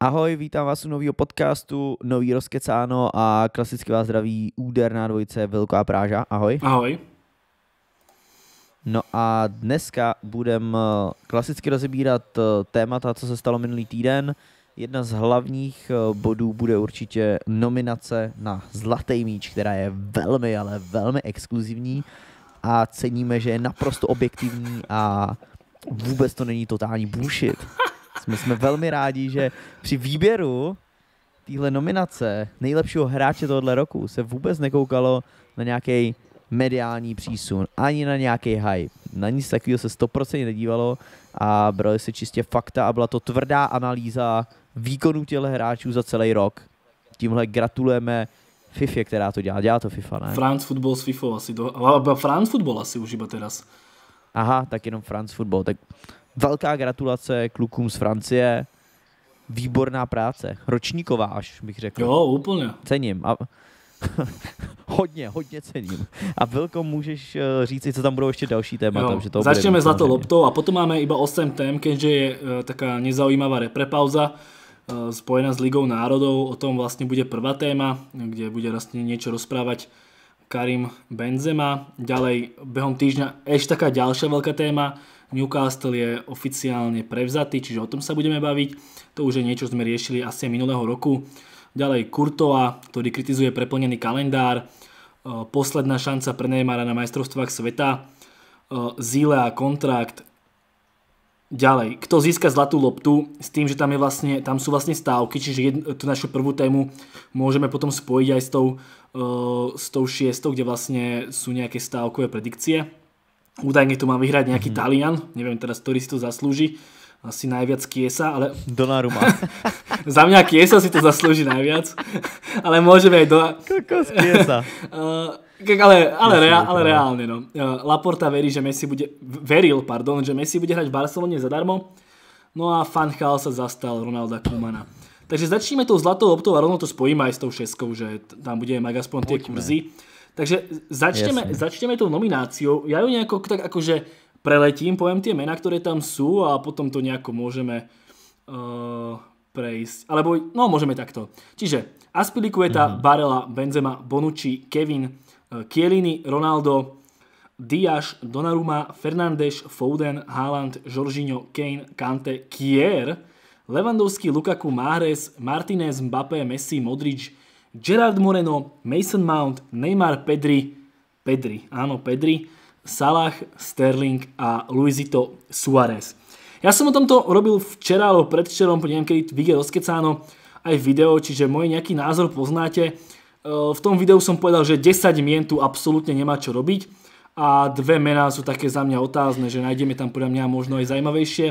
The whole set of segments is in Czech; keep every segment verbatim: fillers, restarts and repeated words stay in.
Ahoj, vítám vás u nového podcastu, nový rozkecáno a klasicky vás zdraví úderná dvojice Velká Práža. Ahoj. Ahoj. No a dneska budeme klasicky rozebírat témata, co se stalo minulý týden. Jedna z hlavních bodů bude určitě nominace na Zlatý míč, která je velmi, ale velmi exkluzivní a ceníme, že je naprosto objektivní a vůbec to není totální bullshit. My jsme velmi rádi, že při výběru téhle nominace nejlepšího hráče tohoto roku se vůbec nekoukalo na nějaký mediální přísun, ani na nějaký hype. Na nic takového se sto procent nedívalo a brali se čistě fakta a byla to tvrdá analýza výkonu těchto hráčů za celý rok. Tímhle gratulujeme FIFA, která to dělá. Dělá to FIFA, ne? France Football s FIFA asi. Do... France Football asi už iba teraz. Aha, tak jenom France Football. Tak velká gratulace klukům z Francie. Výborná práce. Ročníková až, bych řekl. Jo, úplně. Cením. A hodně, hodně cením. A Vilko, můžeš říct, co tam budou ještě další témata? Že to začneme zlatou loptou a potom máme iba osem tém, keďže je uh, taká nezaujímavá reprepauza uh, spojená s Ligou národov. O tom vlastne bude prvá téma, kde bude vlastne niečo rozprávať Karim Benzema. Ďalej, behom týždňa ešte taká ďalšia veľká téma. Newcastle je oficiálne prevzatý, čiže o tom sa budeme baviť. To už je niečo, čo sme riešili asi minulého roku. Ďalej Courtois, ktorý kritizuje preplnený kalendár. Posledná šanca pre Neymara na majstrovstvách sveta. Zile a kontrakt. Ďalej, kto získa zlatú loptu s tým, že tam, je vlastne, tam sú vlastne stávky, čiže jedn, tú našu prvú tému môžeme potom spojiť aj s tou, uh, s tou šiestou, kde vlastne sú nejaké stávkové predikcie. Údajne tu má vyhrať nejaký mm-hmm. Talian, neviem teraz, ktorý si to zaslúži, asi najviac Chiesa, ale... Donnarumma. Za mňa Chiesa si to zaslúži najviac, ale môžeme aj do... Kokos Chiesa. uh, ale, ale, rea, ale reálne, no. Uh, Laporta verí, že Messi bude... Veril, pardon, že Messi bude hrať v Barcelone zadarmo, no a Van Gaal sa zastal Ronalda Koemana. Takže začneme tou zlatou loptou a rovno to spojíme aj s tou šeskou, že tam budeme mať aspoň tie kurzy. Takže začneme, začneme tou nomináciou. Ja ju nejako tak akože preletím, poviem tie mená, ktoré tam sú a potom to nejako môžeme uh, prejsť. Alebo, no môžeme takto. Čiže Azpilicueta, mm-hmm. Barella, Benzema, Bonucci, Kevin, uh, Chiellini, Ronaldo, Diaz, Donnarumma, Fernandes, Foden, Haaland, Jorginho, Kane, Kante, Kier, Lewandowski, Lukaku, Mahrez, Martinez, Mbappé, Messi, Modric, Gerard Moreno, Mason Mount, Neymar, Pedri, Pedri, áno, Pedri, Salah, Sterling a Luisito Suárez. Ja som o tomto robil včera, alebo predvčerom, neviem kedy vyjde rozkecáno aj video, čiže môj nejaký názor poznáte. V tom videu som povedal, že desať mien tu absolútne nemá čo robiť a dve mená sú také za mňa otázne, že nájdeme tam podľa mňa možno aj zaujímavejšie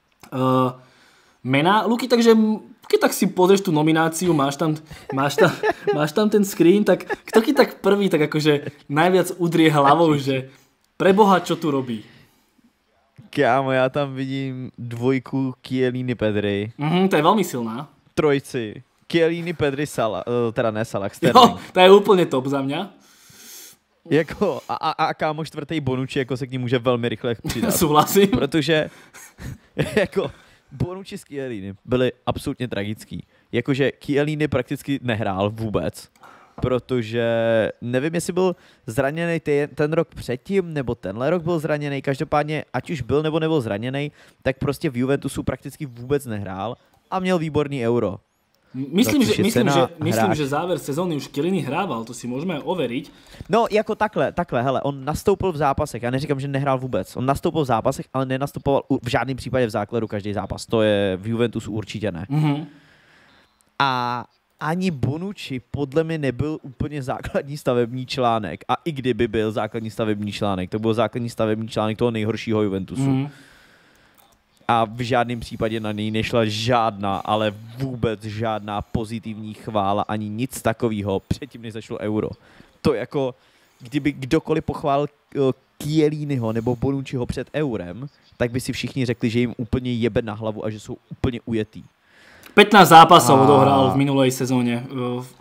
mená. Luky, takže keď tak si pozrieš tú nomináciu, máš tam, máš tam, máš tam ten screen, tak kto ti tak prvý tak akože najviac udrie hlavou, že preboha, čo tu robí? Kámo, já tam vidím dvojku Chiellini Pedri. Mhm, to je veľmi silná. Trojci. Chiellini Pedri Salah, teda ne Salah, Sterling. Jo, to je úplne top za mňa. Jako, a, a, a kámo čtvrtý Bonucci jako se k ní může velmi rychle přidat. Souhlasím. Protože jako Bonucci s Chiellini byli absolutně tragický. Jakože Chiellini prakticky nehrál vůbec. Protože nevím, jestli byl zraněný ten rok předtím, nebo tenhle rok byl zraněný. Každopádně, ať už byl nebo nebyl zraněný, tak prostě v Juventusu prakticky vůbec nehrál a měl výborný euro. Myslím, že, myslím, že, myslím že záver sezóny už Chiellini hrával, to si můžeme overiť. No, jako takhle, takhle, hele, on nastoupil v zápasech, já neříkám, že nehrál vůbec. On nastoupil v zápasech, ale nenastupoval v žádném případě v základu každý zápas. To je v Juventusu určitě ne. Mm-hmm. A ani Bonucci podle mě nebyl úplně základní stavební článek. A i kdyby byl základní stavební článek, to byl základní stavební článek toho nejhoršího Juventusu. Mm. A v žádném případě na něj nešla žádná, ale vůbec žádná pozitivní chvála, ani nic takového předtím, než začalo euro. To jako, kdyby kdokoliv pochválil Chielliniho nebo Bonucciho před eurem, tak by si všichni řekli, že jim úplně jebe na hlavu a že jsou úplně ujetý. pätnásť zápasov a... odohral v minulej sezóne v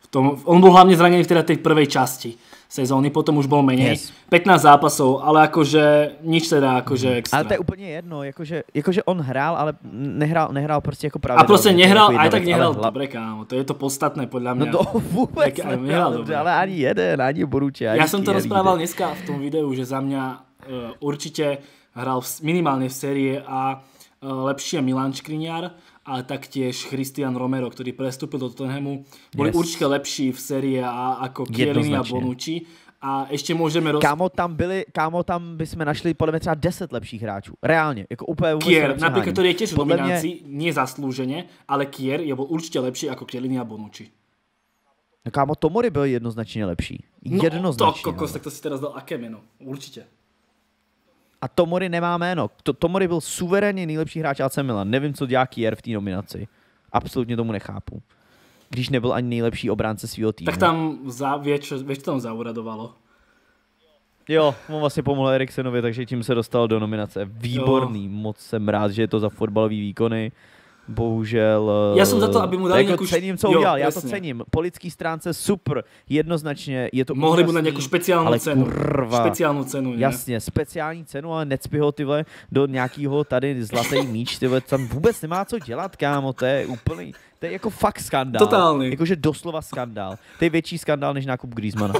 tom, on bol hlavne zranený v teda tej prvej časti sezóny, potom už bol menej. Yes. pätnásť zápasov, ale akože nič teda akože extra. Ale to je úplně jedno, jakože, jakože on hrál, ale nehrál, nehrál prostě jako pravidelně. A prostě nehrál, aj tak nehrál hla... dobre, kámo, to je to podstatné podľa mňa. No to vůbec tak, nehrál, nehrál dobře, ale ani jeden, ani Bonucci, ani Ja som to rozprával dneska v tom videu, že za mňa uh, určite hral v, minimálne v série A uh, lepšie Milan Škriňar, ale taktiež Christian Romero, ktorý prestúpil do Tottenhamu, boli yes. určite lepší v série A ako Chiellini a Bonucci. A ještě můžeme roz... Kámo, tam byli, kámo, tam bychom našli podle mě třeba deset lepších hráčů. Reálně, jako úplně vůbec. Kier, například, který je těž v nominaci, mě... nezaslouženě, ale Kier je byl určitě lepší jako Chiellini a Bonucci. No kámo, Tomori byl jednoznačně lepší. No jednoznačně. to kokos, tak to si teraz dal aké jméno, určitě. A Tomori nemá jméno. To, Tomori byl suverénně nejlepší hráč A C Milan. Nevím, co dělá Kier v té nominaci. Absolutně tomu nechápu. Když nebyl ani nejlepší obránce svého týmu. Tak tam za, věč, věč tam zauradovalo. Jo, on vlastně pomohl Eriksenovi, takže tím se dostal do nominace. Výborný, jo. Moc jsem rád, že je to za fotbalový výkony. Bohužel... Já jsem za to, aby mu dali jako nějakou... cením, co jo, udělal, já to cením. Po lidský stránce super, jednoznačně je to mohli mu dát nějakou speciální cenu. Kurva, speciální cenu, ne? Jasně, speciální cenu, ale necpi ho, tyhle, do nějakého tady zlatý míč, tyhle, tam vůbec nemá co dělat, kámo, to je úplný, to je jako fakt skandál. Totálny. Jakože doslova skandál. To je větší skandál, než nákup Griezmana.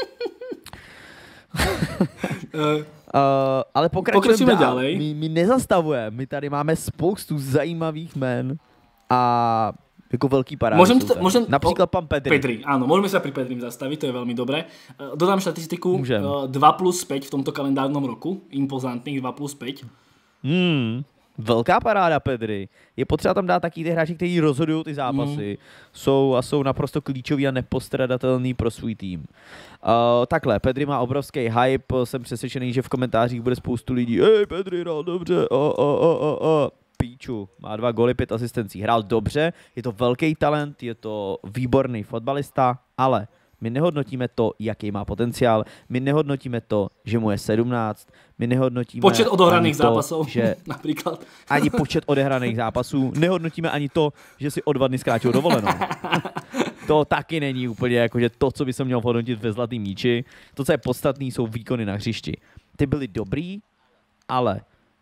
Uh, ale pokračujeme dál. Ďalej. My, my nezastavujeme, my tady máme spoustu zajímavých jmen a jako velký parády. Môžem to, môžem, například pan Pedri. Pedri, áno, môžeme sa pri Pedrim zastaviť, to je veľmi dobré. Dodám štatistiku, Môžem. dva plus päť v tomto kalendárnom roku, impozantných dva plus päť. Hmm. Velká paráda Pedri. Je potřeba tam dát taky ty hráči, kteří rozhodují ty zápasy. Mm. Jsou a jsou naprosto klíčoví a nepostradatelný pro svůj tým. Uh, takhle, Pedri má obrovský hype, jsem přesvědčený, že v komentářích bude spoustu lidí. Hej, Pedri hrál dobře, o, o, o, o, o. Píču, má dva góly, pět asistencí. Hrál dobře, je to velký talent, je to výborný fotbalista, ale my nehodnotíme to, jaký má potenciál, my nehodnotíme to, že mu je sedmnáct, my nehodnotíme počet odohraných to, zápasů, že například. Ani počet odehraných zápasů, nehodnotíme ani to, že si o dva dny zkrátil dovolenou. To taky není úplně jakože to, co by se měl hodnotit ve zlatý míči. To, co je podstatné, jsou výkony na hřišti. Ty byly dobrý, ale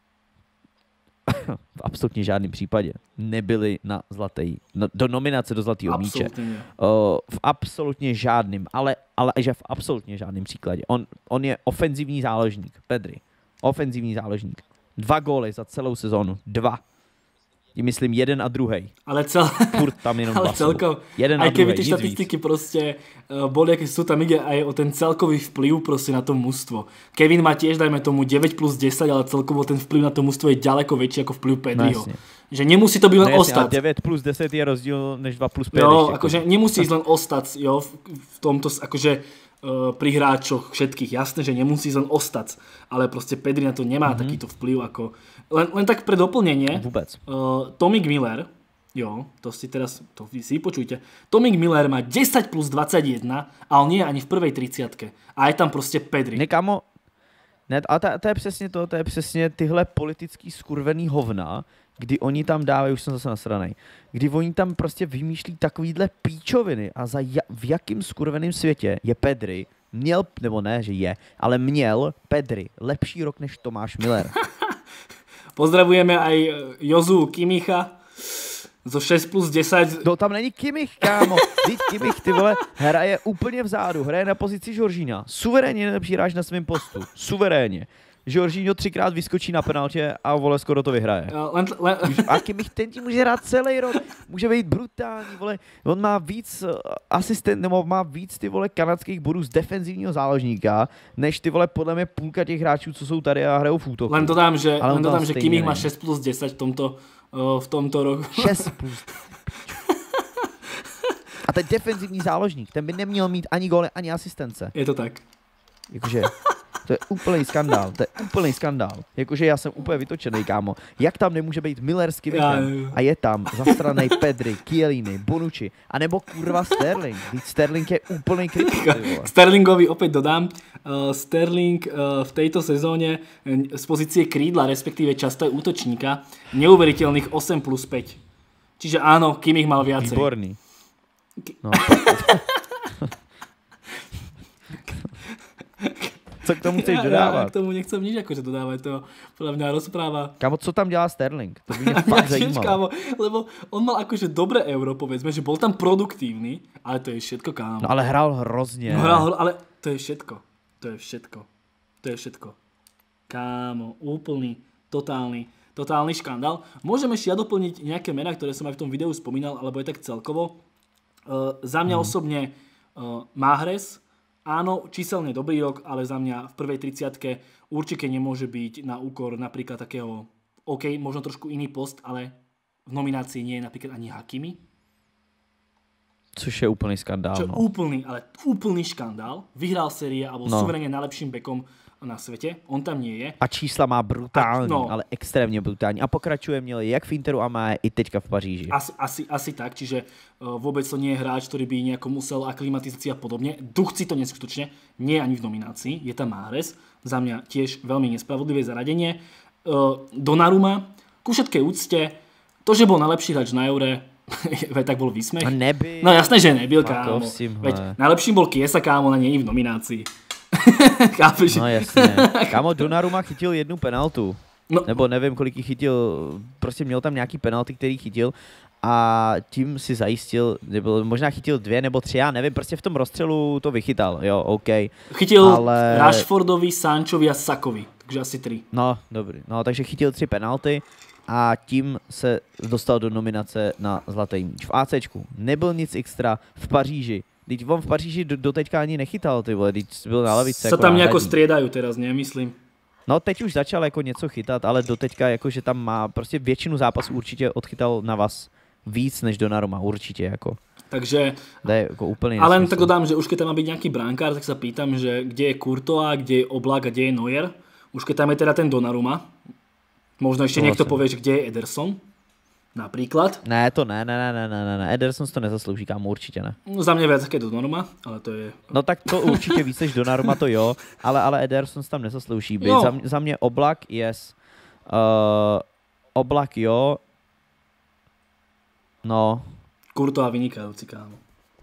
v absolutně žádném případě nebyli na zlatý, no, do nominace do zlatého míče. Uh, v absolutně žádným, ale, ale že v absolutně žádném příkladě. On, on je ofenzivní záložník, Pedri. Ofenzivní záložník. Dva góly za celou sezónu. Dva. Myslím jeden a druhej. Ale, cel... Furt tam jenom ale celkom, jeden aj keby tie štatistiky proste uh, boli, aké sú, tam ide aj o ten celkový vplyv proste na to mužstvo. Kevin má tiež, dajme tomu, deväť plus desať, ale celkovo ten vplyv na to mužstvo je ďaleko väčší ako vplyv Pedriho. No, že nemusí to byť len no, ostať. deväť plus desať je rozdiel než dva plus päť. No, akože nemusí ísť len ostať, jo, v tomto, akože uh, pri hráčoch všetkých. Jasné, že nemusí ísť len ostať, ale proste Pedri na to nemá mm-hmm. takýto vplyv ako... Len, len tak pre doplnenie, uh, Tommy Miller, jo, to si teraz, to si počujte, Tommy Miller má desať plus dvadsaťjeden a on nie je ani v prvej tridsiatke. A je tam prostě Pedri. Nekamo, ne, a to, to je přesně to, to je přesně tyhle politický skurvený hovna, kdy oni tam dávají, už jsem zase nasranej, kdy oni tam prostě vymýšlí takovýhle píčoviny a za ja, v jakým skurveným světě je Pedri, měl, nebo ne, že je, ale měl Pedri lepší rok než Tomáš Miller. Pozdravujeme aj Jozu Kimicha zo šesť plus desať. No tam není Kimmich, kámo. Vždyť Kimmich, ty vole, hraje úplně vzadu. Hraje na pozici Jorginha. Suverénně nejlepší hráč na svém postu. Suverénně. Jorginho třikrát vyskočí na penaltě a vole skoro to vyhraje. Len, len... A Kimmich ten ti může hrát celý rok. Může být brutální, vole. On má víc asistent, nebo má víc ty vole kanadských bodů z defenzivního záložníka, než ty vole podle mě půlka těch hráčů, co jsou tady a hrajou v útoku. Len dodám, že, len dodám, že Kimmich má šesť plus desať v tomto, uh, v tomto roku. šesť plus. A ten defenzivní záložník, ten by neměl mít ani góly, ani asistence. Je to tak. Jakože... To je úplný skandál, to je úplný skandál. Jakože já jsem úplně vytočený, kámo. Jak tam nemůže být Miller s Kimmichem a je tam zastranej Pedri, Chiellini, Bonucci, anebo kurva Sterling. Víc Sterling je úplný kritik. Sterlingovi opět dodám. Uh, Sterling uh, v této sezóně z pozície krídla, respektíve často je útočníka, neuveriteľných osem plus päť. Čiže áno, Kimmich mal viacej. Výborný. No. Co k tomu chceš já, dodávat? Já k tomu nechcem nič akože dodávať, to podľa mňa rozpráva. Kámo, co tam dělá Sterling? To by mě fakt zajímalo. Kámo, lebo on mal akože dobré euro, povedzme, že bol tam produktívny, ale to je všetko, kámo. No ale hrál hrozně. No hrál, ale to je všetko. To je všetko. To je všetko. Kámo, úplný, totálny, totálny škandál. Môžem ešte ja doplniť nejaké mená, ktoré som aj v tom videu spomínal, alebo je tak celkovo. Uh, za mňa hmm. osobne uh, Mahrez, áno, číselne dobrý rok, ale za mňa v prvej tridsiatke určite nemôže byť na úkor napríklad takého, OK, možno trošku iný post, ale v nominácii nie je napríklad ani Hakimi. Což je úplný skandál. Čo je no. úplný, ale úplný škandál. Vyhral série a bol no. suverene najlepším bekom na svete. On tam nie je. A čísla má brutální, no. ale extrémně brutální. A pokračuje měl jak v Interu a má i teďka v Paříži. Asi, asi, asi tak, čiže uh, vôbec to nie je hráč, ktorý by nejako musel aklimatizácia a podobne. Duchci to neskutočne, nie je ani v nominácii. Je tam Mahrez, za mňa tiež veľmi nespravodlivé zaradenie. Uh, Donnarumma, ku všetkej úcte, to, že bol najlepší hráč na Eure, veď tak bol výsmech. Nebyl. No jasné, že nebyl, kámo. Prosím, veď najlepším bol Chiesa, kámo, na nie je v nominácii. Kápeš? No jasně. Kámo, Donnarumma chytil jednu penaltu. No. Nebo nevím, kolik jí chytil. Prostě měl tam nějaký penalty, který chytil. A tím si zajistil, nebo možná chytil dvě nebo tři, já nevím, prostě v tom rozstřelu to vychytal, jo, OK. Chytil ale... Rashfordovi, Sanchovi a Sakovi, takže asi tři. No, dobrý, no, takže chytil tři penalty a tím se dostal do nominace na Zlatý míč. V ACčku nebyl nic extra, v Paříži. Teď on v Paříži do, do teďka ani nechytal, ty vole, teď byl na lavice. Se jako tam nějako striedají teraz, ne, myslím. No teď už začal jako něco chytat, ale do teďka jako, že tam má prostě většinu zápasů určitě odchytal na vás víc než Donnarumma, určitě jako. Takže, to je jako úplný ale len tak dodám, že už keď tam má byť nejaký brankár, tak sa pýtam, že kde je Courtois, kde je Oblak a kde je Neuer. Už keď tam je teda ten Donnarumma, možno ešte to niekto vlastně. povie, že kde je Ederson. Napríklad. Ne, to ne, ne, ne, ne, ne, ne, Ederson to nezaslouží, kámo, určitě ne. No, za mě viac také Donnarumma, ale to je... No tak to určitě víc než Donnarumma, to jo, ale, ale Ederson tam nezaslouží být. No. Za, za mě Oblak, yes. Uh, Oblak, jo. No. Courtois vynikajúci, kámo.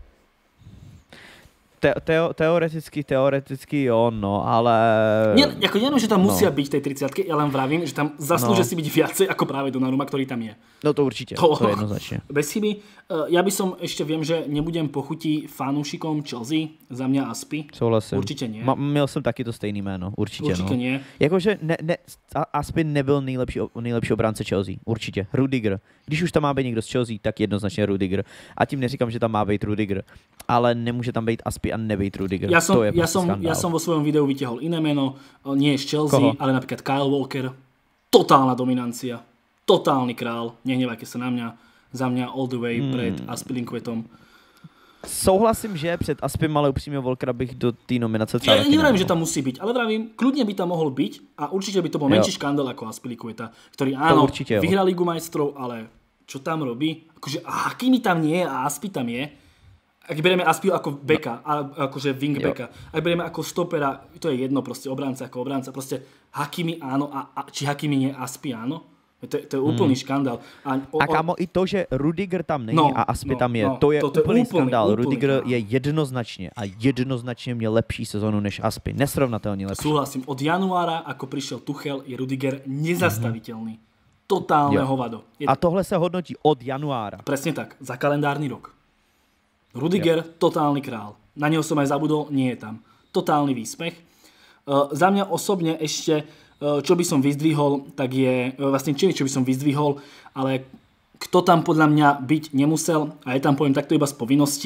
Te, teo, teoreticky, teoreticky jo, no, ale... Nie, ako neviem, že tam musia no. byť v tej tridsiatke, ja len vravím, že tam zaslúžia no. si byť viacej ako práve Donnarumma, ktorý tam je. No to určite, to, to jednoznačne. Bez chyby. Ja by som ešte viem, že nebudem pochutí fanúšikom Chelsea, za mňa Aspi. Souhlasím. Určite nie. Ma, měl jsem taky to stejný jméno, určitě, určitě no. nie. Jakože ne, ne, Aspi nebyl nejlepší, nejlepší obránce Chelsea, určitě. Rudiger. Když už tam má být někdo z Chelsea, tak jednoznačně Rudiger. A tím neříkám, že tam má být Rudiger, ale nemůže tam být Aspi a nebejt Rudiger. Ja som, to je ja, som, ja som vo svojom videu vytiahol iné meno, nie z Chelsea, Koho? ale napríklad Kyle Walker. Totálna dominancia. Totálny král. Nehnevajte sa na mňa. Za mňa all the way hmm. pred Aspilinkvetom. Souhlasím, že před Aspim, ale upřímně Walkera bych do té nominace celé. Ja nevravím, že tam musí byť, ale vravím, kľudne by tam mohol byť a určite by to bol menší škandál ako Aspilinkveta, ktorý áno, vyhral Ligu majstrov, ale čo tam robí? Akože Hakimi tam nie je a Aspi tam je. Ak berieme Aspiho ako beka, no. akože wingbacka, ak berieme ako stopera, to je jedno proste, obránca ako obránca, proste Hakimi áno, a, a či Hakimi nie, Aspi áno. To, to je úplný hmm. škandál. A, o, a kámo, i to, že Rudiger tam není no, a Aspi no, tam je, no, to je to, to úplný, je úplný skandál. Úplný, Rudiger úplný, je jednoznačně a jednoznačně měl lepší sezonu než Aspi. Nesrovnatelně lepší. Súhlasím. Od januára, ako prišiel Tuchel, je Rudiger nezastaviteľný. Mm-hmm. Totálne jo. hovado. Je... A tohle se hodnotí od januára. Presne tak. Za kalendárny rok. Rudiger, jo. totálny král. Na neho som aj zabudol, nie je tam. Totálny výsmech. Uh, za mňa osobne ešte čo by som vyzdvihol, tak je, vlastne či čo by som vyzdvihol, ale kto tam podľa mňa byť nemusel, a je tam poviem takto iba z povinnosti,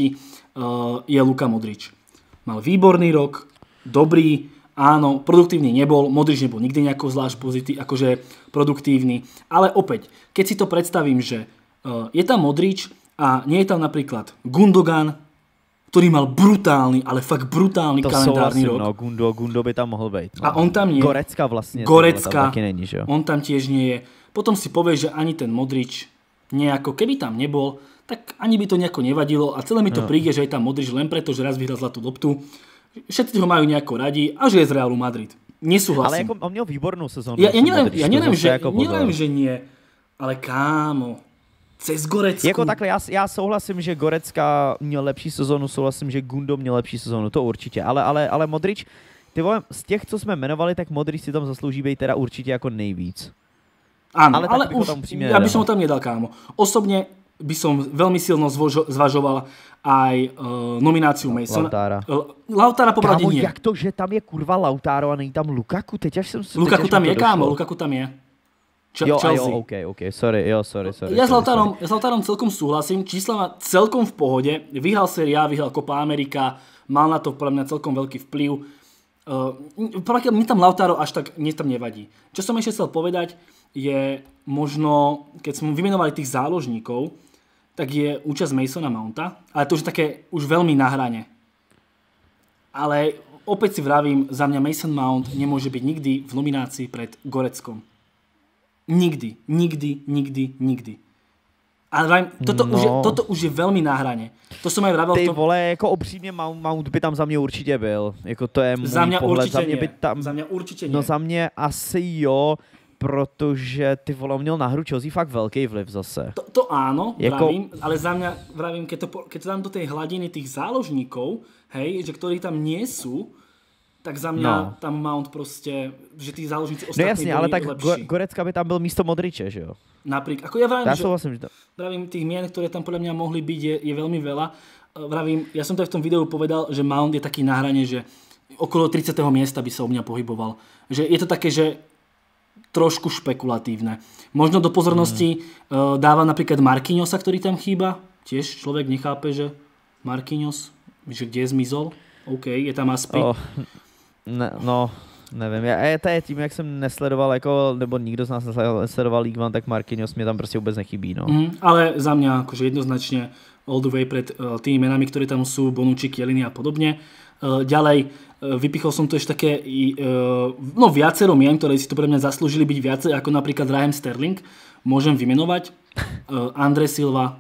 je Luka Modrič. Mal výborný rok, dobrý, áno, produktívny nebol, Modrič nebol nikdy nejako zvlášť pozitív, akože produktívny, ale opäť, keď si to predstavím, že je tam Modrič a nie je tam napríklad Gundogan, ktorý mal brutálny, ale fakt brutálny to kalendárny souhlasím, rok. No, Gundo, Gundo by tam mohl být. No. A on tam nie. Gorecka vlastně. Gorecka, tam taky není, že jo? On tam tiež nie je. Potom si povie, že ani ten Modrič nejako, keby tam nebol, tak ani by to nejako nevadilo a celé mi to no. príde, že je tam Modrič len preto, že raz vyhral zlatú loptu. Všetci ho majú nejako radi a že je z Realu Madrid. Nesúhlasím. Ale jako on měl výbornou sezónu. Ja, ja neviem, ja neviem, že, jako neviem že nie, ale kámo, cez Gorecku. Jako takhle, já, já souhlasím, že Gorecka měl lepší sezonu, souhlasím, že Gundo měl lepší sezonu, to určitě, ale, ale, ale Modrič, ty vole, z těch, co jsme jmenovali, tak Modrič si tam zaslouží být teda určitě jako nejvíc. Áno, ale, ale už, ja by som ho tam nedal, kámo. Osobne by som veľmi silno zvožo, zvažoval aj uh, nomináciu Masona. Lautára. Lautára popravde nie. Kámo, jak to, že tam je kurva Lautaro a není tam Lukaku? Teď až som si... Lukaku tam je, kámo, Lukaku tam je. Č- jo, Chelsea. jo, ok, ok, sorry, jo, sorry, sorry. Ja, sorry, s Lautarom, sorry. ja s Lautarom celkom súhlasím, čísla má celkom v pohode. Vyhral Serie A, vyhral Copa America, mal na to pre mňa celkom veľký vplyv. Uh, mi tam Lautaro až tak nie tam nevadí. Čo som ešte chcel povedať, je možno, keď sme vymenovali tých záložníkov, tak je účasť Masona Mounta, ale to už je také už veľmi na hrane. Ale opäť si vravím, za mňa Mason Mount nemôže byť nikdy v nominácii pred Goreckom. Nikdy, nikdy, nikdy, nikdy. Ale vravím, toto, no. už je, toto už je veľmi na hrane. To som aj vravel Ty v tom... vole, jako upřímně Mount, Mount by tam za mě určitě byl. Jako to je můj za mě pohled. Určitě za mě nie. by tam... Za mě určitě nie. No za mě asi jo, protože ty vole měl na hru Chelsea fakt velký vliv zase. To, to áno, jako... vravím, ale za mňa, vravím, keď to, keď to dám do tej hladiny tých záložníkov, hej, že ktorí tam nie sú, tak za mňa no. tam Mount prostě, že tí záložníci ostatní no jasně, byli ale tak lepší. Gorecka by tam byl místo Modriče, že jo? Napríklad, ako ja vravím, ja že, vlastne, že to... vravím, tých mien, ktoré tam podľa mňa mohli byť, je, je veľmi veľa. Vravím, ja som to aj v tom videu povedal, že Mount je taký na hrane, že okolo tridsiateho miesta by sa u mňa pohyboval. Že je to také, že trošku špekulatívne. Možno do pozornosti hmm. dáva napríklad Marquinhosa, ktorý tam chýba. Tiež človek nechápe, že Marquinhos, že kde je zmizol. OK, je tam Aspi. Oh, ne, no, nevím. Já, to je tím, jak jsem nesledoval, jako, nebo nikdo z nás nesledoval League One, tak Marquinhos mě tam prostě vůbec nechybí. No. Mm, ale za mňa akože jednoznačne all the way pred uh, tými menami, ktoré tam sú, Bonucci, Chiellini a podobne. Uh, ďalej, uh, vypichol som tu ešte také uh, no viacero mien, ktoré si to pre mňa zaslúžili byť viacej, ako napríklad Raheem Sterling. Môžem vymenovať. Uh, Andre Silva,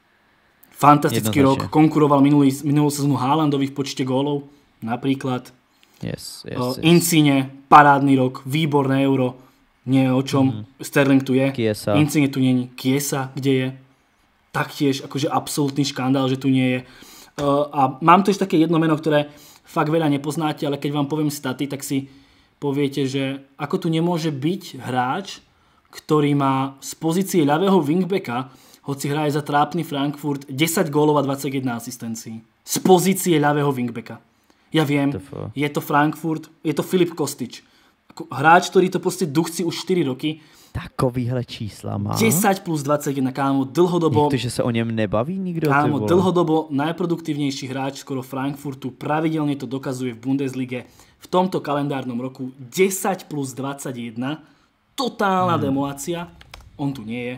fantastický rok, konkuroval minulý, minulú sezónu Haalandovi v počte gólov, napríklad. Yes, yes, uh, yes. Insigne, parádny rok, výborné euro, nie o čom. Mm. Sterling tu je, Chiesa. Insigne tu nie je, Chiesa kde je, taktiež akože absolútny škandál, že tu nie je. Uh, a mám tu ešte také jedno meno, ktoré fakt veľa nepoznáte, ale keď vám poviem staty, tak si poviete, že ako tu nemôže byť hráč, ktorý má z pozície ľavého wingbacka, hoci hraje za trápny Frankfurt, desať gólov a dvadsaťjeden asistencií. Z pozície ľavého wingbacka. Ja viem, je to Frankfurt, je to Filip Kostič. Hráč, ktorý to proste duchci už štyri roky. Takovýhle čísla má. desať plus dvadsaťjeden, kámo, dlhodobo... Jak to, že sa o něm nebaví nikdo? Kámo, dlhodobo najproduktívnejší hráč skoro Frankfurtu, pravidelne to dokazuje v Bundeslige. V tomto kalendárnom roku desať plus dvadsaťjeden, totálna hmm. demolácia, on tu nie je.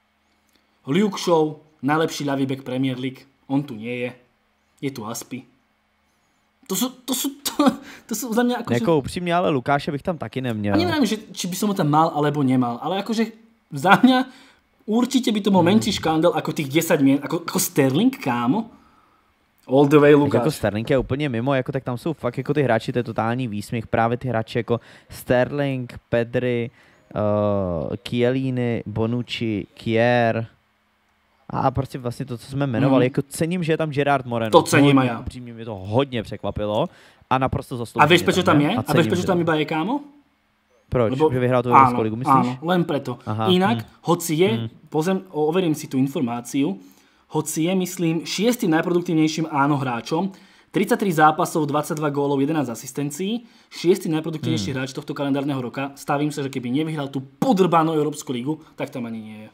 Luke Shaw, najlepší ľavý back Premier League, on tu nie je. Je tu Aspi. To sú, to sú, to, to sú za mňa akože... Jako upřímně, ale Lukáše bych tam taky neměl. A neviem, že, či by som ho tam mal, alebo nemal. Ale akože za mňa určite by to bol menší škandál ako tých desať mien. Ako, ako Sterling, kámo. All the way, Lukáš. Jako Sterling je úplně mimo, jako tak tam jsou fakt jako ty hráči, to je totální výsměch. Právě ty hráči jako Sterling, Pedri, uh, Chiellini, Bonucci, Kier. A prostě vlastně to, co jsme jmenovali, mm. jako cením, že je tam Gerard Moreno. To cením a já. Upřímně mě to hodně překvapilo a naprosto zaslouženě. A vieš, prečo tam je? A, a vieš, prečo tam iba je, kámo? Proč? Lebo... Že vyhrál tu Európsku ligu, myslíš? Áno, len preto. Aha, Inak, mm. hoci je, mm. pozem, overím si tú informáciu, hoci je, myslím, šiestým najproduktívnejším áno hráčom, tridsaťtri zápasov, dvadsaťdva gólov, jedenásť asistencií, šiestý najproduktívnejší mm. hráč tohto kalendárneho roka. Stavím sa, že keby nevyhral tú podrbanú Európsku ligu, tak tam ani nie je.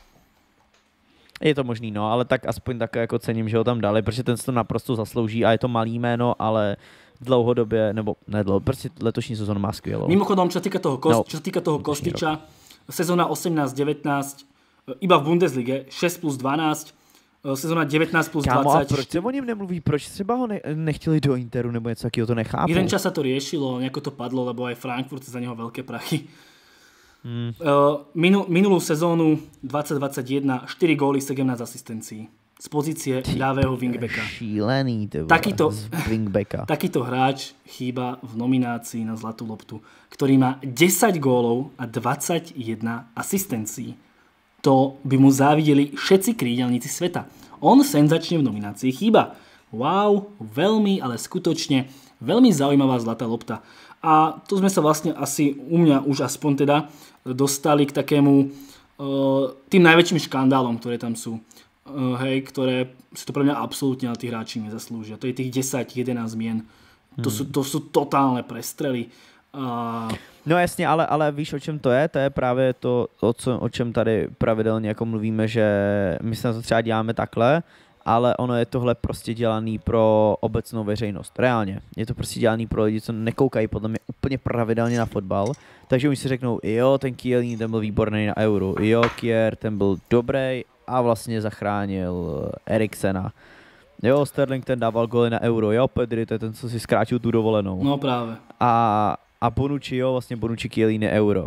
Je to možný, no, ale tak aspoň tak jako cením, že ho tam dali, protože ten si to naprosto zaslouží a je to malý jméno, ale dlouhodobě, nebo ne dlouho, prostě letošní sezónu má skvělou. Mimochodom, čo týka toho, kost, no, čo týka toho Kostiča, sezóna osemnásť devätnásť, iba v Bundeslige šesť plus dvanásť, sezóna devätnásť plus Kámo, dvadsať. A proč se o něm nemluví? Proč třeba ho ne, nechtěli do Interu nebo něco takého, to nechápu. Jeden čas sa to riešilo, nejako to padlo, lebo aj Frankfurt za neho veľké prachy. Hmm. Uh, minul, minulú sezónu dvadsať dvadsaťjeden, štyri góly, sedemnásť asistencií. Z pozície ľavého wingbacka. Šílený, to takýto, wingbacka. Takýto hráč chýba v nominácii na Zlatú loptu, ktorý má desať gólov a dvadsaťjeden asistencií. To by mu závideli všetci krídelníci sveta. On senzačne v nominácii chýba. wow, veľmi, ale skutočne veľmi zaujímavá zlatá lopta. A tu sme sa vlastne asi u mňa už aspoň teda dostali k takému uh, tým najväčším škandálom, ktoré tam sú. Uh, hej, ktoré si to pre mňa absolútne na tých hráči nezaslúžia. To je tých desať jedenásť mien. Hmm. To, sú, to sú totálne prestrely. Uh... No jasně, ale, ale víš, o čem to je? To je právě to, o, co, o čem tady pravidelně jako mluvíme, že my se na to třeba děláme takhle, ale ono je tohle prostě dělaný pro obecnou veřejnost. Reálně. Je to prostě dělaný pro lidi, co nekoukají podle mě úplně pravidelně na fotbal. Takže oni si řeknou, jo, ten Chiellini, ten byl výborný na Euro. Jo, Kier, ten byl dobrý a vlastně zachránil Eriksena. Jo, Sterling, ten dával goly na Euro. Jo, Pedri, to je ten, co si zkrátil tu dovolenou. No právě. A, a Bonucci, jo, vlastně Bonucci, Chiellini, Euro.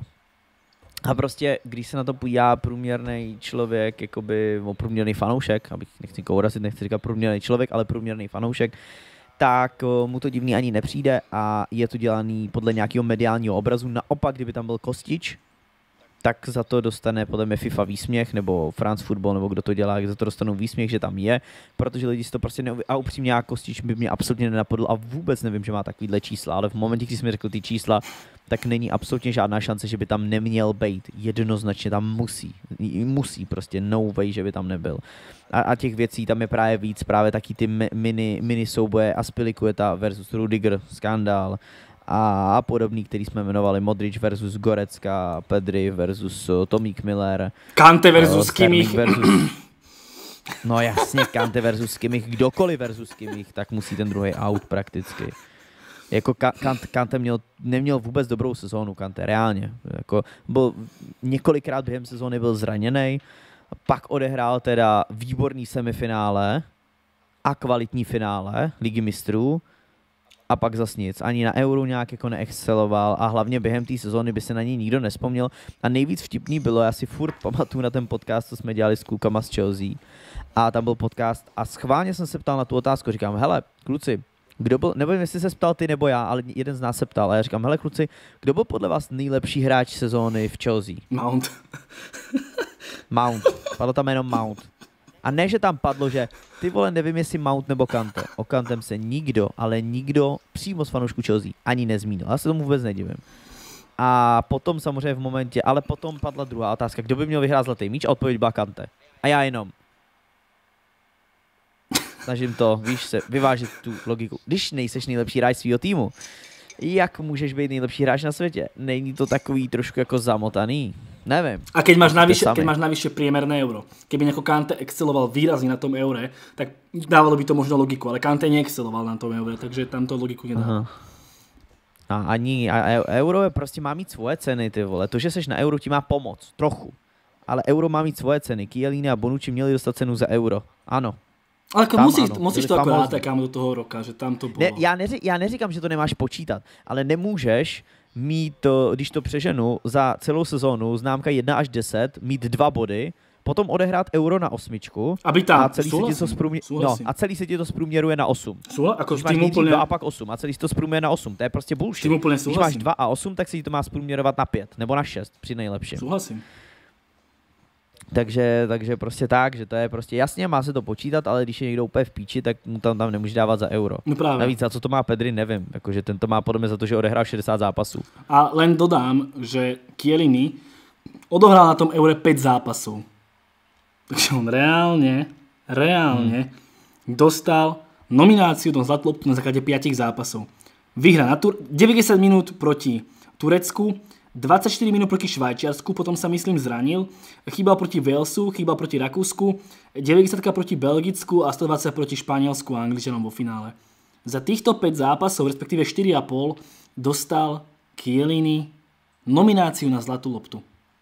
A prostě, když se na to podívá průměrný člověk, jakoby, no, průměrný fanoušek, abych nechci kourazit, nechci říkat průměrný člověk, ale průměrný fanoušek, tak uh, mu to divný ani nepřijde a je to dělaný podle nějakého mediálního obrazu. Naopak, kdyby tam byl Kostič, tak za to dostane podle mě FIFA výsměch, nebo France Football, nebo kdo to dělá, za to dostanou výsměch, že tam je, protože lidi si to prostě neuvěří. A upřímně, já Kostič by mě absolutně nenapadl a vůbec nevím, že má takovýhle čísla, ale v momentě, kdy jsi mi řekl ty čísla, tak není absolutně žádná šance, že by tam neměl být. Jednoznačně tam musí. Musí prostě, no way, že by tam nebyl. A, a těch věcí tam je právě víc, právě taky ty mini, mini souboje Aspilicueta versus Rudiger, skandál. A podobný, který jsme jmenovali, Modric versus Gorecka, Pedri versus uh, Tomík Miller. Kante versus uh, Kimmich. Versus... No jasně, Kante versus Kimmich, kdokoliv versus Kimmich, tak musí ten druhý out prakticky. Jako Kante, Kante měl, neměl vůbec dobrou sezónu, Kante, reálně. Jako byl, několikrát během sezóny byl zraněný, pak odehrál teda výborný semifinále a kvalitní finále Ligy mistrů. A pak zas nic. Ani na Euro nějak jako neexceloval a hlavně během té sezóny by se na něj nikdo nespomněl. A nejvíc vtipný bylo, já si furt pamatuju na ten podcast, co jsme dělali s klukama z Chelsea. A tam byl podcast a schválně jsem se ptal na tu otázku. Říkám, hele, kluci, kdo byl, nevím, jestli se ptal ty nebo já, ale jeden z nás se ptal. A já říkám, hele, kluci, kdo byl podle vás nejlepší hráč sezóny v Chelsea? Mount. Mount. Padlo tam jenom Mount. A ne, že tam padlo, že ty vole, nevím, jestli Mount nebo Kante. O Kantem se nikdo, ale nikdo přímo z fanoušku Chelsea ani nezmínil. Já se tomu vůbec nedivím. A potom samozřejmě v momentě, ale potom padla druhá otázka, kdo by měl vyhrát zlatý míč a odpověď byla Kante. A já jenom. Snažím to, víš se, vyvážit tu logiku. Když nejseš nejlepší hráč svýho týmu, jak můžeš být nejlepší hráč na světě? Není to takový trošku jako zamotaný? Nevím. A keď máš navyše, keď máš navyše priemerné euro, keby nejako Kante exceloval výrazně na tom eure, tak dávalo by to možno logiku, ale Kante neexceloval na tom eure, takže tam to logiku nedá. A ani a euro je prostě má mít svoje ceny, ty vole. To, že seš na euro, ti má pomoct, trochu. Ale euro má mít svoje ceny. Chiellini a Bonucci měli dostat cenu za euro. Ano. Ale jako musíš, musíš to akorát takám do toho roka, že tam to bylo. Ne, já, neři, já neříkám, že to nemáš počítat, ale nemůžeš mít, to, když to přeženu, za celou sezónu známka jedna až deset, mít dva body, potom odehrát euro na osmičku aby tam, a celý, se ti, to zprůmě, no, a celý se ti to zprůměruje na osm. Súhla? Ako když máš úplně... dva a pak osm a celý se to zprůměruje na osm. To je prostě bullshit. Když máš dva a osm, tak se ti to má zprůměrovat na pět nebo na šest při nejlepším. Souhlasím. Takže, takže prostě tak, že to je prostě jasně, má se to počítat, ale když je někdo úplně v píči, tak mu tam, tam nemůže dávat za euro. No právě. Navíc, a co to má Pedri, nevím. Jakože ten to má podle mě za to, že odehrál šedesát zápasů. A len dodám, že Chiellini odohrál na tom eure päť zápasov. Takže on reálne, reálne hmm. dostal nomináciu do zlatú loptu na základe piatich zápasov. Vyhra na Tur- deväťdesiat minút proti Turecku, dvadsaťštyri minút proti Švajčiarsku, potom sa myslím zranil, chýbal proti Walesu, chýbal proti Rakúsku, deväťdesiat proti Belgicku a stodvadsať proti Španielsku a Angličanom vo finále. Za týchto päť zápasov, respektíve štyri a pol, dostal Chiellini nomináciu na zlatú loptu.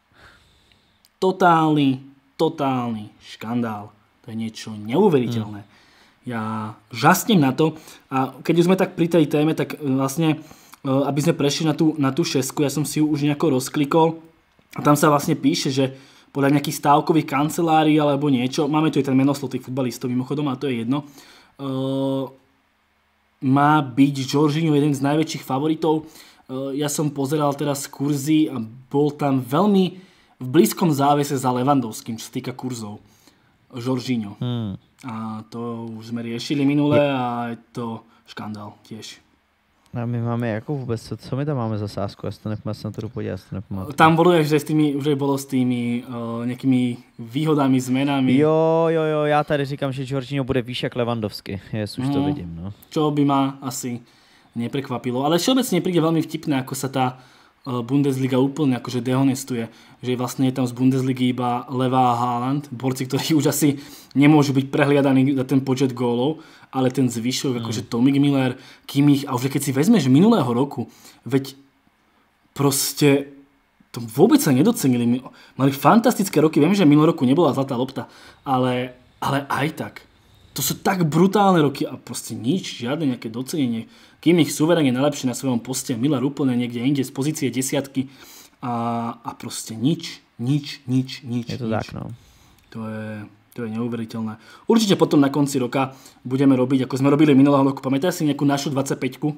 Totálny, totálny škandál. To je niečo neuveriteľné. Hmm. Ja žasnem na to a keď už sme tak pri tej téme, tak vlastne aby sme prešli na tú, na tú šesku, ja som si ju už nejako rozklikol a tam sa vlastne píše, že podľa nejakých stávkových kancelárií alebo niečo, máme tu aj ten menoslov tých futbalistov mimochodom a to je jedno, uh, má byť Jorginho jeden z najväčších favoritov. Uh, ja som pozeral teraz kurzy a bol tam veľmi v blízkom závese za Lewandowským, čo sa týka kurzov. Jorginho. Hmm. A to už sme riešili minule a je to škandál tiež. A my máme jako vůbec, co, co my tam máme za sázku? Já si to nepamatuji, se na to jdu podívat, si to nepamatuji. Tam bolo, že, s tými, že bolo s tými uh, nejakými výhodami, zmenami. Jo, jo, jo, já tady říkám, že Jorginho bude výš jak Lewandowski, yes, už mm. to vidím, no. Čo by ma asi neprekvapilo, ale všeobecne príde veľmi vtipné, ako sa tá Bundesliga úplne akože dehonestuje, že vlastne je tam z Bundesligy iba Leva a Haaland, borci, ktorí už asi nemôžu byť prehliadaní za ten počet gólov, ale ten zvyšok, mm. akože Tommy Müller, Kimmich, a už keď si vezmeš minulého roku, veď proste to vôbec sa nedocenili. Mali fantastické roky, viem, že minulý roku nebola zlatá lopta, ale, ale aj tak. To sú tak brutálne roky a proste nič, žiadne nejaké docenenie. Kimmich suverene najlepší na svojom poste, Müller úplne niekde inde z pozície desiatky a, a proste nič, nič, nič, nič. Je to nič. tak, no. To je, to je neuveriteľné. Určite potom na konci roka budeme robiť, ako sme robili minulého roku, pamätáš si nejakú našu dvadsaťpäťku?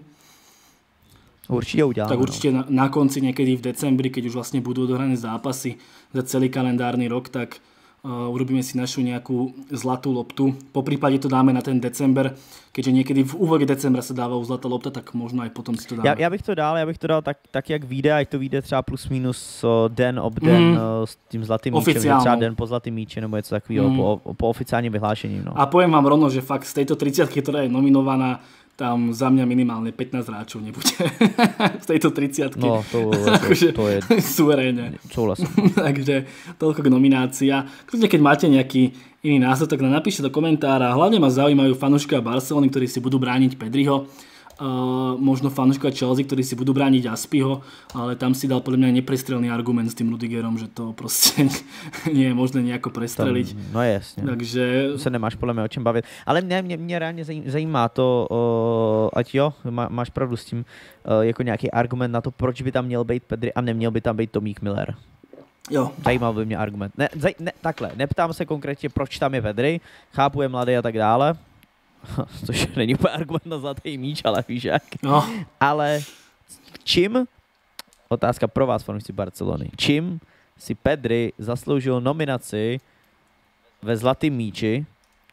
Určite uděláme. Tak určite no. na, na konci niekedy v decembri, keď už vlastne budú odohrané zápasy za celý kalendárny rok, tak Uh, urobíme si našu nejakú zlatú loptu. Po prípade to dáme na ten december, keďže niekedy v úvode decembra sa dáva zlatá lopta, tak možno aj potom si to dáme. Já, já bych to dal, já bych to dal tak, tak jak vyjde, ať to vyjde třeba plus minus uh, den ob den mm. uh, s tím zlatým míčem, že třeba den po zlatým míči nebo něco takového, mm. po, po oficiálním vyhlášení. No. A poviem vám rovno, že fakt z tejto tridsiatky, ktorá je nominovaná, tam za mňa minimálne pätnásť hráčov nebude. V tejto tridsiatke. No, to, to, to je suverénne. Súhlasím. Takže toľko k nominácii. Kľudne, keď máte nejaký iný názor, tak napíšte do komentára. Hlavne ma zaujímajú fanúškovia Barcelony, ktorí si budú brániť Pedriho. Uh, možno fanúškovia Chelsea, ktorí si budú brániť Aspiho, ale tam si dal podľa mňa neprestrelný argument s tým Rudigerom, že to proste nie je možné nejako prestreliť. Tam, no jasně. Takže... To se nemáš podle mě o čem bavit. Ale mě, mě, mě reálně zajímá to, uh, ať jo, má, máš pravdu s tím, uh, jako nějaký argument na to, proč by tam měl být Pedri a neměl by tam být Tomík Müller. Jo. Zajímal by mě argument. Ne, zaj, ne, takhle, neptám se konkrétně, proč tam je Pedri, chápu, je mladý a tak dále, což není úplně argument na zlatý míč, ale víš jak. No. Ale čím, otázka pro vás, fanoušci Barcelony, čím si Pedri zasloužil nominaci ve zlatým míči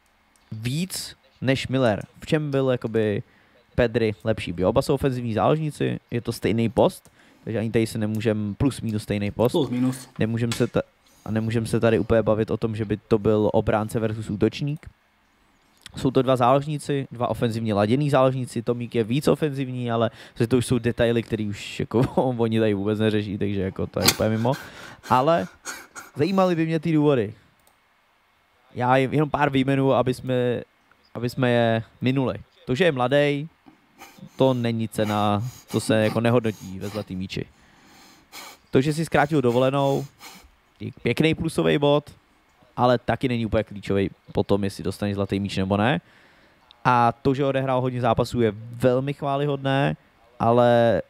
víc než Müller? V čem byl jakoby Pedri lepší? By oba jsou ofenzivní záložníci, je to stejný post, takže ani tady se nemůžem, plus minus stejný post. Plus minus. Nemůžem se ta, a nemůžeme se tady úplně bavit o tom, že by to byl obránce versus útočník. Jsou to dva záložníci, dva ofenzivně laděný záložníci, Tomík je víc ofenzivní, ale to už jsou detaily, které už jako oni tady vůbec neřeší, takže jako to je úplně mimo. Ale zajímaly by mě ty důvody. Já jenom pár vyjmenuji, aby jsme, aby jsme je minuli. To, že je mladý, to není cena, to se jako nehodnotí ve zlatý míči. To, že si zkrátil dovolenou, je pěkný plusový bod, ale taky není úplně klíčový potom, jestli dostane zlatý míč nebo ne. A to, že odehrál hodně zápasů, je velmi chválihodné, ale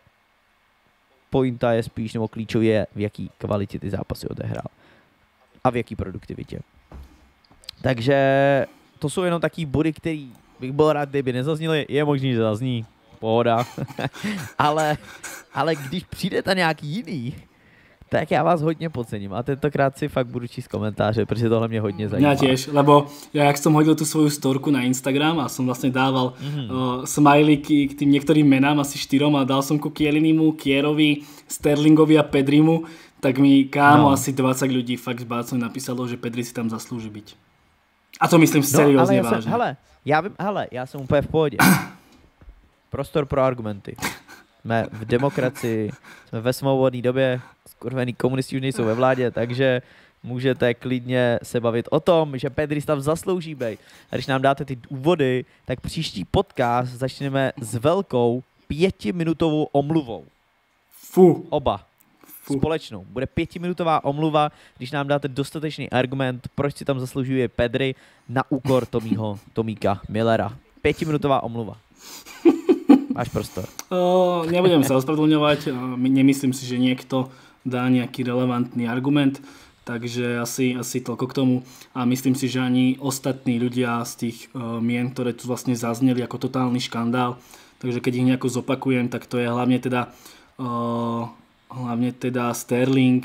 pointa je spíš, nebo klíčový je, v jaký kvalitě ty zápasy odehrál. A v jaký produktivitě. Takže to jsou jenom taky body, který bych byl rád, kdyby nezazněly. Je možný, že zazní. Pohoda. ale, ale když přijde ta nějaký jiný, tak já vás hodně podcením a tentokrát si fakt budu číst komentáře, protože tohle mě hodně zajímá. Ja tiež, lebo ja jak som hodil tú svoju storku na Instagram a som vlastne dával mm-hmm. uh, smajliky k tým niektorým menám, asi štyrom, a dal som ku Kielinimu, Kierovi, Sterlingovi a Pedrimu, tak mi kámo no. asi dvadsať ľudí fakt z Barcelony napísalo, že Pedri si tam zaslúži byť. A to myslím seriózne no, vážne. Hele, já vím, hele, já jsem úplně v pohodě. Prostor pro argumenty. Jsme v demokracii, jsme ve svobodné době, skurvený komunisti už nejsou ve vládě, takže můžete klidně se bavit o tom, že Pedri tam zaslouží být. A když nám dáte ty úvody, tak příští podcast začneme s velkou pětiminutovou omluvou. Fu. Oba. Fu. Společnou. Bude pětiminutová omluva, když nám dáte dostatečný argument, proč si tam zasloužuje Pedri na úkor Tomího, Tomíka Müllera. Pětiminutová omluva. Máš prostor. O, nebudem sa ospravedlňovať. Nemyslím si, že niekto dá nejaký relevantný argument, takže asi, asi toľko k tomu. A myslím si, že ani ostatní ľudia z tých uh, mien, ktoré tu vlastne zazneli ako totálny škandál, takže keď ich nejako zopakujem, tak to je hlavne teda uh, hlavne teda Sterling,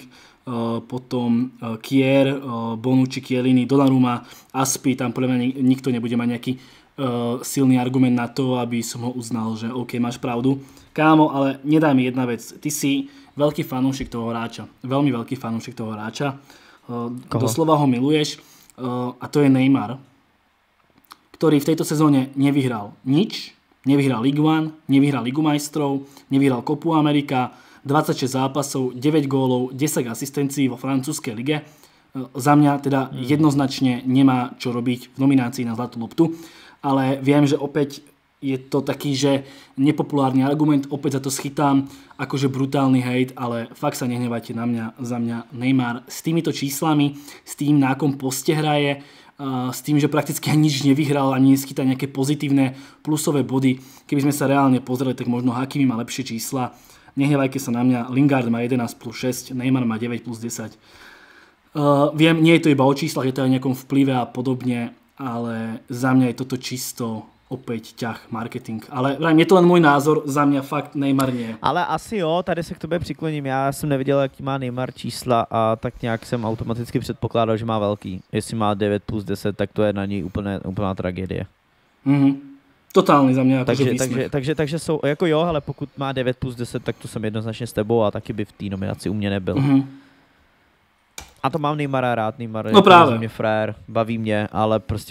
potom Kier, Bonucci, Chiellini, Donnarumma, Aspi, tam podľa mňa nikto nebude mať nejaký silný argument na to, aby som ho uznal, že OK, máš pravdu. Kámo, ale nedaj mi jedna vec. Ty si veľký fanúšik toho hráča. Veľmi veľký fanúšik toho hráča. Koho? Doslova ho miluješ. A to je Neymar, ktorý v tejto sezóne nevyhral nič. Nevyhral Ligue jeden, nevyhral Ligu majstrov, nevyhral Copu America, dvadsaťšesť zápasov, deväť gólov, desať asistencií vo francúzskej lige. Za mňa teda hmm. jednoznačne nemá čo robiť v nominácii na Zlatú loptu, ale viem, že opäť je to taký, že nepopulárny argument, opäť za to schytám, akože brutálny hejt, ale fakt sa nehnevajte na mňa, za mňa Neymar s týmito číslami, s tým, na akom poste hraje, s tým, že prakticky ani nič nevyhral, ani neschytá nejaké pozitívne plusové body. Keby sme sa reálne pozreli, tak možno Hakimi má lepšie čísla. Nehnevajte sa na mňa, Lingard má jedenásť plus šesť, Neymar má deväť plus desať. Uh, viem, nie je to iba o číslach, je to aj o nejakom vplyve a podobne, ale za mňa je toto čisto opäť ťah marketing. Ale vrajím, je to len môj názor, za mňa fakt Neymar nie. Ale asi jo, tady se k tobě přikloním. Já jsem neviděl, jaký má Neymar čísla a tak nějak jsem automaticky předpokládal, že má velký. Jestli má devět plus deset, tak to je na něj úplné, úplná tragédie. Mhm. Totálny za mňa. Takže, takže, takže, takže jsou, jako jo, ale pokud má devět plus deset, tak to jsem jednoznačně s tebou a taky by v té nominaci u mě nebyl. Mm-hmm. A to mám Neymara rád, Neymar no je mě frér, baví mě, ale prostě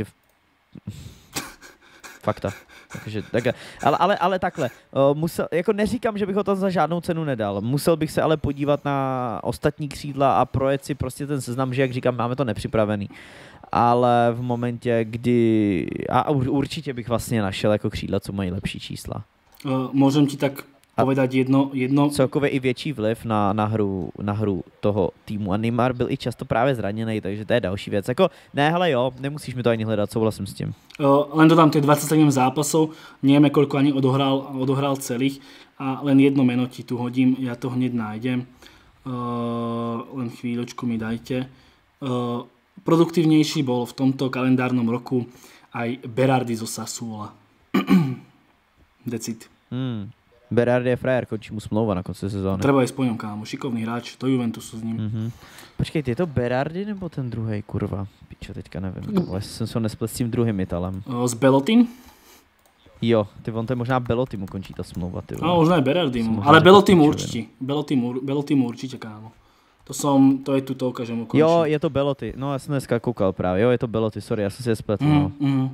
fakta. Takže, tak, ale, ale, ale takhle, uh, musel, jako neříkám, že bych ho tam za žádnou cenu nedal. Musel bych se ale podívat na ostatní křídla a projet si prostě ten seznam, že jak říkám, máme to nepřipravený. Ale v momentě, kdy... A určitě bych vlastně našel jako křídla, co mají lepší čísla. Uh, môžem ti tak povedať jedno... jedno... Celkově i větší vliv na, na, hru, na hru toho týmu. A Neymar byl i často právě zraněný, takže to je další věc. Jako, ne, hele jo, nemusíš mi to ani hledat, souhlasím s tím. Uh, len dodám tie dvadsaťsedem zápasov, nevieme koľko ani odohral, odohral celých a len jedno meno ti tu hodím, ja to hneď nájdem. Uh, len chvíľočku mi dajte. Uh, Produktívnejší bol v tomto kalendárnom roku aj Berardi zo Sassuola. Decid. Hmm. Berardi je frajer, končí mu smlouva na konci sezóny. Treba ísť po ňom, kámo. Šikovný hráč, do Juventusu s ním. Mm-hmm. Počkej, je to Berardi nebo ten druhej, kurva? Pičo, teďka nevím. Ale jsem se ho nesplet s tím druhým Italem. S Belotim? Jo, ty on to je možná Belotti mu končí ta smlouva, ty. No, možná aj Berardi mu. Ale Belotim určite. Belotim, Belotim určite, kámo. To som, to je tutovka, že mu končí. Jo, je to Belotti. No, já jsem dneska koukal právě. Jo, je to Belotti, sorry, já jsem si je spletl. Mm, no. mm.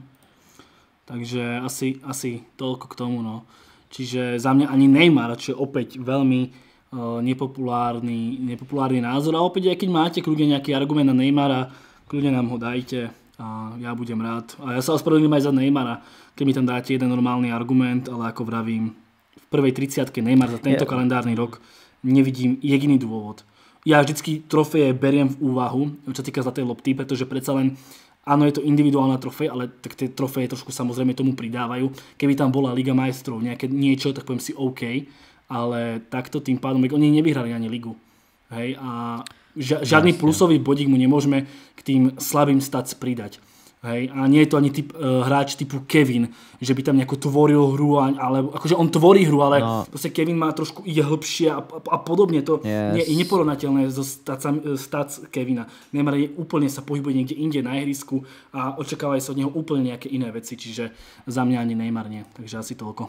Takže asi, asi toľko k tomu, no. Čiže za mňa ani Neymar, čo je opäť veľmi uh, nepopulárny, nepopulárny názor. A opäť, aj keď máte kľudne nejaký argument na Neymara, kľudne nám ho dajte a ja budem rád. A ja sa ospravedlňujem aj za Neymara, keď mi tam dáte jeden normálny argument, ale ako vravím, v prvej tridsiatke Neymar za tento je... kalendárny rok nevidím jediný dôvod. Ja vždycky trofeje beriem v úvahu, čo týka zlatej lopty, pretože predsa len áno, je to individuálna trofej, ale tak tie trofeje trošku samozrejme tomu pridávajú. Keby tam bola Liga majstrov, nejaké niečo, tak poviem si OK, ale takto tým pádom, oni nevyhrali ani ligu. Hej, a ža- žiadny plusový bodík mu nemôžeme k tým slabým stats pridať. Hej, a nie je to ani typ, uh, hráč typu Kevin, že by tam nejako tvoril hru, ale akože on tvorí hru, ale no. Proste Kevin má trošku ide hlbšie a, a, a podobne. To yes. nie, je neporovnateľné so stats Kevina. Neymar je úplne sa pohybuje niekde inde na ihrisku a očakávajú sa od neho úplne nejaké iné veci, čiže za mňa ani Neymar nie. Takže asi toľko.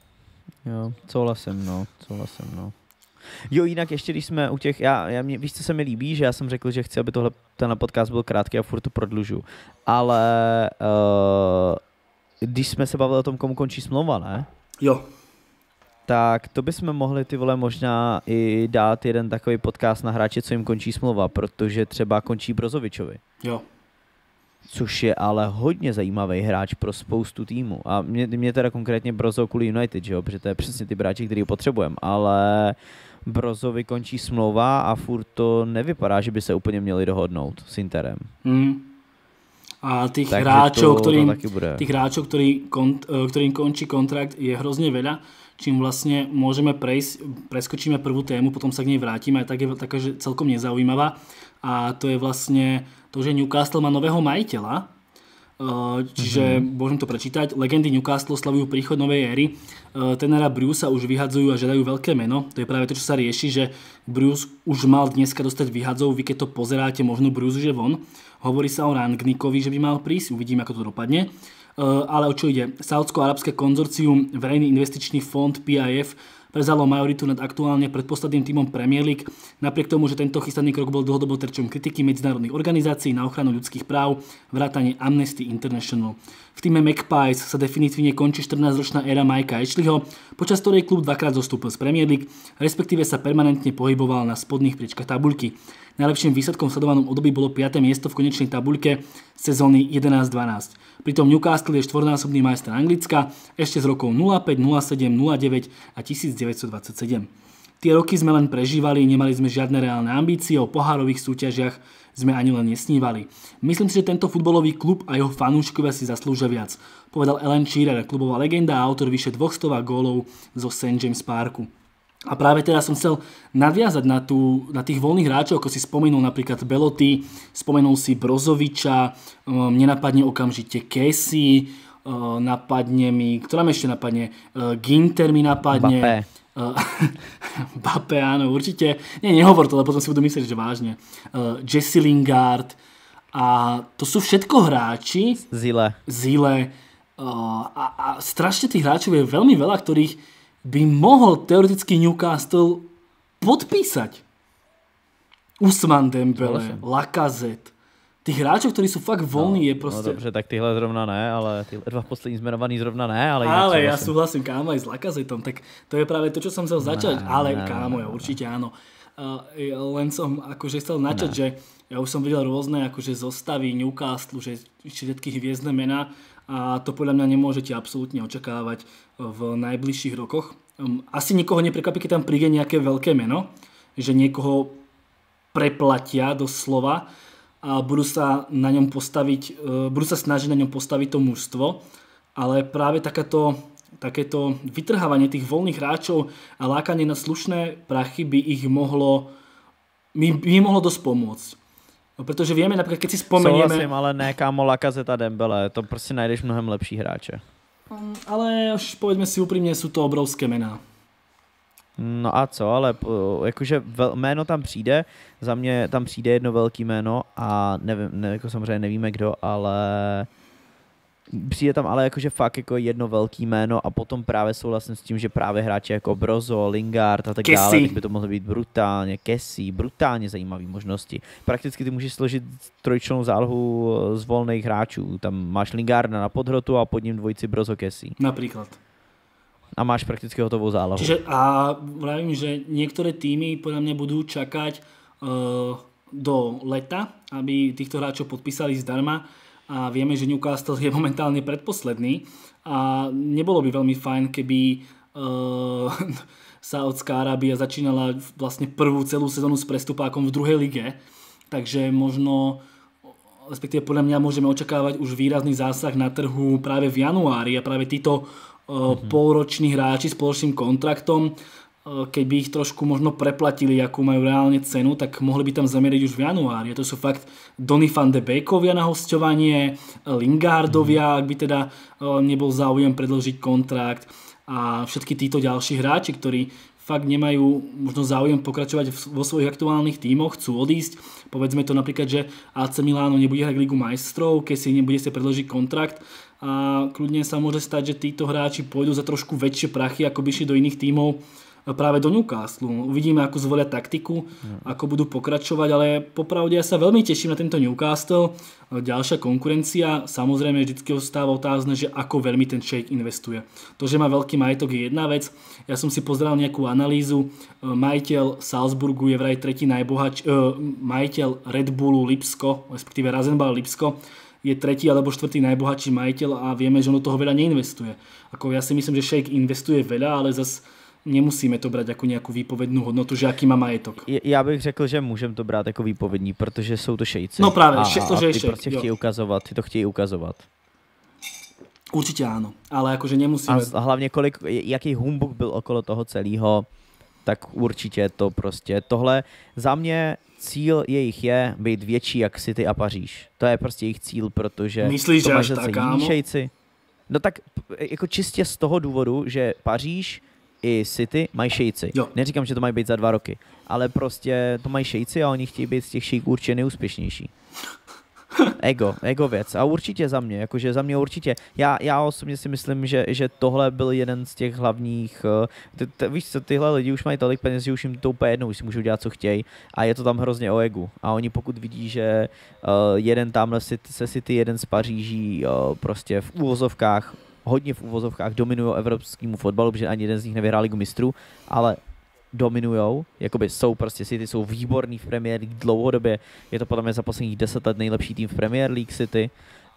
Jo, souhlasím, no, souhlasím, no. Jo, jinak ještě, když jsme u těch, já, já mě, víš, co se mi líbí, že já jsem řekl, že chci, aby tohle, tenhle podcast byl krátký a furt to prodlužu, ale uh, když jsme se bavili o tom, komu končí smlouva, ne? Jo. Tak to bychom mohli, ty vole, možná i dát jeden takový podcast na hráče, co jim končí smlouva, protože třeba končí Brozovičovi. Jo. Což je ale hodně zajímavý hráč pro spoustu týmů. A mě, mě teda konkrétně Brozo kvůli United, že jo? Protože to je přesně ty hráči, který potřebujeme, ale Brozovi končí smlouva a furt to nevypadá, že by se úplně měli dohodnout s Interem. Mm. A tých Takže hráčov, to, ktorým, to tých hráčov, ktorý, kont, ktorým končí kontrakt, je hrozne veľa, čím vlastne môžeme prejsť, preskočíme prvú tému, potom sa k nej vrátime, tak je taká, že celkom nezaujímavá. A to je vlastne to, že Newcastle má nového majiteľa. čiže mm-hmm. môžem to prečítať. Legendy Newcastle slavujú príchod novej éry. Tenera Bruce sa už vyhadzujú a žiadajú veľké meno. To je práve to, čo sa rieši, že Bruce už mal dneska dostať vyhadzov. Vy keď to pozeráte, možno Bruce už je von. Hovorí sa o Rangnickovi, že by mal prísť. Uvidíme, ako to dopadne. Ale o čo ide? Saúdsko-arabské konzorcium, verejný investičný fond P I F, prezalo majoritu nad aktuálne predposledným tímom Premier League. Napriek tomu, že tento chystaný krok bol dlhodobo terčom kritiky medzinárodných organizácií na ochranu ľudských práv, vrátane Amnesty International. V týme Magpies sa definitívne končí štrnásťročná éra Mikea Ashleyho, počas ktorej klub dvakrát zostúpil z Premier League, respektíve sa permanentne pohyboval na spodných priečkach tabuľky. Najlepším výsledkom v sledovanom období bolo piate miesto v konečnej tabuľke sezóny jedenásť dvanásť. Pritom Newcastle je štvornásobný majster Anglicka ešte z rokov nula päť, nula sedem, nula deväť a devätnásťstodvadsaťsedem. Tie roky sme len prežívali, nemali sme žiadne reálne ambície, o pohárových súťažiach sme ani len nesnívali. Myslím si, že tento futbalový klub a jeho fanúškovia si zaslúžia viac, povedal Alan Shearer, klubová legenda a autor vyše dvesto gólov zo Saint James Parku. A práve teraz som chcel nadviazať na, tú, na tých voľných hráčov, ako si spomenul napríklad Belotti, spomenul si Brozoviča, um, mne napadne okamžite Casey, uh, napadne mi, ktorá mi ešte napadne, uh, Ginter mi napadne. Mbappé. Uh, Mbappé, áno, určite. Nie, nehovor to, ale potom si budú myslieť, že vážne. Uh, Jesse Lingard. A to sú všetko hráči. Zile. Zile. Uh, a, a strašne tých hráčov je veľmi veľa, ktorých by mohol teoreticky Newcastle podpísať. Ousmane Dembele, Lacazette. Tých hráčov, ktorí sú fakt voľní, no, je proste... No dobře, tak tyhle zrovna ne, ale tyhle dva poslední zmenovaný zrovna ne, ale... Ale ja súhlasím, kámo, aj s Lacazettom, tak to je práve to, čo som chcel začať, no, ale no, kámo, no, ja no. určite áno. Uh, len som akože chcel načať, no. že ja už som videl rôzne akože zostavy Newcastle, že všetky hviezdne mená a to podľa mňa nemôžete absolútne očakávať v najbližších rokoch. Um, asi nikoho neprekvapí, keď tam príde nejaké veľké meno, že niekoho preplatia doslova a budú sa na ňom postaviť, budú sa snažiť na ňom postaviť to mužstvo, ale práve takáto, takéto vytrhávanie tých voľných hráčov a lákanie na slušné prachy by ich mohlo, by, by im mohlo dosť pomôcť. No, pretože vieme, napríklad, keď si spomenieme... Souhlasím, ale ne, kámo, Lacazette a Dembele, to prostě najdeš mnohem lepší hráče. Ale až povedzme si úprimne, sú to obrovské mená. No a co, ale jakože jméno tam přijde, za mě tam přijde jedno velký jméno a nevím, ne, jako samozřejmě nevíme kdo, ale přijde tam ale jakože fakt jako jedno velký jméno a potom právě souhlasím s tím, že právě hráči jako Brozo, Lingard a tak Kessie. dále, tak by to mohlo být brutálně, Casey, brutálně zajímavý možnosti. Prakticky ty můžeš složit trojčlennou zálohu z volných hráčů, tam máš Lingarda na podhrotu a pod ním dvojici Brozo, Casey. Napríklad. A máš prakticky hotovou zálohu. Čiže a vravím, že niektoré týmy podľa mňa budú čakať uh, do leta, aby týchto hráčov podpísali zdarma a vieme, že Newcastle je momentálne predposledný a nebolo by veľmi fajn, keby uh, Saudská Arábia začínala vlastne prvú celú sezónu s prestupákom v druhej lige, takže možno, respektíve podľa mňa môžeme očakávať už výrazný zásah na trhu práve v januári a práve títo Mm-hmm. polroční hráči s spoločným kontraktom, keď by ich trošku možno preplatili, akú majú reálne cenu, tak mohli by tam zamieriť už v januári. To sú fakt Donny van de Beekovia na hosťovanie, Lingardovia, mm-hmm. ak by teda nebol záujem predĺžiť kontrakt a všetky títo ďalší hráči, ktorí fakt nemajú možno záujem pokračovať vo svojich aktuálnych tímoch, chcú odísť. Povedzme to napríklad, že á cé Miláno nebude hrať Ligu majstrov, keď si nebude sa predĺžiť kontrakt a kľudne sa môže stať, že títo hráči pôjdu za trošku väčšie prachy, ako by šli do iných tímov práve do Newcastle. Uvidíme, ako zvolia taktiku, ako budú pokračovať, ale popravde ja sa veľmi teším na tento Newcastle. Ďalšia konkurencia, samozrejme vždycky ostáva otázne, že ako veľmi ten Sheikh investuje. To, že má veľký majetok je jedna vec. Ja som si pozeral nejakú analýzu. Majiteľ Salzburgu je vraj tretí najbohatší, majiteľ Red Bullu Lipsko, respektíve Rasenball Lipsko, je tretí alebo štvrtý najbohatší majiteľ a vieme, že on do toho veľa neinvestuje. Ako ja si myslím, že Sheikh investuje veľa, ale zas nemusíme to brať ako nejakú výpovednú hodnotu, že aký má majetok. Já bych řekl, že můžeme to brát jako výpovední, protože jsou to šejci. No právě, a, še, to, že je ty šejk, prostě chtějí ukazovat, ty to chtějí ukazovat. Určitě áno, ale akože nemusíme. A hlavně kolik, jaký humbuk byl okolo toho celého, tak určitě to prostě tohle za mě cíl jejich je být větší jak City a Paříž. To je prostě jejich cíl, protože myslíš, to že mají až zase tak, jiní kámo? šejci. No tak jako čistě z toho důvodu, že Paříž i City mají šejci. Jo. Neříkám, že to mají být za dva roky, ale prostě to mají šejci a oni chtějí být z těch šejků určitě nejúspěšnější. Ego, ego věc. A určitě za mě, jakože za mě určitě. Já, já osobně si myslím, že, že tohle byl jeden z těch hlavních, ty, ty, víš co, tyhle lidi už mají tolik peněz, že už jim to úplně jednou, už si můžou dělat, co chtějí. A je to tam hrozně o egu. A oni pokud vidí, že uh, jeden tamhle se City, jeden z Paříží, uh, prostě v úvozovkách, hodně v úvozovkách dominují evropskému fotbalu, protože ani jeden z nich nevyhrál Ligu mistrů, ale dominujou, jakoby jsou prostě City, jsou výborní v Premier League dlouhodobě, je to podle mě za posledních deset let nejlepší tým v Premier League City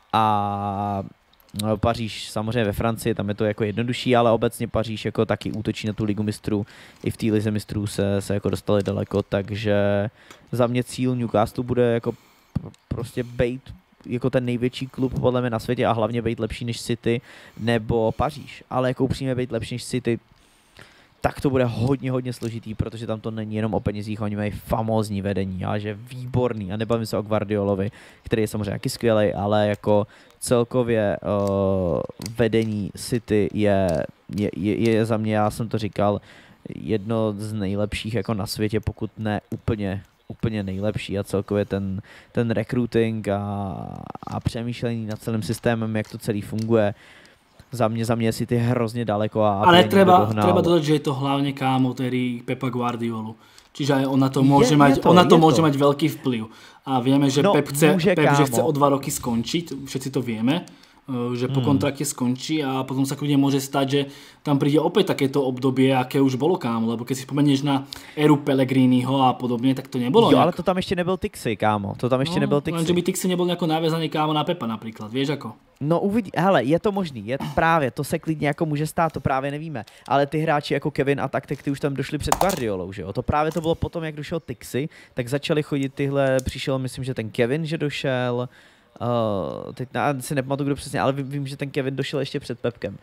a no, Paříž samozřejmě ve Francii, tam je to jako jednodušší, ale obecně Paříž jako taky útočí na tu Ligu mistrů, i v té Lize mistrů se, se jako dostali daleko, takže za mě cíl Newcastle bude jako prostě bejt jako ten největší klub podle mě na světě a hlavně být lepší než City nebo Paříž, ale jako upřímně být lepší než City, tak to bude hodně, hodně složitý, protože tam to není jenom o penězích, oni mají famózní vedení, ale že výborný, a nebavím se o Guardiolovi, který je samozřejmě taky skvělej, ale jako celkově uh, vedení City je, je, je, je za mě, já jsem to říkal, jedno z nejlepších jako na světě, pokud ne úplně úplně nejlepší a celkově ten, ten recruiting a, a přemýšlení nad celým systémem, jak to celý funguje, za mě, za mě si ty hrozně daleko. A ale treba, treba dodať, že je to hlavne kámo tedy Pepa Guardiolu. Čiže aj on na to môže, je, mať, je to, on na to môže to. mať veľký vplyv. A vieme, že no, Pep, chce, môže, Pep že chce o dva roky skončiť, všetci to vieme, že po hmm. kontrakte skončí a potom sa kľudne môže stať, že tam príde opäť takéto obdobie, aké už bolo, kámo, lebo keď si spomenieš na éru Pellegriniho a podobne, tak to nebolo. Jo, nejak... ale to tam ešte nebyl Tixi, kámo, to tam ešte no, nebyl Tixi. Lenže by Tixi nebol nejako naviazaný, kámo, na Pepa napríklad, vieš ako? No uvidí, hele, je to možný, je to právě, to se klidně jako může stát, to právě nevíme, ale ty hráči jako Kevin a tak, ty už tam došli před Guardiolou, že jo, to právě to bylo potom, jak došel Tixi, tak začali chodit tyhle, přišel, myslím, že ten Kevin, že došel, uh, teď já si nepamatuju, kdo přesně, ale vím, vím, že ten Kevin došel ještě před Pepkem.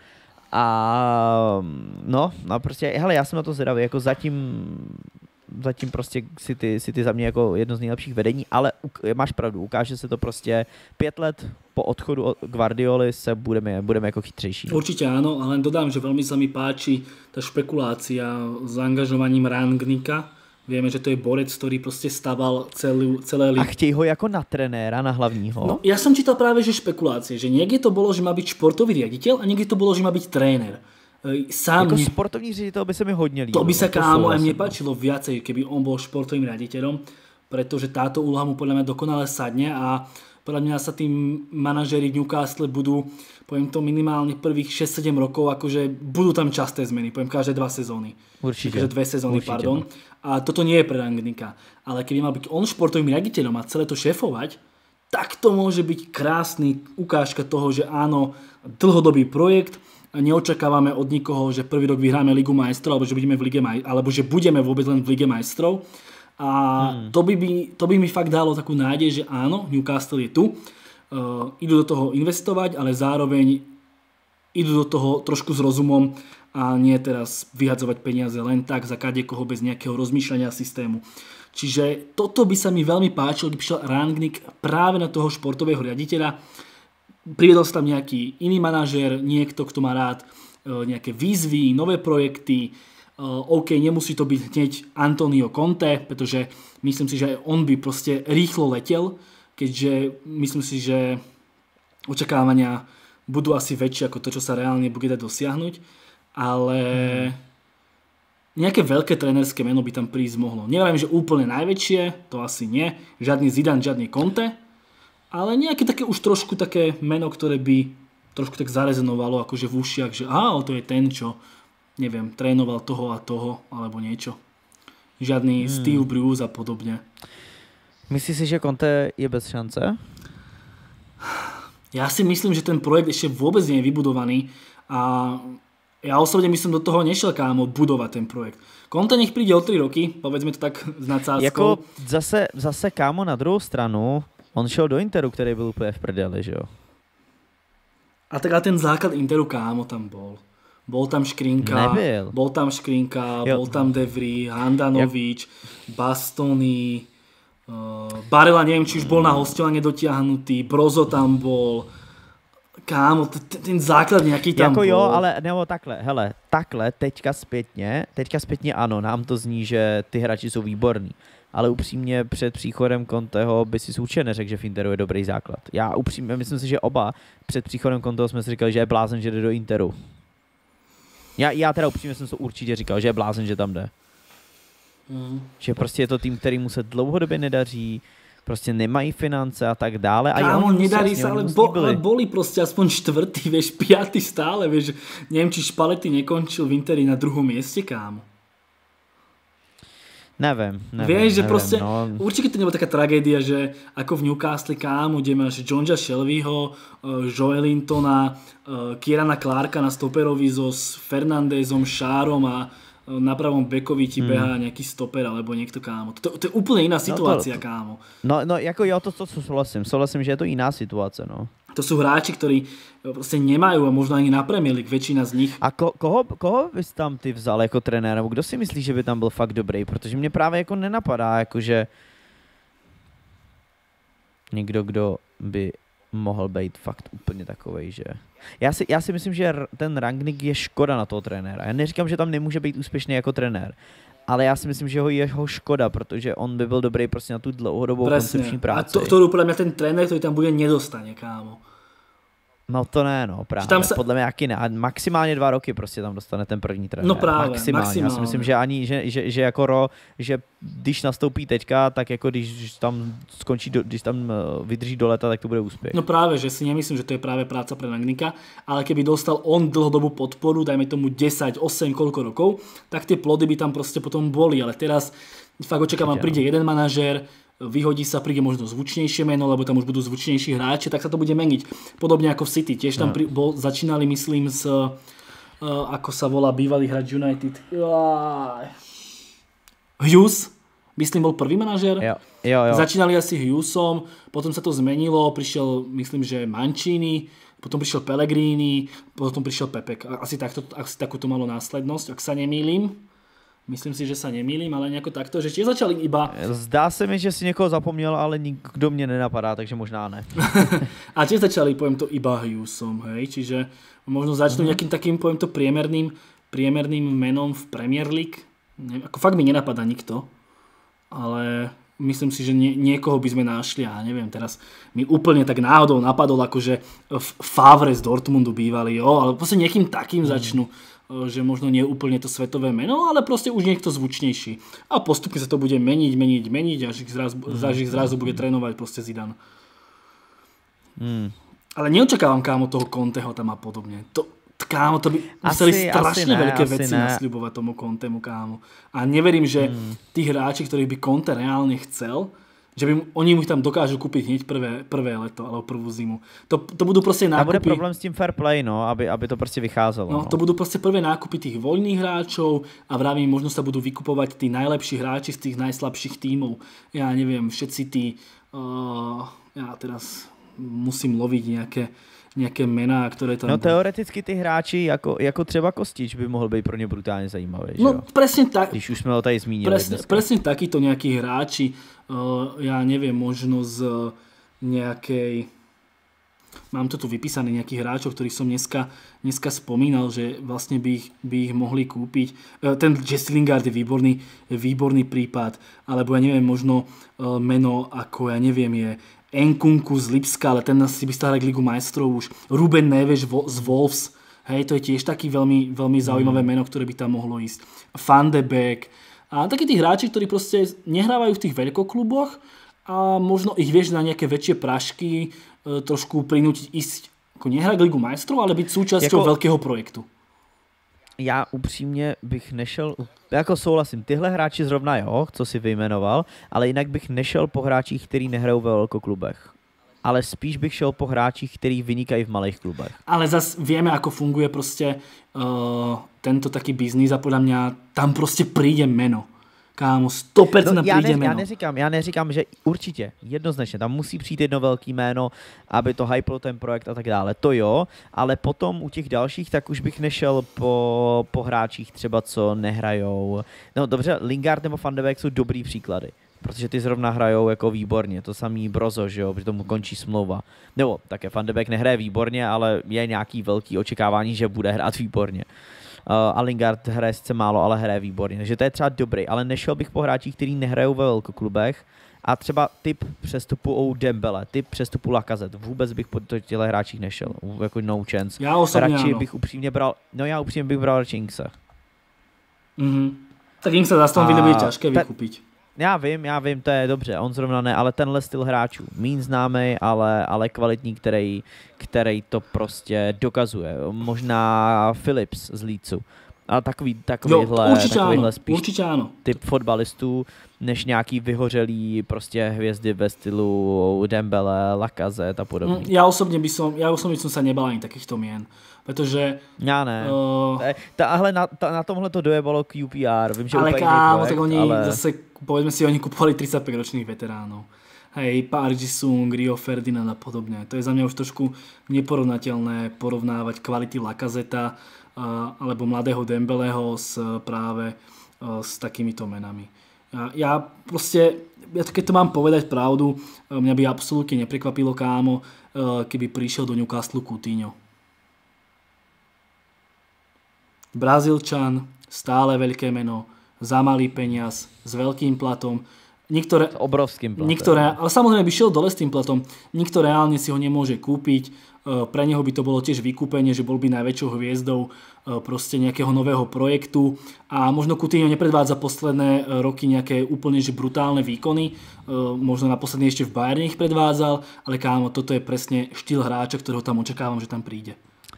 A no, no prostě, hele, já jsem na to zvědavý, jako zatím, zatím prostě City, City za mě jako jedno z nejlepších vedení, ale máš pravdu, ukáže se to prostě pět let po odchodu od Guardioli se budeme, budeme jako chytřejší. Určite áno, ale len dodám, že veľmi sa mi páči tá špekulácia s angažovaním Rangnicka. Vieme, že to je borec, ktorý proste staval celú, celé A chtějí ho jako na trenéra, na hlavního? No, ja som čítal práve, že špekulácie, že niekde to bolo, že má byť športový riaditeľ a niekde to bolo, že má byť tréner. Sám jako ne... sportovní ředitel by se mi hodně líbilo. To by sa, kámo, aj mne páčilo viacej, keby on bol športovým riaditeľom, pretože táto úloha mu podľa mňa dokonale sadne a podľa mňa sa tým manažéri Newcastle budú, poviem to minimálne prvých šesť sedem rokov, akože budú tam časté zmeny, poviem každé dva sezóny. Určite. Každé dve sezóny, Určite. pardon. A toto nie je pre Rangnicka. Ale keby mal byť on športovým riaditeľom a celé to šéfovať, tak to môže byť krásny ukážka toho, že áno, dlhodobý projekt, neočakávame od nikoho, že prvý rok vyhráme Ligu majstrov, alebo že budeme v Lige maj- alebo že budeme vôbec len v Lige majstrov. A hmm. to, by by, to by mi fakt dalo takú nádej, že áno, Newcastle je tu. Uh, idú do toho investovať, ale zároveň idú do toho trošku s rozumom a nie teraz vyhadzovať peniaze len tak za kadekoho bez nejakého rozmýšľania systému. Čiže toto by sa mi veľmi páčilo, keď prišiel Rangnick práve na toho športového riaditeľa. Privedol sa tam nejaký iný manažér, niekto, kto má rád uh, nejaké výzvy, nové projekty. Uh, OK, nemusí to byť hneď Antonio Conte, pretože myslím si, že on by proste rýchlo letel, keďže myslím si, že očakávania budú asi väčšie ako to, čo sa reálne bude dať dosiahnuť, ale nejaké veľké trénerské meno by tam prísť mohlo. Neviem, že úplne najväčšie, to asi nie, žiadny Zidane, žiadny Conte, ale nejaké také už trošku také meno, ktoré by trošku tak zarezonovalo akože v ušiach, že á, to je ten, čo neviem, trénoval toho a toho, alebo niečo. Žiadny hmm. Steve Bruce a podobne. Myslíš si, že Conte je bez šance? Ja si myslím, že ten projekt ešte vôbec nie je vybudovaný a ja osobne by som do toho nešiel, kámo, budovať ten projekt. Conte nech príde o tri roky, povedzme to tak s nadsázkou. Jako zase, zase, kámo, na druhou stranu, on šel do Interu, který byl úplně v prdeli, že jo? A tak a ten základ Interu, kámo, tam bol. Bol tam Škrinka, Nebyl. bol tam Škrinka, Jo. bol tam De Vries, Handanovič, Bastoni, uh, Barella, neviem, či už bol na hostovanie dotiahnutý, Brozo tam bol, kámo, t- ten základ nejaký tam jako bol. jo, ale nebo takhle, hele, takhle, teďka zpětně, teďka zpětně ano, nám to zní, že ty hráči jsou výborní. Ale upřímně před příchodem Conteho by si určitě neřekl, že v Interu je dobrý základ. Já upřímně myslím si, že oba před příchodem Conteho jsme si říkali, že je blázen, že jde do Interu. Já, já teda upřímně jsem to určitě říkal, že je blázen, že tam jde. Mm. Že prostě je to tým, který mu se dlouhodobě nedaří, prostě nemají finance a tak dále. A Kámo, oni nedarí jasně, sa, ale, oni bo, slíbili. ale boli proste aspoň štvrtý, vieš, piatý stále, vieš. Neviem, či Spalletti nekončil v Interi na druhom mieste, kámo. Nevím, nevím, Vieš, že nevím, proste, no. určite to nebola taká tragédia, že ako v Newcastle, kámo, kde máš Jonea Shelbyho, uh, Joelintona, uh, Kierana Clarka na stoperovi so s Fernandezom, Šárom a uh, na pravom bekovi ti Hmm. behá nejaký stoper alebo niekto, kámo. To, to je úplne iná situácia, to- kámo. No, no, jako jo, to, to, to souhlasím, souhlasím, že je to jiná situace, no. To sú hráči, ktorí proste nemajú a možno ani na Premier League, väčšina z nich. A ko, koho, koho bys tam ty vzal jako trenéra, nebo kdo si myslí, že by tam byl fakt dobrý, protože mě právě jako nenapadá, jakože někdo, kdo by mohl být fakt úplně takovej, že... Já si, já si myslím, že r- ten Rangnick je škoda na toho trenéra. Já neříkám, že tam nemůže být úspěšný jako trenér, ale já si myslím, že ho je ho škoda, protože on by byl dobrý prostě na tu dlouhodobou koncepční A práci. to, ktorú podľa mňa ten tréner, ktorý tam bude, nedostane, kámo. No to ne, no právě. tam se- Podle mě jaký ne. A maximálně dva roky prostě tam dostane ten první trenér. No právě, maximálně. Já si maximálně. myslím, že ani, že, že, že jako ro, že když nastoupí teďka, tak jako když tam skončí, do, když tam eh, vydrží do leta, tak to bude úspěch. No práve, že si nemyslím, že to je práve práca pre Rangnicka, ale keby dostal on dlhodobú podporu, dajme tomu desať, osem, koľko rokov, tak tie plody by tam proste potom boli, ale teraz fakt očakávam, Určite, príde jeden manažér, vyhodí sa, príde možno zvučnejšie meno, lebo tam už budú zvučnejší hráči, tak sa to bude meniť. Podobne ako v City, tiež tam pri, bol, začínali, myslím, s, uh, ako sa volá bývalý hráč United, Jaj. Hughes, myslím, bol prvý manažér. Jo, jo, jo. Začínali asi Hughesom, potom sa to zmenilo, prišiel, myslím, že Mancini, potom prišiel Pellegrini, potom prišiel Pepek. Asi, takto, asi takúto malo následnosť, ak sa nemýlim. Myslím si, že sa nemýlim, ale nejako takto, že tiež začali iba... Zdá se mi, že si někoho zapomněl, ale nikdo mě nenapadá, takže možná ne. A tiež začali, poviem to, iba Hughesom, hej, čiže možno začnú Mhm. nejakým takým, poviem to, priemerným, priemerným menom v Premier League. Ne, ako fakt mi nenapadá nikto, ale myslím si, že nie, niekoho by sme našli, a neviem, teraz mi úplne tak náhodou napadol, akože F- Favre z Dortmundu bývalý, jo, ale proste niekým takým Mhm. začnú, že možno nie úplne to svetové meno, ale proste už niekto zvučnejší. A postupne sa to bude meniť, meniť, meniť, až ich zrazu, Mhm. až ich zrazu bude trénovať proste Zidane. Hmm. Ale neočakávam, kámo, toho Conteho tam a podobne. To, kámo, to by Asi- museli asi strašne ne, veľké asi veci ne. nasľubovať tomu Contemu, kámo. A neverím, že Hmm. tí hráči, ktorých by Conte reálne chcel, že by mu, oni mu ich tam dokážu kúpiť hneď prvé, prvé leto alebo prvú zimu. To, to budú proste Tam bude nákupy... problém s tím fair play, no, aby, aby to prostě vycházelo. No, to budú proste prvé nákupy tých voľných hráčov a vravím, možno sa budú vykupovať tí najlepší hráči z tých najslabších tímov. Ja neviem, všetci tí... Uh, ja teraz musím loviť nejaké, nejaké mená, ktoré tam... No teoreticky ty hráči, jako, jako třeba Kostič by mohl být pro ně brutálně zajímavý, že No jo? presne tak. Když už jsme ho tady zmínili Presne, dneska. presne takíto nejakí hráči, uh, ja neviem, možno z uh, nejakej... Mám to tu vypísané nejakých hráčov, ktorých som dneska, dneska spomínal, že vlastne by ich, by ich mohli kúpiť. Uh, ten Jesse Lingard je výborný, výborný prípad, alebo ja neviem, možno uh, meno ako, ja neviem, je Nkunku z Lipska, ale ten si by stále Ligu majstrov už. Ruben Neves vo- z Wolves, hej, to je tiež taký veľmi, veľmi zaujímavé meno, ktoré by tam mohlo ísť. Van de Beek. A takí tí hráči, ktorí proste nehrávajú v tých veľkokluboch a možno ich vieš na nejaké väčšie prašky e, trošku prinútiť ísť, ako nehrať Ligu majstrov, ale byť súčasťou Jako- veľkého projektu. Já upřímně bych nešel, jako souhlasím, tyhle hráči zrovna jo, co si vyjmenoval, ale jinak bych nešel po hráčích, který nehrajou ve velkoklubech. Ale spíš bych šel po hráčích, který vynikají v malých klubech. Ale zas vieme, ako funguje proste uh, tento taký biznis a podľa mňa tam proste príde meno. Kámo, sto percent no, já, príde ne, meno. já, neříkám, já neříkám, že určitě, jednoznačně, tam musí přijít jedno velký jméno, aby to hyplo ten projekt a tak dále, to jo, ale potom u těch dalších, tak už bych nešel po, po hráčích třeba, co nehrajou. No dobře, Lingard nebo Van de Beek jsou dobrý příklady, protože ty zrovna hrajou jako výborně, to samý Brozo, že jo, protože tomu končí smlouva. Nebo také Van de Beek nehraje výborně, ale je nějaký velký očekávání, že bude hrát výborně. Uh, a Lingard hraje sice málo, ale hraje výborně, takže to je třeba dobrý, ale nešel bych po hráčích, kteří nehrajou ve velkoklubech a třeba typ přestupu o Dembele, typ přestupu Lacazette, vůbec bych po těchto hráčích nešel, jako no chance. Já osobně radši ano. bych upřímně bral, no já upřímně bych bral radši Inkse. Mm-hmm. Tak Inkse za Aston Villa bude těžké vykúpiť. Já vím, já vím, to je dobře, on zrovna ne, ale tenhle styl hráčů, míň známý, ale, ale kvalitní, který, který to prostě dokazuje. Možná Phillips z Leedsu, ale takový, takovýhle, jo, určitě takovýhle ano, spíš určitě ano. typ fotbalistů, než nějaký vyhořelý prostě hvězdy ve stylu Dembele, Lacazette a podobně. Mm, ja osobne by som, ja osobne by som sa nebal ani takýchto mien, pretože... Já ne. Uh, Tahle na, ta, na tomhle to dojebalo Q P R, vím, že ale úplně kámo, projekt, tak oni ale... zase, povedzme si, oni kupovali tridsaťpäťročných veteránov. Hej, Park Ji-sung, Rio Ferdinand a podobne. To je za mňa už trošku neporovnateľné porovnávať kvality Lacazetta uh, alebo mladého Dembeleho s práve uh, s takýmito menami. Ja, ja proste, ja keď to mám povedať pravdu, mňa by absolútne neprekvapilo, kámo, uh, keby prišiel do Newcastle Coutinho. Brazílčan, stále veľké meno, za malý peniaz, s veľkým platom. Nikto re... obrovským platom. Nikto re... Ale samozrejme by šiel dole s tým platom. Nikto reálne si ho nemôže kúpiť. Pre neho by to bolo tiež vykúpenie, že bol by najväčšou hviezdou proste nejakého nového projektu. A možno Coutinho nepredvádza posledné roky nejaké úplne že brutálne výkony. Možno naposledný ešte v Bayerne ich predvádzal. Ale kámo, toto je presne štýl hráča, ktorého tam očakávam, že tam príde.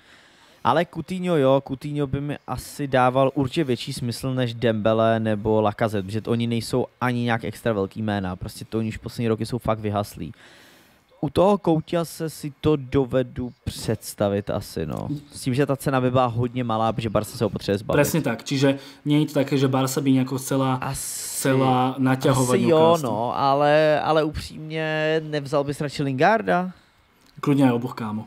Ale Coutinho jo, Coutinho by mi asi dával určitě větší smysl než Dembele nebo Lacazette, protože to oni nejsou ani nějak extra velký jména, prostě to oni už poslední roky jsou fakt vyhaslí. U toho Coutia se si to dovedu představit asi, no. S tím, že ta cena by byla hodně malá, protože Barca se ho potřebuje zbavit. Presne tak, čiže nie je to také, že Barca by nejako chcela, asi, chcela naťahovať asi jo, no, ale, ale upřímně nevzal bys radši Lingarda? Kľudne aj oboch, kámo.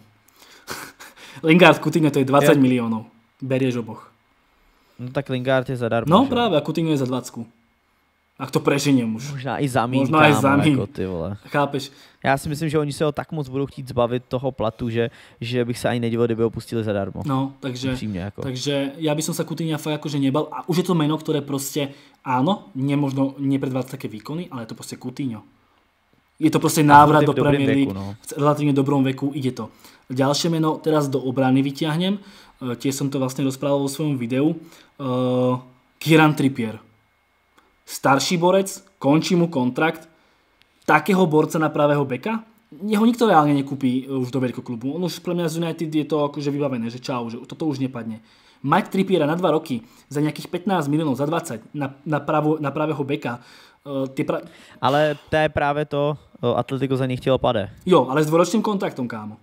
Lingard, Coutinho, to je dvadsať miliónov. Berieš oboch. No tak Lingard je zadarmo. No že? práve, a Coutinho je za dvadsať. Ak to preženiem už. Možná i za míň, Možná aj za míň. jako ty vole. Chápeš? Já si myslím, že oni se ho tak moc budou chtít zbavit toho platu, že, že bych se ani nedivil, kdyby ho pustili zadarmo. No, takže, Upřímně, jako. takže ja by som sa Coutinha fakt akože nebal. A už je to meno, ktoré proste, áno, nemožno nepredvádzať také výkony, ale je to proste Coutinho. Je to proste návrat do Premier League. Veku, no. V relatívne dobrom veku ide to. Ďalšie meno teraz do obrany vyťahnem. Uh, tiež som to vlastne rozprával vo svojom videu. Uh, Kieran Trippier. Starší borec, končí mu kontrakt. Takého borca na pravého beka? Jeho nikto reálne nekúpi už do veľkoklubu. On už pre mňa z United je to akože vybavené, že čau, že toto už nepadne. Mike Trippiera na dva roky za nejakých pätnásť miliónov, za dvadsať na, na, pravo, na pravého beka. Uh, pra... Ale to je právě to, Atletico za něj chtělo pade. Jo, ale s dvoročným kontraktom, kámo.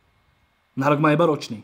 Na rok má iba ročný.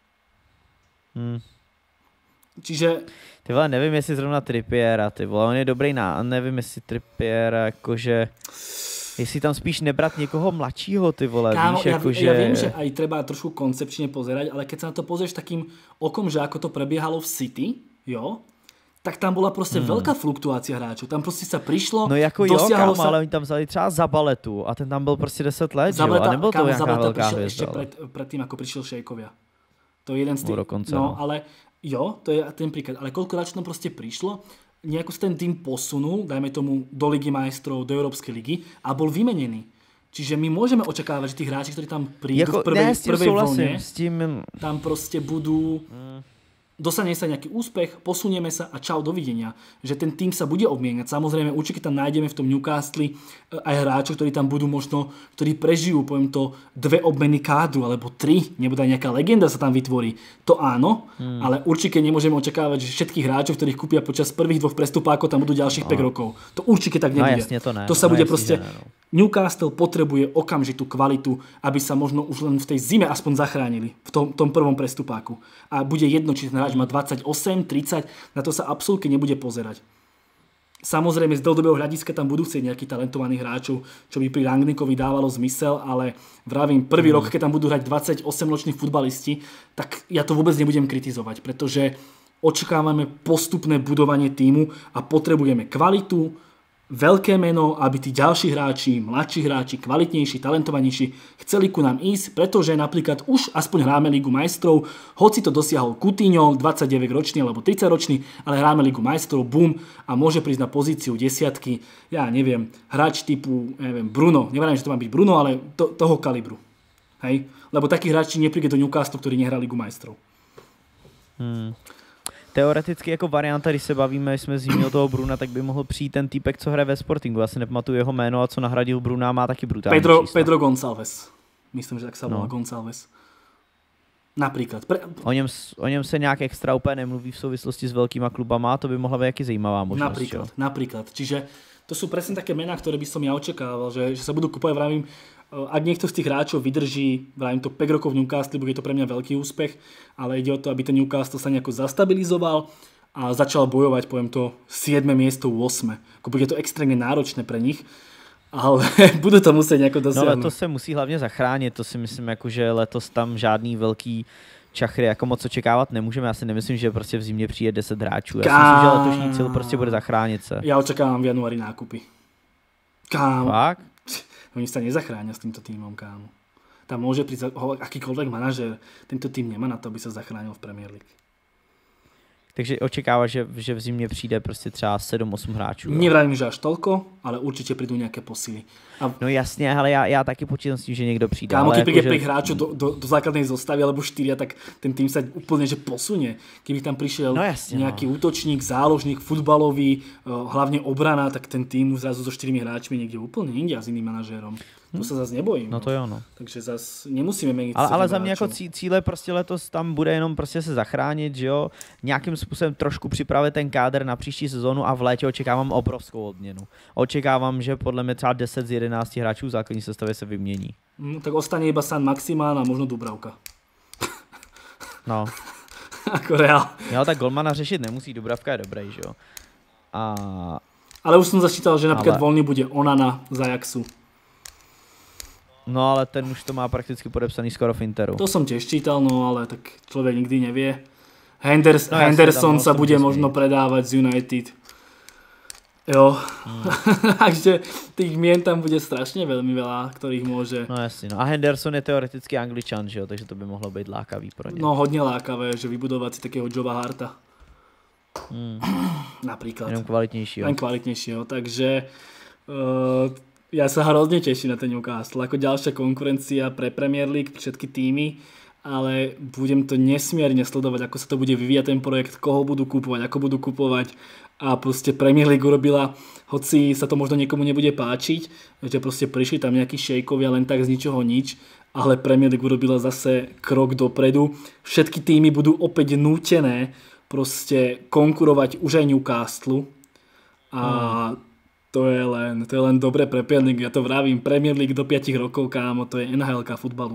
Hmm. Čiže... Ty vole, nevím, jestli zrovna Trippiera, ty vole, on je dobrý na, nevím, jestli Trippier, jakože... Jestli tam spíš nebrat někoho mladšího, ty vole, kámo, víš, ja, jakože... ja viem, že aj treba trošku koncepčne pozerať, ale keď sa na to pozrieš takým okom, že ako to prebiehalo v City, jo, tak tam bola proste hmm. veľká fluktuácia hráčov. Tam proste sa prišlo, no jako jo, kámo, sa... ale oni tam vzali třeba Zabaletu a ten tam byl prostě deset let, Zabaleta, jo, a nebyl to kámo, nějaká Zabaleta velká prišiel hvězda. ešte pred, pred tým, ako prišiel Šejkovia. To je jeden z tých... No, dokonce, no, no. ale jo, to je ten príklad. Ale koľko hráčov tam proste prišlo, nejako sa ten tým posunul, dajme tomu do Ligy majstrov, do Európskej ligy a bol vymenený. Čiže my môžeme očakávať, že tí hráči, ktorí tam prídu jako, v prvej, ne, s tím prvej souhlasím, vlne, s tím... tam proste budú... Mm. Dostane sa nejaký úspech, posunieme sa a čau, dovidenia. Že ten tým sa bude obmieniať. Samozrejme, určite tam nájdeme v tom Newcastle aj hráčov, ktorí tam budú možno, ktorí prežijú, poviem to, dve obmeny kádru, alebo tri, nebude aj nejaká legenda sa tam vytvorí. To áno, hmm. ale určite nemôžeme očakávať, že všetkých hráčov, ktorých kúpia počas prvých dvoch prestupákov, tam budú ďalších no. päť rokov. To určite tak nebude. No jasne, to ne. To sa no, bude jasne, proste... Ne, no. Newcastle potrebuje okamžitú kvalitu, aby sa možno už len v tej zime aspoň zachránili v tom, tom prvom prestupáku. A bude jedno, či ten hráč má dvadsaťosem, tridsať, na to sa absolútne nebude pozerať. Samozrejme, z dlhodobého hľadiska tam budú chcieť nejakých talentovaných hráčov, čo by pri Rangnickovi dávalo zmysel, ale vravím, prvý mm. rok, keď tam budú hrať dvadsaťosemroční futbalisti, tak ja to vôbec nebudem kritizovať, pretože očakávame postupné budovanie tímu a potrebujeme kvalitu, veľké meno, aby tí ďalší hráči, mladší hráči, kvalitnejší, talentovanejší chceli ku nám ísť, pretože napríklad už aspoň hráme Ligu majstrov, hoci to dosiahol Coutinho, dvadsaťdeväťročný alebo tridsaťročný, ale hráme Ligu majstrov, bum, a môže prísť na pozíciu desiatky, ja neviem, hráč typu, neviem, Bruno, neviem, že to má byť Bruno, ale to, toho kalibru. Hej? Lebo taký hráč nepríde do Newcastle, ktorý nehrá Ligu majstrov. Hmm. Teoreticky jako varianta, když se bavíme, jsme zmínili toho Bruna, tak by mohl přijít ten týpek, co hraje ve Sportingu. Já si nepamatuju jeho jméno a co nahradil Bruna, má taky brutální Pedro, čísla. Pedro Gonçalves. Myslím, že tak sa volá no. Gonçalves. Například. Pre... O, něm, o něm se nějak extra úplně nemluví v souvislosti s velkýma klubama, to by mohla být jaký zajímavá možnost. Napríklad, čo? napríklad. Čiže to sú presne také mená, ktoré by som ja očakával, že, že sa budú kúpovať, vravím, ak niekto z tých hráčov vydrží, vravím to päť rokov v Newcastle, bude to pre mňa veľký úspech, ale ide o to, aby ten Newcastle sa nejako zastabilizoval a začal bojovať, poviem to, siedme miesto, ôsme. Bude to extrémne náročné pre nich, ale budú to musieť nejako dosiahnuť. No letos se musí hlavně zachránit, to si myslím, jako, že letos tam žádný velký čachry jako moc očekávat nemůžeme. Já si nemyslím, že prostě v zimě přijde deset hráčů. Já si myslím, že letošní cíl prostě bude zachránit se. Já očekávám v januári nákupy. Kámo. Fakt? Oni sa nezachránia s týmto týmom, kámo. Tam môže prísť akýkoľvek manažer. Tento tým nemá na to, aby sa zachránil v Premier League. Takže očekáváš, že, že v zimě přijde prostě třeba sedm osm hráčů. Nevravím, že až toľko, ale určite prídu nejaké posily. A... No jasně, ale já, já taky počítám s tím, že někdo přijde. Kámo, keď príde že... päť hráčov do, do, do základnej zostavy alebo štyria, tak ten tým sa úplne že posunie. Keby tam prišiel no jasne, nejaký no. útočník, záložník, futbalový, hlavne obrana, tak ten tým zrazu so štyrmi hráčmi niekde úplne inde a s iným manažérom. To sa zase nebojím. No to jo, no. Takže zase nemusíme meniť. Ale, ale za mě jako cí, cíle prostě letos tam bude jenom prostě se zachránit, že jo, nějakým způsobem trošku připravit ten kádr na příští sezónu a v létě očekávám obrovskou odměnu. Očekávám, že podle mě třeba deset z jedenácti hráčů v základní sestavě se vymění. No, tak ostane iba San Maximán a možno Dubravka. No. Ako reál. Jo, tak golmana řešit nemusí, Dubravka je dobrý, že jo. A... Ale už som začítal, že napríklad ale... voľný bude Onana z Ajaxu. No ale ten už to má prakticky podepsaný skoro v Interu. To som tiež čítal, no ale tak človek nikdy nevie. Henders, no, Henderson tam, sa bude možno predávať z United. Jo. Hmm. Takže tých mien tam bude strašne veľmi veľa, ktorých môže... No jasně, no a Henderson je teoreticky Angličan, že jo, takže to by mohlo být lákavý pro ně. No hodně lákavé, že vybudovať si takého Joea Harta. Hmm. Napríklad. Jenom kvalitnějšího. Len kvalitnejšího, takže... Uh, ja sa hrozne teším na ten Newcastle, ako ďalšia konkurencia pre Premier League, pre všetky týmy, ale budem to nesmierne sledovať, ako sa to bude vyvíjať ten projekt, koho budú kúpovať, ako budú kúpovať a proste Premier League urobila, hoci sa to možno niekomu nebude páčiť, že proste prišli tam nejakí šejkovia len tak z ničoho nič, ale Premier League urobila zase krok dopredu. Všetky týmy budú opäť nútené proste konkurovať už aj Newcastle a hmm. To je len, to je len dobre pre Premier League. Ja to vravím, Premier League do päť rokov, kámo, to je en há elka futbalu.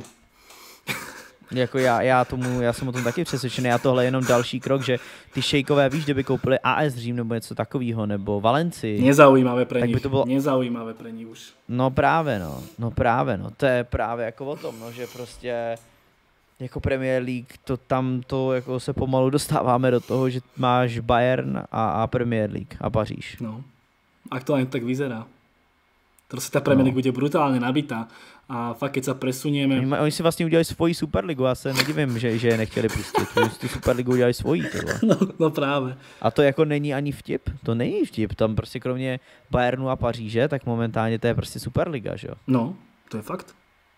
Jako já, já, tomu, já jsem o tom taky přesvědčený a tohle je jenom další krok, že ty šejkové, víš, kdyby koupili á es Řím nebo něco takového, nebo Valencii. Nezaujímavé pre nich, by to bylo... nezaujímavé pre nich už. No právě, no, no právě, no, to je právě jako o tom, no, že prostě jako Premier League, to tam to jako se pomalu dostáváme do toho, že máš Bayern a, a Premier League a Paříž. No. Aktuálne to tak vyzerá. Proste tá Premier League no. bude brutálne nabitá a fakt keď sa presunieme... Oni, oni si vlastne udělali svoji Superligu, já se nedivím, že, že je nechtěli pustit. Oni si tu Superligu udělali svoji. No, no právě. A to jako není ani vtip. To není vtip. Tam prostě kromě Bayernu a Paříže, tak momentálně to je prostě Superliga, že jo? No, to je fakt.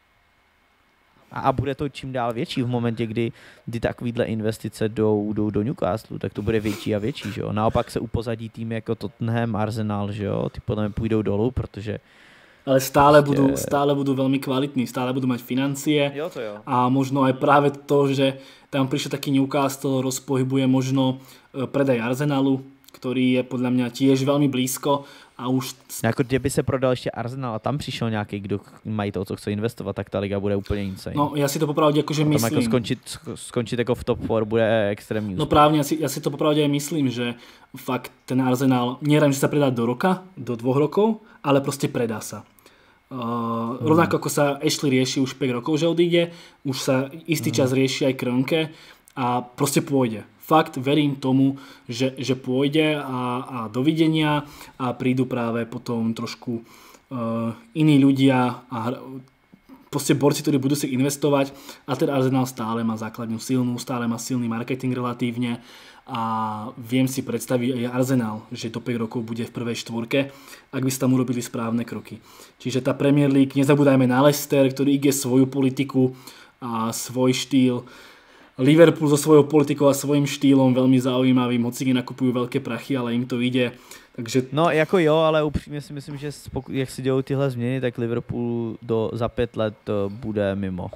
A bude to čím dál větší v momentě, kdy, kdy takovýhle investice jdou, jdou do Newcastle, tak to bude větší a větší, že jo. Naopak se upozadí tým jako Tottenham, Arsenal, že jo, ty podle mě půjdou dolů, protože... Ale stále, prostě... budú, stále budú veľmi kvalitní, stále budú mať financie jo, to jo. A možno aj práve to, že tam prišiel taký Newcastle, rozpohybuje možno predaj Arsenalu, ktorý je podľa mňa tiež veľmi blízko a už... Jako kdyby se prodal ještě Arsenal a tam přišel nějaký, kdo mají to, co chce investovat, tak ta liga bude úplně insane. No, ja si to popravde akože myslím. Jako skončit, skončit jako v top štyri bude extrémní úspěch. No právě, ja si, ja si to popravde aj myslím, že fakt ten Arsenal, neviem, že sa predá do roka, do dvoch rokov, ale proste predá sa. Uh, hmm. Rovnako ako sa Ashley rieši už päť rokov, že odíde, už sa istý hmm. čas rieši aj Kroenke a proste pôjde. Fakt verím tomu, že, že pôjde a, a dovidenia a prídu práve potom trošku uh, iní ľudia a proste borci, ktorí budú si investovať a ten Arsenal stále má základňu silnú, stále má silný marketing relatívne a viem si predstaviť aj Arsenal, že to päť rokov bude v prvej štvorke, ak by sa tam urobili správne kroky. Čiže tá Premier League, nezabúdajme na Leicester, ktorý ide svoju politiku a svoj štýl. Liverpool so svojou politikou a svojím štýlom veľmi zaujímavým, hoci nakupujú veľké prachy, ale im to ide. Takže... No jako jo, ale upřímně si myslím, že pokud, jak si dělou tyhle změny, tak Liverpool do, za pět let bude mimo.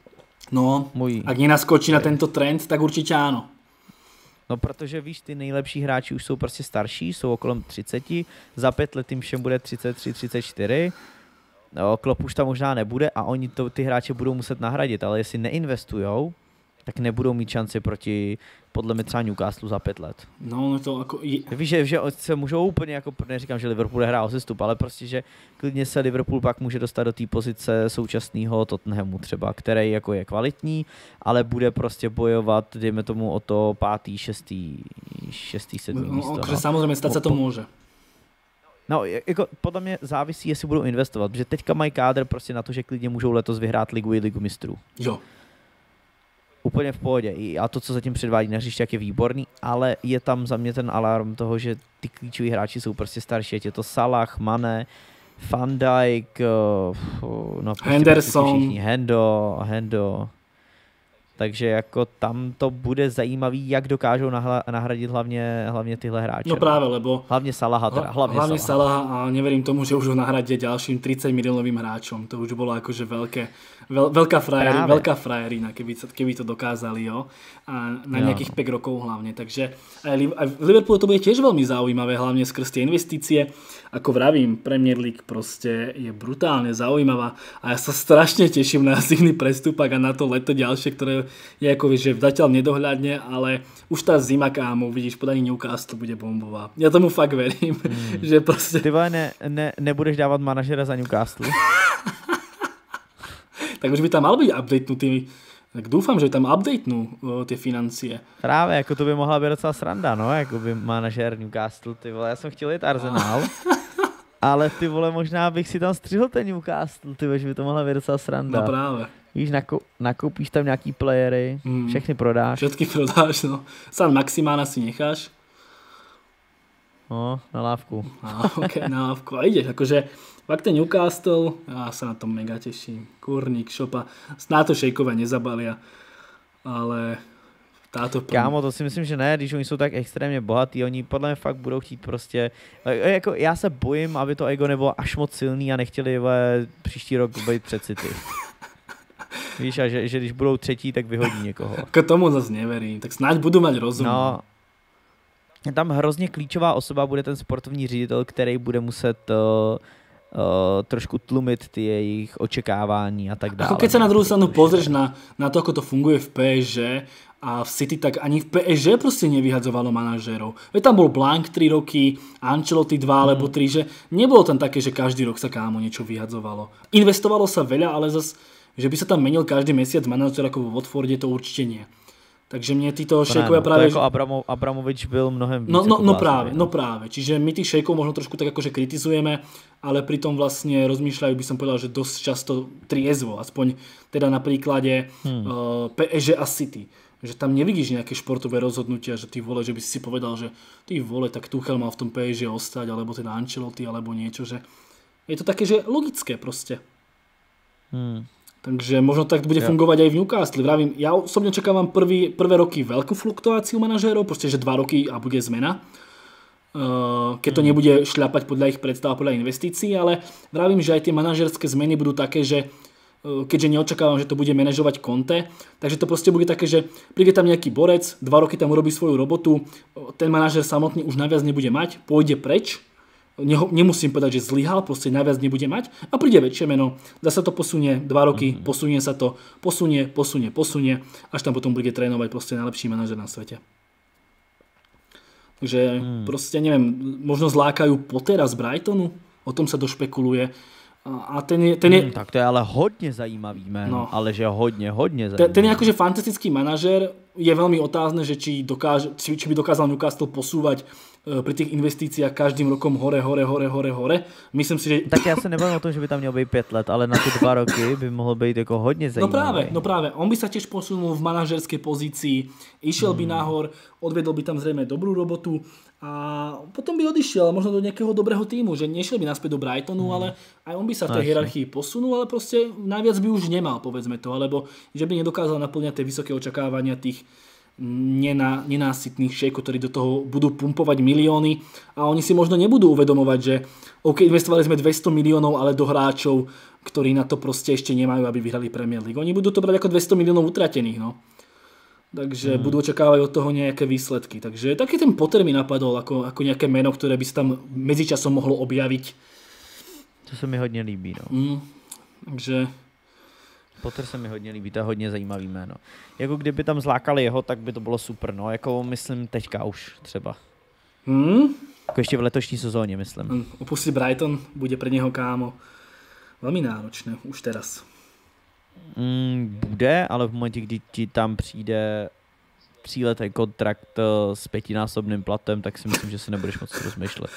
No, Můj... ak nenaskočí na tento trend, tak určitě áno. No protože víš, ty nejlepší hráči už jsou prostě starší, jsou okolo třicet, za pět let jim všem bude třicet tři třicet čtyři, no, Klopp už tam možná nebude a oni to, ty hráče budou muset nahradit, ale jestli neinvestujou, tak nebudou mít šanci proti, podle mě třeba Newcastle za pět let. No, to jako... Víš, že, že se můžou úplně, jako neříkám, že Liverpool hrá o sestup, ale prostě, že klidně se Liverpool pak může dostat do té pozice současného Tottenhamu třeba, který jako je kvalitní, ale bude prostě bojovat, dejme tomu, o to pátý, šestý, šestý, sedmý no, místo. No. Samozřejmě stát se to může. No, jako podle mě závisí, jestli budou investovat, protože teďka mají kádr prostě na to, že klidně můžou letos vyhrát ligu i ligu mistrů. Jo. Úplně v pohodě. A to, co zatím předvádí na hřišti, jak je výborný, ale je tam za mě ten alarm toho, že ty klíčoví hráči jsou prostě starší. Je to Salah, Mane, Van Dijk, no, prostě Henderson, všichni, Hendo, Hendo. Takže jako tam to bude zajímavý, jak dokážou nahla, nahradit hlavně, hlavně tyhle hráče. No právě, lebo... Hlavně Salaha teda, hlavně, hlavně Salaha. Salaha a neverím tomu, že už ho nahradí ďalším tridsať miliónovým hráčom. To už bolo akože veľké, veľ, veľká, frajeri, veľká frajerina, keby, keby to dokázali, jo. A na nejakých päť rokov hlavne. Takže aj v Liverpoolu to bude tiež veľmi zaujímavé, hlavne skrz tie investície. Ako vravím, Premier League proste je brutálne zaujímavá a ja sa strašne teším na zimný prestupak a na to leto ďalšie, ktoré je ako, že zatiaľ nedohľadne, ale už tá zima, kámo, vidíš, podaní Newcastle bude bombová. Ja tomu fakt verím, hmm. že proste... Ty vole, ne, ne, nebudeš dávat manažera za Newcastle? Tak už by tam mal byť updatenutý. Tak doufám, že tam updatenú o, ty financie. Právě, jako to by mohla být docela sranda, no, jako by manažer Newcastle, ty vole, já jsem chtěl jít Arsenal, ale ty vole, možná bych si tam střihl ten Newcastle, ty vole, že by to mohla být docela sranda. No právě. Víš, nakou, nakoupíš tam nějaký playery, mm. všechny prodáš. Všetky prodáš, no. San Maximána si necháš. No, na lávku. No, ok, na lávku. A ideš, akože fakt ten Newcastle, ja sa na tom mega teším. Kurník, šopa. Snáď to šejkové nezabalia, ale táto... Kámo, to si myslím, že ne, když oni jsou tak extrémně bohatí, oni podle mě fakt budou chtít prostě... Jako, já se bojím, aby to ego nebylo až moc silný a nechtěli vole, příští rok být před City. Víš, a že, že když budou třetí, tak vyhodí někoho. K tomu zase neverím, tak snáď budu mať rozum. No, tam hrozně klíčová osoba bude ten sportovní ředitel, který bude muset uh, uh, trošku tlumit ty jejich očekávání a tak dále. Ako keď sa na druhú stranu pozrieš na, na to, ako to funguje v pé es gé a v City, tak ani v pé es gé proste nevyhadzovalo manažérov. Veď tam bol Blank tri roky, Ancelotti dva hmm. alebo tri, že nebolo tam také, že každý rok sa kámo niečo vyhadzovalo. Investovalo sa veľa, ale zas, že by sa tam menil každý mesiac manažér ako vo Watforde, to určite nie. Takže mne títo šejkovia no, práve... To ako Abramo, Abramovič byl mnohem víc. No, no, jako no práve, no práve. Čiže my tých šejkov možno trošku tak akože kritizujeme, ale pritom vlastne rozmýšľajú, by som povedal, že dosť často triezvo. Aspoň teda na príklade hmm. uh, pé es gé a City. Že tam nevidíš nejaké športové rozhodnutia, že ty vole, že by si si povedal, že ty vole, tak Tuchel mal v tom pé es gé ostať, alebo teda Ancelotti, alebo niečo, že je to také, že logické proste. Hmm. Takže možno tak bude fungovať aj v Newcastle. Vravím, ja osobne čakávam prvý, prvé roky veľkú fluktuáciu manažérov, proste, že dva roky a bude zmena. Uh, keď to nebude šľapať podľa ich predstav a podľa investícií, ale vravím, že aj tie manažerské zmeny budú také, že keďže neočakávam, že to bude manažovať Conte. Takže to proste bude také, že príde tam nejaký borec, dva roky tam urobí svoju robotu, ten manažer samotný už naviac nebude mať, pôjde preč, nemusím povedať, že zlyhal, proste naviac nebude mať a príde väčšie meno, zase to posunie dva roky, mm-hmm. posunie sa to, posunie, posunie, posunie, až tam potom bude trénovať proste najlepší manažer na svete. Takže mm. proste neviem, možno zlákajú Pottera z Brightonu, o tom sa došpekuluje. A ten je, ten je... Hmm, tak to je ale hodně zajímavý jméno, no. Ale že hodně, hodně zajímavý. Ten, ten je akože fantastický manažér, je veľmi otázne, že či, dokáže, či, či by dokázal Newcastle posúvať uh, pri tých investíciách každým rokom hore, hore, hore, hore, hore. Myslím si, že... Tak já se nebavím o tom, že by tam měl být pět let, ale na ty dva roky by mohlo být jako hodně zajímavý. No práve, no práve. On by sa tiež posunul v manažerskej pozícii, išiel hmm. by nahor, odvedol by tam zrejme dobrú robotu a potom by odišiel možno do nejakého dobrého týmu, že nešiel by naspäť do Brightonu, hmm. ale aj on by sa v tej hierarchii posunul, ale proste najviac by už nemal, povedzme to, alebo že by nedokázal naplňať tie vysoké očakávania tých nená, nenásytných šejkov, ktorí do toho budú pumpovať milióny a oni si možno nebudú uvedomovať, že OK, investovali sme dvesto miliónov, ale do hráčov, ktorí na to proste ešte nemajú, aby vyhrali Premier League. Oni budú to brať ako dvesto miliónov utratených, no. Takže hmm. budú očakávať od toho nejaké výsledky. Takže taký ten Potter mi napadol ako, ako nejaké meno, ktoré by sa tam medzičasom mohlo objaviť. To se mi hodně líbí, no. Mm, takže... Potter se mi hodně líbí, to je hodně zajímavý jméno. Jako kdyby tam zlákali jeho, tak by to bylo super, no. Jako myslím teďka už třeba. Hmm? Jako ještě v letošní sezóně, myslím. Opustiť Brighton bude pre neho, kámo, veľmi náročné, už teraz. Mm, bude, ale v momentě, kdy ti tam přijde tříletý kontrakt s pětinásobným platem, tak si myslím, že si nebudeš moc rozmýšlet.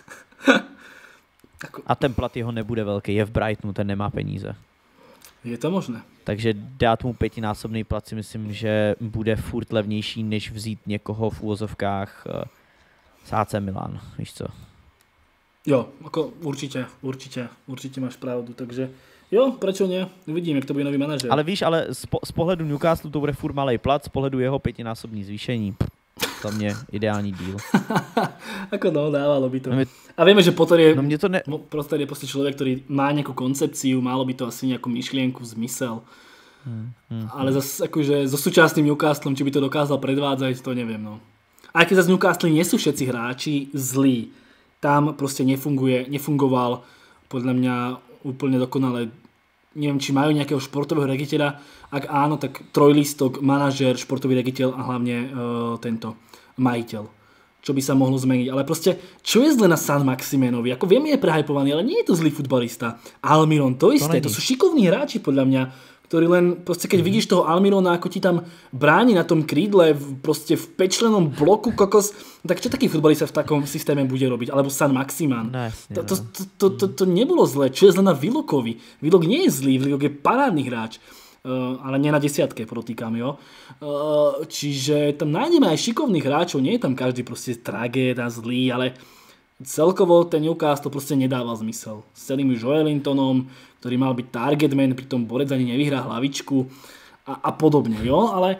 A ten plat jeho nebude velký, je v Brightonu, ten nemá peníze. Je to možné. Takže dát mu pětinásobný plat si myslím, že bude furt levnější, než vzít někoho v úvozovkách z á cé Milan, víš co? Jo, ako určite, určite, určite máš pravdu, takže jo, prečo nie? Uvidíme, kto bude nový manažer. Ale víš, ale z, po, z pohledu Newcastle to bude furt malej plat, z pohledu jeho pětinásobný zvýšení. Za mě ideální díl. Ako no, dávalo by to. No mě, a vieme, že Potter je, no mě to ne... Potter je proste človek, ktorý má nejakú koncepciu, malo by to asi nejakú myšlienku, zmysel. Hmm, hmm, ale zase akože so súčasným Newcastlom, či by to dokázal predvádzať, to neviem. No. Aj keď zase Newcastle nie sú všetci hráči zlí. Tam proste nefunguje, nefungoval podľa mňa úplne dokonale. Neviem, či majú nejakého športového riaditeľa. Ak áno, tak trojlistok, manažér, športový riaditeľ a hlavne uh, tento majiteľ. Čo by sa mohlo zmeniť. Ale proste, čo je zle na San Maximenovi? Ako viem, je prehajpovaný, ale nie je to zlý futbalista. Almiron, to isté. To, to sú šikovní hráči podľa mňa, ktorí len, proste keď mm. vidíš toho Almirona, ako ti tam bráni na tom krídle, proste v päťčlennom bloku kokos, tak čo taký futbalista v takom systéme bude robiť? Alebo San Maximan. No, jasne, to, to, to, to, to, to nebolo zlé. Čo je zle na Willokovi? Willock nie je zlý, Willock je parádny hráč. Uh, ale nie na desiatke, protýkam, jo. Uh, čiže tam nájdeme aj šikovných hráčov, nie je tam každý proste tragéd a zlý, ale celkovo ten Newcastle proste nedával zmysel. S celým Joelintonom, ktorý mal byť targetman, pritom borec ani nevyhrá hlavičku a, a podobne, jo, ale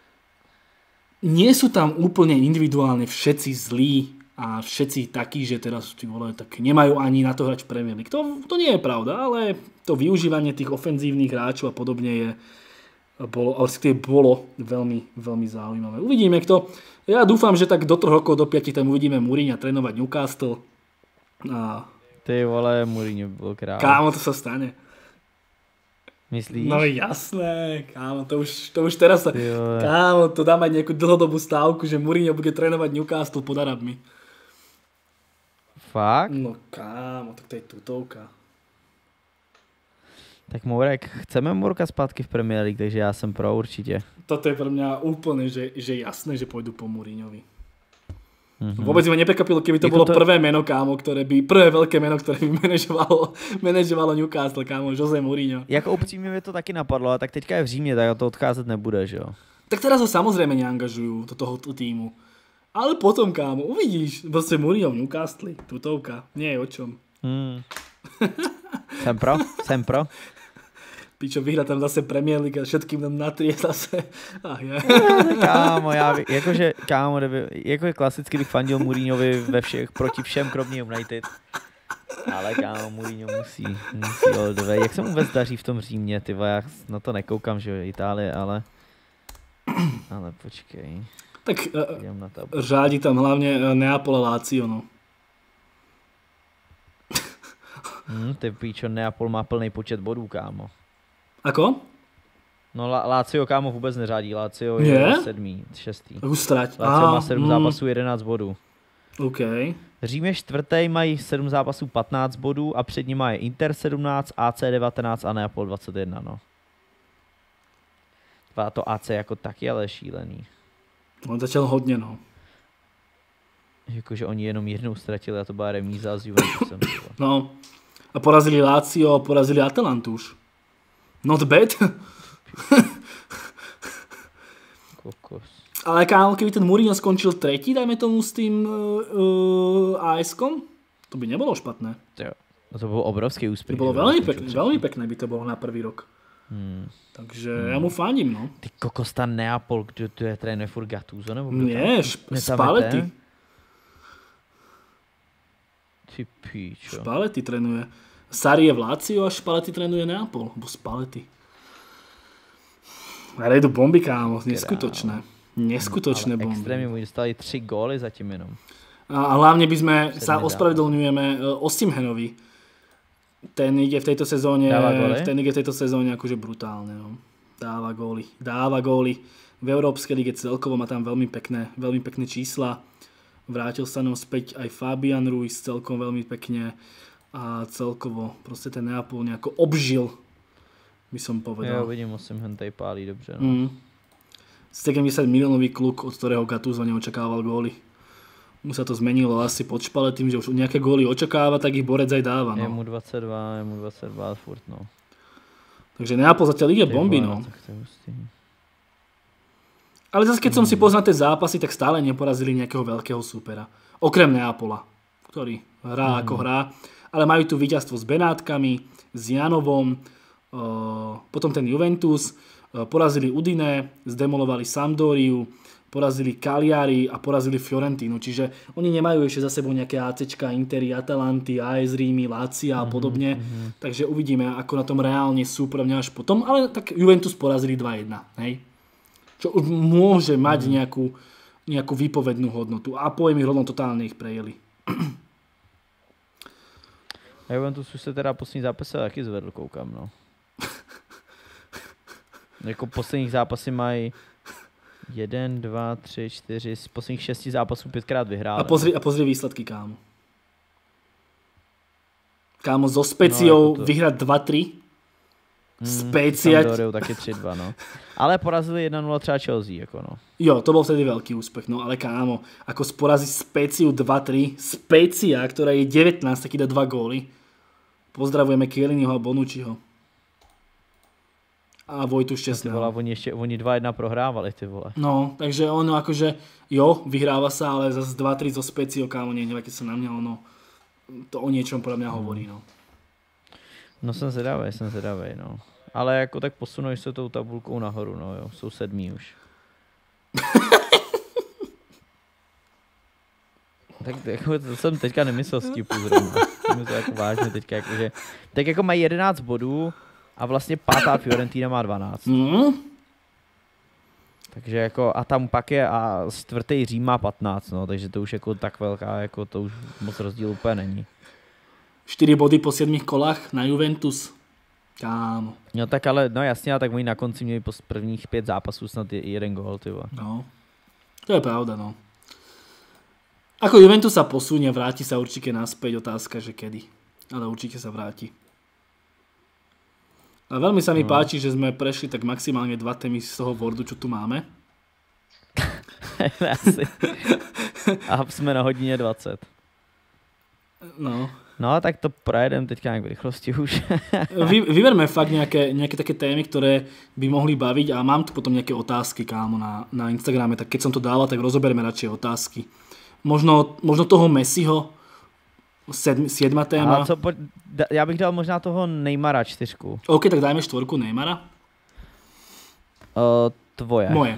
nie sú tam úplne individuálne všetci zlí a všetci takí, že teraz ty vole, tak nemajú ani na to hrať v Premier League. To, to nie je pravda, ale to využívanie tých ofenzívnych hráčov a podobne je bolo, ale skôr bolo veľmi, veľmi zaujímavé. Uvidíme kto. Ja dúfam, že tak do troch rokov, do piatich tam uvidíme Mourinha trénovať Newcastle. A... Ty vole, Mourinho bol kráľ. Kámo, to sa stane. Myslíš? No jasné, kámo, to už, to už teraz sa... Kámo, to dá mať nejakú dlhodobú stávku, že Mourinho bude trénovať Newcastle pod Arabmi. Fakt? No kámo, tak to je tutovka. Tak Mourek, chceme Mourka zpátky v Premier League, takže já jsem pro určitě. Toto je pre mňa úplne, že, že jasné, že pôjdu po Mourinhovi. Mm-hmm. Vôbec ma neprekvapilo, keby to Jako bolo to... prvé meno, kámo, ktoré by, prvé veľké meno, ktoré by manažovalo, manažovalo Newcastle, kámo, Jose Mourinho. Jako upřímně mi to taky napadlo, a tak teďka je v Římě, tak to odcházet nebude, že jo? Tak teraz ho samozrejme neangažujú do tohoto týmu. Ale potom, kámo, uvidíš, proste Mourinho v Newcastle, tutovka, nie je o čom. Hmm. Jsem pro, jsem pro. Pičo, vyhrá tam zase Premier League a všetkým nám natrie zase. Ach, je. Kámo, já by, jakože, kámo, kdyby, jako klasicky bych fandil Mourinhovi ve všech, proti všem, kromě United. Ale kámo, Mourinho musí, musí oldové. Jak se mu vůbec daří v tom Římě, ty já na to nekoukám, že jo, Itálie, ale... Ale počkej. Tak uh, řádí tam hlavně uh, Neapol a Lazio, no. Hmm, ty píčo, Neapol má plný počet bodů, kámo. Ako? No Lazio, kámo, vůbec neřádí. Lazio je, je? sedmý, šestý. Ustrať. Lazio má sedm mm. zápasů, jedenáct bodů. OK. Řím je čtvrtý, mají sedm zápasů, patnáct bodů a před nimi je Inter sedmnáct, A C devatenáct a Neapol dvacet jedna, no. A to A C jako taky ale šílený. On začal hodně, no. Jakože oni jenom jednou ztratili a to byla remíza s Juventusem. No. A porazili Lazio a porazili Atalantu už. Not bad. Kokos. Ale kámo, keby ten Mourinho skončil tretí, dajme tomu s tým uh, uh, ASkom, to by nebolo špatné. Jo. To bylo obrovský úspěch. To bylo veľmi pekné, veľmi pekné by to bylo na prvý rok. Hmm. Takže hmm. já mu fandím, no. Ty kokos, ta Neapol, kdo tu je trénuje furt Gattuso, nebo kdo Nie, Spalletti. Ty píčo. Spalletti trénuje. Sarri je v Lazio a Spalletti trénuje Neapol, nebo Spalletti. Ale jdu bomby, kámo, neskutočné. Neskutočné ale bomby. Extrémně mu dostali tři góly zatím jenom. A hlavne by sme sa ospravedlňujeme Osimhenovi. Ten ide v tejto sezóne, ten ide v tejto sezóne akože brutálne. No. Dáva góly. Dáva góly. V Európskej lige celkovo má tam veľmi pekné, veľmi pekné čísla. Vrátil sa nám späť aj Fabian Ruiz celkom veľmi pekne. A celkovo proste ten Neapol nejako obžil, by som povedal. Ja vidím, Osimhen tady pálí dobře. No. Mm. sedemdesiat miliónový kluk, od ktorého Gattuso neočakával góly. Mu sa to zmenilo asi pod Spallettim, že už nejaké góly očakáva, tak ich Borec aj dáva. No. Je mu dvadsaťdva, je mu dvadsaťdva furt, no. Takže Neapol zatiaľ ide bomby, no. Ale zase keď som si poznal tie zápasy, tak stále neporazili nejakého veľkého supera. Okrem Neapola, ktorý hrá mm. ako hrá. Ale majú tu víťazstvo s Benátkami, s Janovom, uh, potom ten Juventus, uh, porazili Udine, zdemolovali Sampdoriu, porazili Cagliari a porazili Fiorentinu. Čiže oni nemajú ešte za sebou nejaké ACčka, Interi, Atalanty, á es Rímy, Lazia a podobne. Mm-hmm. Takže uvidíme, ako na tom reálne sú podľa mňa až potom. Ale tak Juventus porazili dva jedna. Hej? Čo už môže mať mm. nejakú, nejakú výpovednú hodnotu. A poviem ich rovno, totálne ich prejeli. A Juventus už se teda poslední zápasy taky zvedl, koukám, no. Jako posledních zápasy mají jeden, dva, tři, čtyři, z posledních šesti zápasů pětkrát vyhráli. A pozri, a pozri výsledky, kámo. Kámo, so Speciou no, to... vyhrať dva tri. Hmm, Specia... Sampdoriou taky tři dva, no. Ale porazili jedna nula třeba Chelsea, jako no. Jo, to bol vtedy veľký úspech, no ale kámo, ako sporaziť Speciu dva tri, Specia, ktorá je devätnásť, taký dá dva góly. Pozdravujeme Chielliniho a Bonucciho. A Vojtu Šťastného. No, oni ešte, oni dva jedna prohrávali, ty vole. No, takže ono akože, jo, vyhráva sa, ale zase dva tri zo Speciou, kámo, nehnevajte sa na mňa, ono, to o niečom podľa mňa hovorí, no. No jsem zvedavej, jsem zvedavej, no. Ale jako tak posunuješ se tou tabulkou nahoru, no jo, jsou sedmí už. Tak jako, to jsem teďka nemyslel s tipu zrovna. To to jako vážně teďka, jakože, tak jako mají jedenáct bodů a vlastně pátá Fiorentina má dvanáct. Mm. Takže jako, a tam pak je a čtvrtý Řím má patnáct, no, takže to už jako tak velká, jako to už moc rozdíl úplně není. štyri body po siedmich kolách na Juventus. Kámo. No tak ale, no jasně, a tak oni na konci měli po prvních pět zápasů snad jeden gól, ty vole. No, to je pravda, no. Ako Juventus sa posunie, vráti sa určite naspäť, otázka, že kedy. Ale určite sa vráti. A veľmi sa mi no. páči, že sme prešli tak maximálne dva témy z toho Wordu, čo tu máme. Asi. A jsme na hodině dvacet. No. No, tak to projedem teďka nějak v rychlosti už. Vy, vyberme fakt nejaké, nejaké také témy, ktoré by mohli baviť a mám tu potom nejaké otázky, kámo, na, na Instagrame, tak keď som to dala, tak rozoberme radšej otázky. Možno, možno toho Messiho, sedm, siedma téma. Co, po, já bych dal možná toho Neymara čtyřku. OK, tak dajme štvorku Neymara. Uh, tvoje. Moje.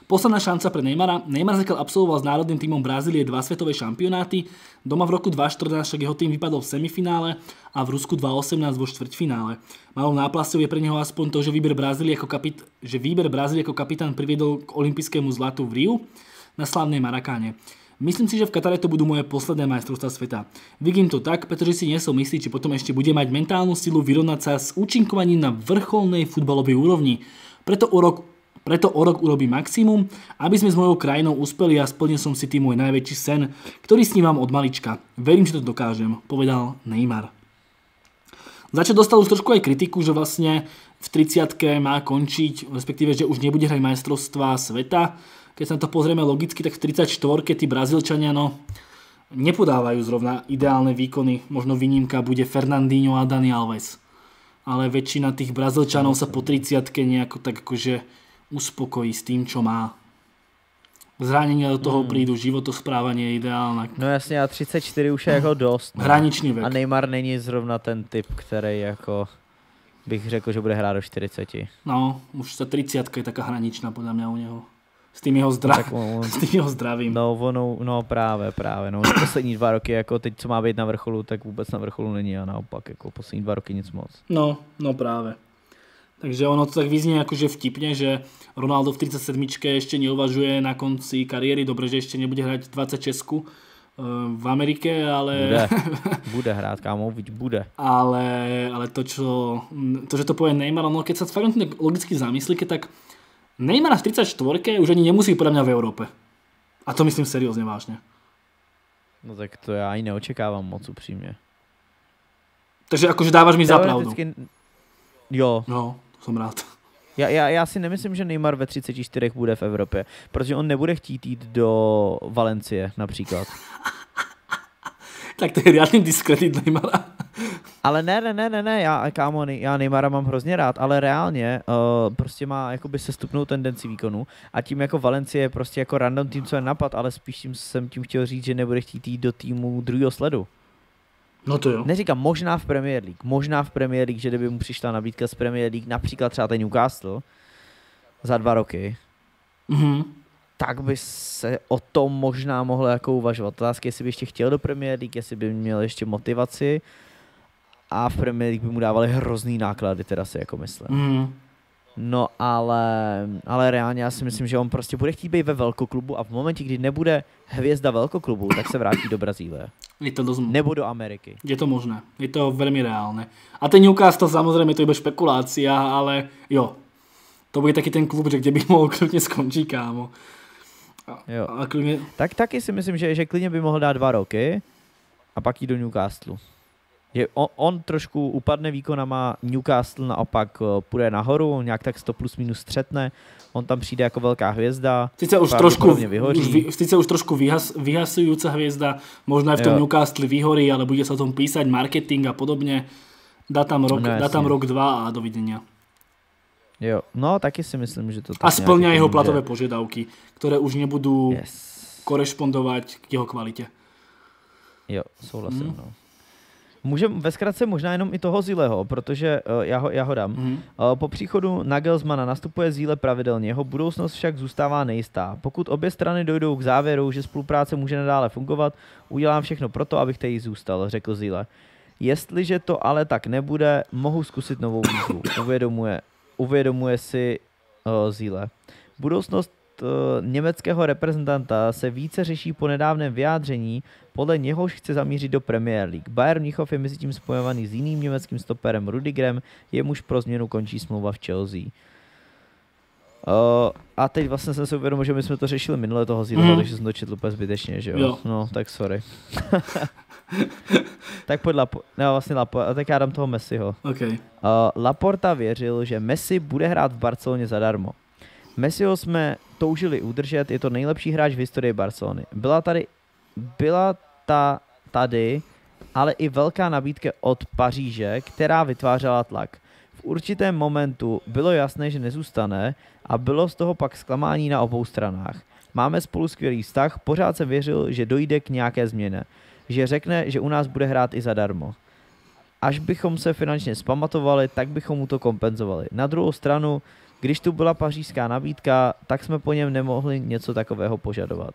Posledná šanca pre Neymara. Neymar zatiaľ absolvoval s národným tímom Brazílie dva svetové šampionáty. Doma v roku dvetisícštrnásť však jeho tým vypadol v semifinále a v Rusku dvetisícosemnásť vo štvrťfinále. Malou náplasťou je pre neho aspoň to, že výber Brazílie ako, kapit- že výber Brazílie ako kapitán priviedol k olympijskému zlatu v Riu na slávnej Marakáne. Myslím si, že v Katare to budú moje posledné majstrovstvá sveta. Vidím to tak, pretože si nie som istý, či potom ešte bude mať mentálnu silu vyrovnať sa s účinkovaním na vrcholnej futbalovej úrovni. Preto o rok, preto o rok urobím maximum, aby sme s mojou krajinou uspeli a splnil som si tým môj najväčší sen, ktorý snívam od malička. Verím, že to dokážem, povedal Neymar. Začal dostal už trošku aj kritiku, že vlastne v tridsiatke má končiť, respektíve, že už nebude hrať majstrovstvá sveta. Keď sa na to pozrieme logicky, tak v tridsaťštvorke tí Brazílčania no, nepodávajú zrovna ideálne výkony. Možno výnimka bude Fernandinho a Dani Alves. Ale väčšina tých Brazílčanov sa po tridsiatke nejako tak akože uspokojí s tým, čo má. Zranenia do toho mm. prídu, životosprávanie je ideálne. No jasně, a třicet čtyři už je jako dost. No. Hraničný vek. A Neymar není zrovna ten typ, který jako bych řekl, že bude hrát do čtyřiceti. No, už ta tridsiatka je taká hraničná podľa mňa u neho. S tím jeho, zdra... no, on... s tím jeho zdravím. No, ono, no právě, právě. No, poslední dva roky, jako teď, co má být na vrcholu, tak vůbec na vrcholu není a naopak, jako poslední dva roky nic moc. No, no právě. Takže ono to tak vyznie akože vtipne, že Ronaldo v tridsaťsedmičke ešte neuvažuje na konci kariéry. Dobre, že ešte nebude hrať dvadsaťšesť v Amerike, ale... Bude, bude hrát, kámo, viď bude. Ale, ale to, čo, to, že to povie Neymar, no keď sa fakt logicky zamyslíte, tak Neymar v tridsaťštvorke už ani nemusí podľa mňa v Európe. A to myslím seriózne vážne. No tak to já ani neočekávám moc upřímně. Takže akože dávaš mi za pravdu. Jo. No, som rád. Já, já, já si nemyslím, že Neymar ve třiceti čtyřech bude v Evropě, protože on nebude chtít jít do Valencie například. Tak to je reálný diskredit Neymara. Ale ne, ne, ne, ne, ne, já, kámo, já Neymara mám hrozně rád, ale reálně uh, prostě má jakoby sestupnou tendenci výkonu a tím jako Valencie je prostě jako random tým, co je napad, ale spíš tím jsem tím chtěl říct, že nebude chtít jít do týmu druhého sledu. No to jo. Neříkám, možná v Premier League, možná v Premier League, že kdyby mu přišla nabídka z Premier League, například třeba ten Newcastle za dva roky, mm-hmm. tak by se o tom možná mohlo jako uvažovat. Otázka, jestli by ještě chtěl do Premier League, jestli by měl ještě motivaci a v Premier League by mu dávali hrozný náklady, teda si jako myslím. Mm. No ale, ale reálně já si myslím, že on prostě bude chtít být ve velkoklubu a v momentě, kdy nebude hvězda velkoklubu, tak se vrátí do Brazílie. Je to dosť... Nebo do Ameriky. Je to možné. Je to veľmi reálne. A ten Newcastle samozrejme to je iba špekulácia, ale jo. To bude taký ten klub, že kde by mohol kľudne skončiť, kámo. A, jo. A kľudne... Tak taky si myslím, že, že klidně by mohl dát dva roky a pak jít do Newcastle. Je, on, on trošku upadne výkonama, Newcastle naopak půjde nahoru, nějak tak sto plus minus střetne, on tam přijde jako velká hvězda. Sice už trošku, už, vy, sice už trošku vyhas, vyhasujúca hvězda, možno aj v tom jo. Newcastle vyhorí, ale bude sa o tom písať, marketing a podobne. Dá tam rok, no, dá tam rok, dva a dovidenia. Jo, no taky si myslím, že to tak a splňa jeho může. platové požiadavky, ktoré už nebudú yes. korešpondovať k jeho kvalite. Jo, souhlasím, hmm. no. Můžeme ve zkratce možná jenom i toho Zileho, protože uh, já, ho, já ho dám. Mm. Uh, po příchodu Nagelsmana nastupuje Zile pravidelně, jeho budoucnost však zůstává nejistá. Pokud obě strany dojdou k závěru, že spolupráce může nadále fungovat, udělám všechno pro to, abych tady zůstal, řekl Zile. Jestliže to ale tak nebude, mohu zkusit novou výzvu, uvědomuje, uvědomuje si uh, Zile. Budoucnost uh, německého reprezentanta se více řeší po nedávném vyjádření, podle něhož chce zamířit do Premier League. Bayern Mnichov je mezi tím spojovaný s jiným německým stoperem Rudigerem, jemuž pro změnu končí smlouva v Chelsea. Uh, a teď vlastně jsem si uvědomil, že my jsme to řešili minule toho Zílova, mm. takže jsem to četl úplně zbytečně, že jo? jo. No, tak sorry. Tak pojď Lapo... No, vlastně Lapo... Tak já dám toho Messiho. Okay. Uh, Laporta věřil, že Messi bude hrát v Barceloně zadarmo. Messiho jsme toužili udržet, je to nejlepší hráč v historii Barcelony. Byla tady... Byla ta tady, ale i velká nabídka od Paříže, která vytvářela tlak. V určitém momentu bylo jasné, že nezůstane a bylo z toho pak zklamání na obou stranách. Máme spolu skvělý vztah, pořád jsem věřil, že dojde k nějaké změně. Že řekne, že u nás bude hrát i zadarmo. Až bychom se finančně zpamatovali, tak bychom mu to kompenzovali. Na druhou stranu když tu byla pařížská nabídka, tak jsme po něm nemohli něco takového požadovat.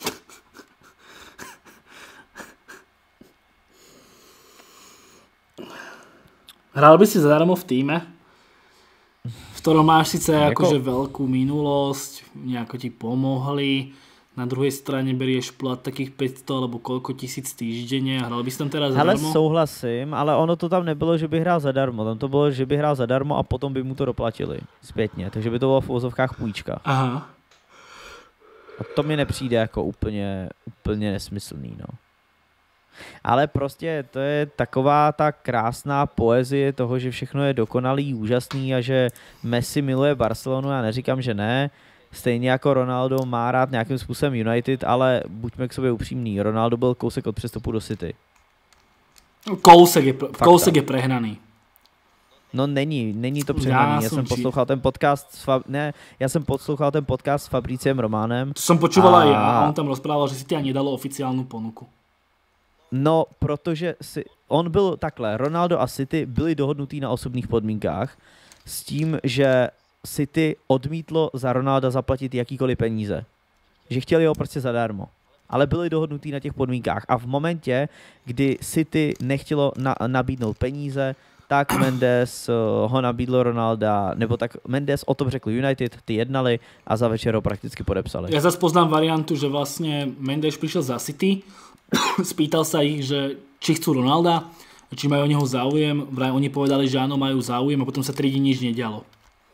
Hral by si zadarmo v týme, v ktorom máš síce akože veľkú minulosť, nejako ti pomohli, na druhej strane berieš plat takých päťsto alebo koľko tisíc týždenne a hral by si tam teraz zadarmo? Hele, souhlasím, ale ono to tam nebylo, že by hrál zadarmo, tam to bylo, že by hrál zadarmo a potom by mu to doplatili zpětně, takže by to bylo v uvozovkách půjčka. Aha. A to mi nepřijde jako úplně, úplně nesmyslný, no. Ale prostě to je taková ta krásná poezie toho, že všechno je dokonalý, úžasný a že Messi miluje Barcelonu, já neříkám, že ne. Stejně jako Ronaldo má rád nějakým způsobem United, ale buďme k sobě upřímní, Ronaldo byl kousek od přestupu do City. Kousek je, kousek je prehnaný. No není, není to přehnaný. Já, já jsem či... poslouchal ten podcast s Fab... ne, já jsem poslouchal ten podcast s Fabriciem Románem. To jsem počúvala a... já a on tam rozprával, že City ani nedalo oficiálnu ponuku. No, protože si, on byl takhle, Ronaldo a City byli dohodnutí na osobních podmínkách s tím, že City odmítlo za Ronalda zaplatit jakýkoliv peníze. Že chtěli ho prostě zadarmo. Ale byli dohodnutí na těch podmínkách. A v momentě, kdy City nechtělo na, nabídnout peníze, tak Mendes ho nabídlo Ronalda, nebo tak Mendes o tom řekl United, ty jednali a za večer ho prakticky podepsali. Ja zase poznám variantu, že vlastne Mendes prišiel za City, spýtal sa ich, že či chcú Ronalda, či majú o neho záujem, vraj oni povedali, že áno, majú záujem a potom sa tri dní nič nedialo.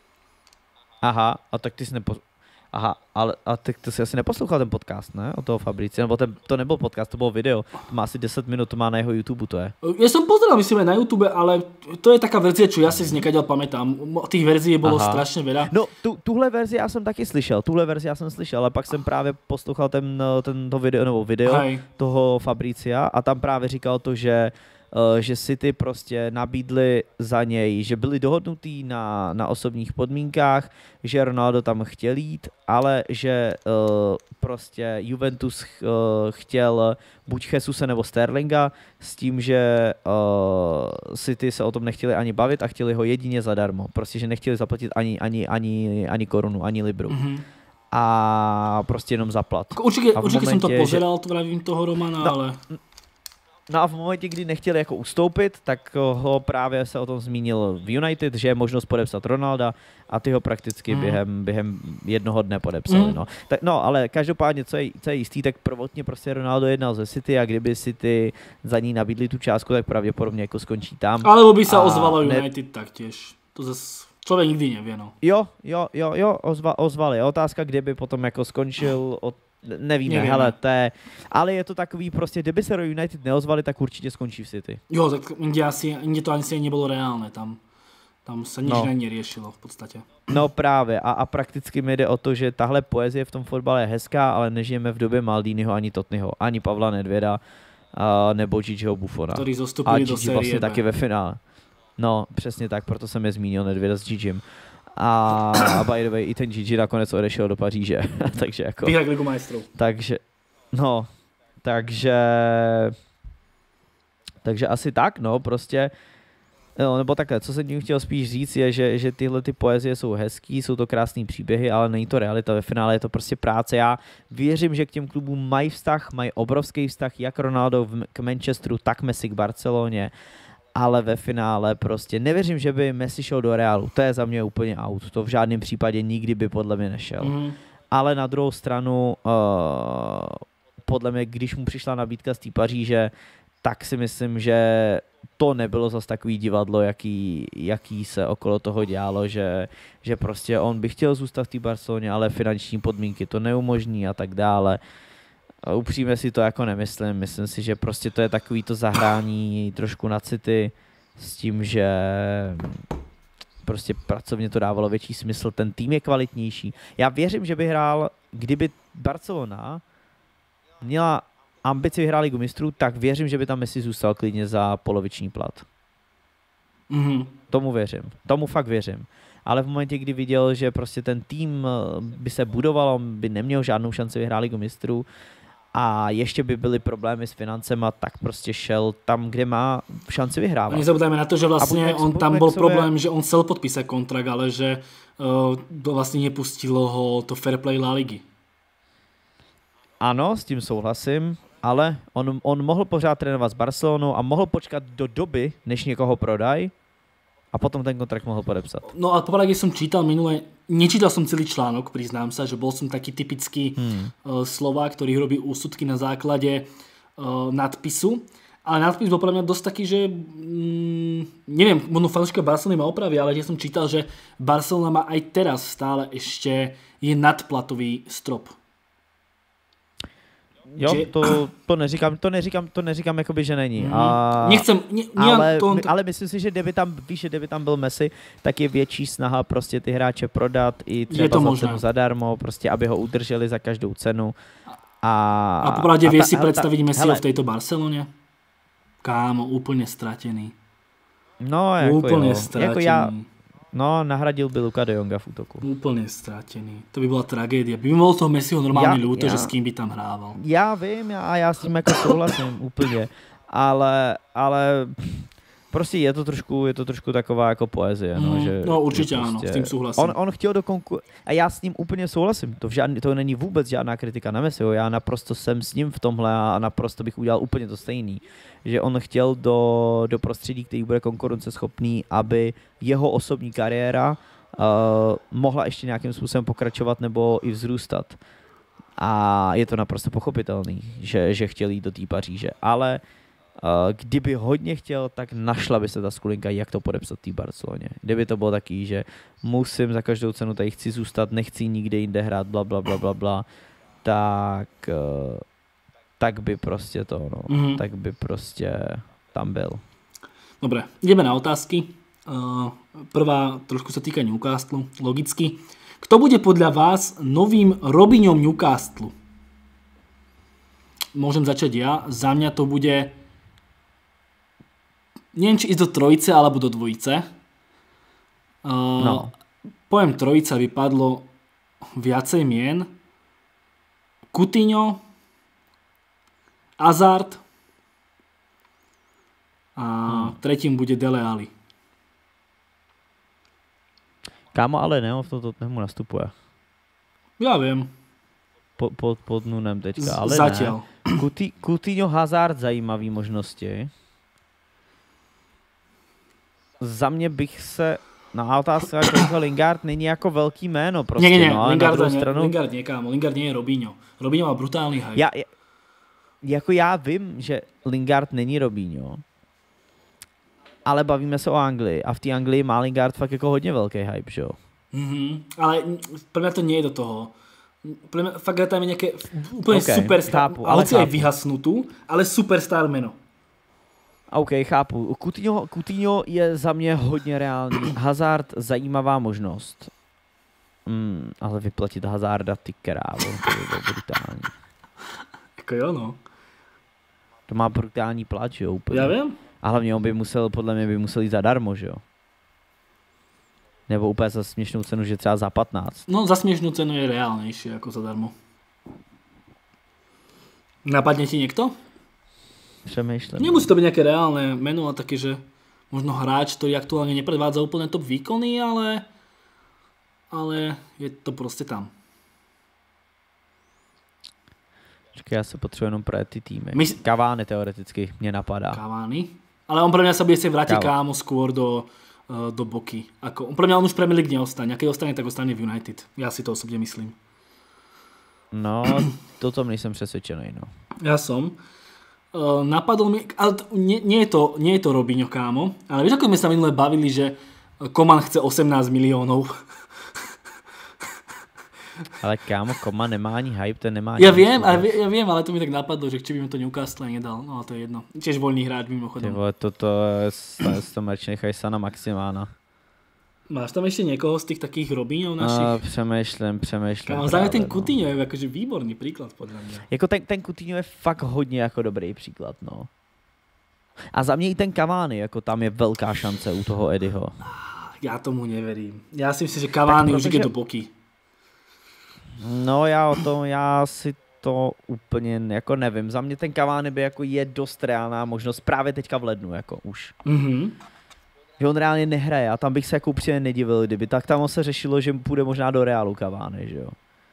Aha, a tak ty si nepo... Aha, ale a ty, ty si asi neposlouchal ten podcast, ne? Od toho Fabrici, nebo ten, to nebyl podcast, to bylo video. To má asi deset minut, to má na jeho YouTube, to je. Ja som pozeral, myslím, na YouTube, ale to je taká verzia, čo ja si z niekadiaľ pamätám. Tých verzií bolo Aha. strašne veľa. No, tu, tuhle verzi já jsem taky slyšel, tuhle verzi já jsem slyšel, ale pak jsem právě poslouchal ten, ten to video, nebo video Hej. toho Fabricia a tam právě říkal to, že že City prostě nabídli za něj, že byli dohodnutí na, na osobních podmínkách, že Ronaldo tam chtěl jít, ale že uh, prostě Juventus ch, uh, chtěl buď Jesuse nebo Sterlinga s tím, že uh, City se o tom nechtěli ani bavit a chtěli ho jedině zadarmo. Prostě, že nechtěli zaplatit ani, ani, ani, ani korunu, ani libru. Mm-hmm. A prostě jenom zaplat. Určitě, určitě jsem to pozeral, že... to vravím toho Romana, no, ale... No a v momentě, kdy nechtěli jako ustoupit, tak ho právě se o tom zmínil v United, že je možnost podepsat Ronalda a ty ho prakticky mm. během, během jednoho dne podepsali. Mm. No. Tak, no, ale každopádně, co je, co je jistý, tak prvotně prostě Ronaldo jednal ze City a kdyby City za ní nabídli tu částku, tak pravděpodobně jako skončí tam. Alebo by se ozvalo United ne... taktiež. To zase člověk nikdy nevě, no. Jo, jo, jo, jo, ozva, ozvali. Otázka, kdyby potom jako skončil od Nevíme, Nevíme, hele, to je, ale je to takový prostě, kdyby se United neozvali, tak určitě skončí v City. Jo, tak inde, asi, inde to ani nebylo reálné, tam, tam se nič no. neriešilo v podstatě. No právě a, a prakticky mi jde o to, že tahle poezie v tom fotbale je hezká, ale nežijeme v době Maldiniho, ani Totnyho, ani Pavla Nedvěda, a, nebo Gigiho Buffona. Který zostupili do série vlastně B. taky ve finále. No, přesně tak, proto jsem je zmínil Nedvěda s Gigim. A, a by the way, i ten Gigi nakonec odešel do Paříže, takže jako... Vyhrál Ligu majstrů. Takže, no, takže... Takže asi tak, no, prostě... No, nebo takhle, co jsem tím chtěl spíš říct, je, že, že tyhle ty poezie jsou hezký, jsou to krásný příběhy, ale není to realita, ve finále je to prostě práce. Já věřím, že k těm klubům mají vztah, mají obrovský vztah, jak Ronaldo k Manchesteru, tak Messi k Barceloně, ale ve finále prostě nevěřím, že by Messi šel do Realu. To je za mě úplně out. To v žádném případě nikdy by podle mě nešel. Mm. Ale na druhou stranu, uh, podle mě, když mu přišla nabídka z té Paříže, tak si myslím, že to nebylo zas takový divadlo, jaký, jaký se okolo toho dělalo, že, že prostě on by chtěl zůstat v té Barceloně, ale finanční podmínky to neumožní a tak dále. Upřímně si to jako nemyslím, myslím si, že prostě to je takový to zahrání trošku na City s tím, že prostě pracovně to dávalo větší smysl, ten tým je kvalitnější. Já věřím, že by hrál, kdyby Barcelona měla ambici vyhrát Ligu mistrů, tak věřím, že by tam Messi zůstal klidně za poloviční plat. Mm-hmm. Tomu věřím, tomu fakt věřím. Ale v momentě, kdy viděl, že prostě ten tým by se budoval, on by neměl žádnou šanci vyhrát Ligu mistrů, a ještě by byly problémy s financema, tak prostě šel tam, kde má šanci vyhrávat. Nezabudajme na to, že vlastne on tam bol problém, že on chcel podpísať kontrakt, ale že uh, vlastne nepustilo ho to fair play La Ligy. Ano, s tím souhlasím, ale on, on mohl pořád trénovat s Barcelonou a mohl počkat do doby, než někoho prodají a potom ten kontrakt mohl podepsat. No a popravde som čítal minule, nečítal som celý článok, priznám sa, že bol som taký typický hmm. uh, Slovák, ktorý robí úsudky na základe uh, nadpisu. Ale nadpis bol pre mňa dosť taký, že mm, neviem, možno fanúšika Barcelony ma opravia, ale ja som čítal, že Barcelona má aj teraz stále ešte je nadplatový strop. Jo, že... to, to neříkám, to neříkám, to neříkám jakoby, že není. Mm. A... Nechcem, ne, ale, to... ale myslím si, že kdyby tam, víš, že kdyby tam byl Messi, tak je větší snaha prostě ty hráče prodat i třeba za cenu zadarmo, prostě aby ho udrželi za každou cenu. A, a popravde vie si predstaviť Messiho v tejto Barcelone? Kámo, úplne stratený. No, jako úplne jo. stratený. Jako ja, no, nahradil by Luka de Jonga v útoku. Úplne stratený. To by bola tragédia. By mi bolo toho Messiho normálne ja, ľúto, ja, že s kým by tam hrával. Já vím, já, a já s tím jako souhlasím úplně, ale, ale prostě je to trošku, je to trošku taková jako poezie, no, mm, že... No určitě prostě, ano, s tím souhlasím. On, on chtěl do konkur... A já s ním úplně souhlasím, to, žádný, to není vůbec žádná kritika na Messiho, já naprosto jsem s ním v tomhle a naprosto bych udělal úplně to stejný. Že on chtěl do, do prostředí, který bude konkurenceschopný, aby jeho osobní kariéra uh, mohla ještě nějakým způsobem pokračovat nebo i vzrůstat. A je to naprosto pochopitelný, že, že chtěl jít do té Paříže. Ale uh, kdyby hodně chtěl, tak našla by se ta skulinka, jak to podepsat v té Barceloně. Kdyby to bylo taky, že musím za každou cenu tady chci zůstat, nechci nikde jinde hrát, bla, bla, bla, bla, bla, tak... Uh, tak by prostě to, no, mm-hmm. tak by prostě tam byl. Dobre, ideme na otázky. Uh, prvá trošku sa týka Newcastle, logicky. Kto bude podľa vás novým Robinhom Newcastle? Môžem začať ja. Za mňa to bude, neviem, či ísť do trojice alebo do dvojice. Uh, no. Poviem trojica, vypadlo viacej mien. Coutinho, Hazard a hmm. tretím bude Dele Alli. Kámo, ale ne, on v tomto týmu nastupuje. Ja viem. Po, pod, pod Nunem teďka, ale Zatiaľ. ne. Couti, Coutinho, Hazard, zajímavý možnosti. Za mě bych se... Na otázka, jako Lingard není jako velký jméno prostě. Nie, nie, nie. No, Lingard, na nie, stranu... Lingard nie, kámo. Lingard nie je Robinho. Robinho má brutálny hype. Já, jako já vím, že Lingard není Robinho, ale bavíme se o Anglii a v té Anglii má Lingard fakt jako hodně velký hype, že jo? Mm-hmm. Ale pre mňa to nie je do toho. Pre mňa fakt tam je nejaké úplne okay, superstar, chápu, ale chápu. aj vyhasnutú, ale superstar meno. OK, chápu. Coutinho, Coutinho je za mě hodně reálný. Hazard zajímavá možnost. Mm, ale vyplatit Hazarda, ty krávo, to by bylo brutální. Jako jo, no. To má brutální plat, že jo, úplně. Já vím. A hlavně on by musel, podle mě by musel jít zadarmo, že jo. Nebo úplně za směšnou cenu, že třeba za patnáct. No za směšnou cenu je reálnější jako zadarmo. Napadne ti niekto? Přemýšlím. Nemusí to byť nejaké reálne meno a také, že možno hráč, ktorý aktuálne nepredvádza úplne top výkony, ale ale je to prostě tam. Počkej, já se potřebuji jenom projet ty týmy. My... Cavani teoreticky mě napadá. Cavani? Ale on pre mňa sa bude sa vrátiť kámo skôr do, uh, do boky. Ako, on pre mňa on už Premier League neostane. A keď ostane, tak ostane v United. Ja si to osobne myslím. No, to tom nejsem přesvědčený, no. Ja som. Uh, napadol mi, ale to, nie, nie, je to, nie je to Robinho, kámo. Ale vieš, ako sme sa minule bavili, že Coman chce osemnásť miliónov. Ale kámo, Coman nemá ani hype, ten nemá Ja viem, ale, ja viem, ale to mi tak napadlo, že či by mi to Newcastle nedal. No to je jedno. Tiež voľný hráč mimochodom. Ty vole, toto z toho merch nechaj sa na Maximána. Máš tam ešte niekoho z tých takých Robinhov našich? No, přemýšlím, přemýšlím. Kámo, zároveň ten Coutinho je akože výborný príklad podľa mňa. Jako ten, ten Coutinho je fakt hodně jako dobrý příklad, no. A za mě i ten Cavani, jako tam je velká šance u toho Eddieho. Ja tomu neverím. Ja si myslím, že Cavani už ide do boky. No já o tom, já si to úplně jako nevím. Za mě ten Cavani by jako je dost reálná možnost právě teďka v lednu jako už. Mm-hmm. Že on reálně nehraje a tam bych se jako upřímně nedivil, kdyby tak tam se řešilo, že půjde možná do Realu Cavani, že jo.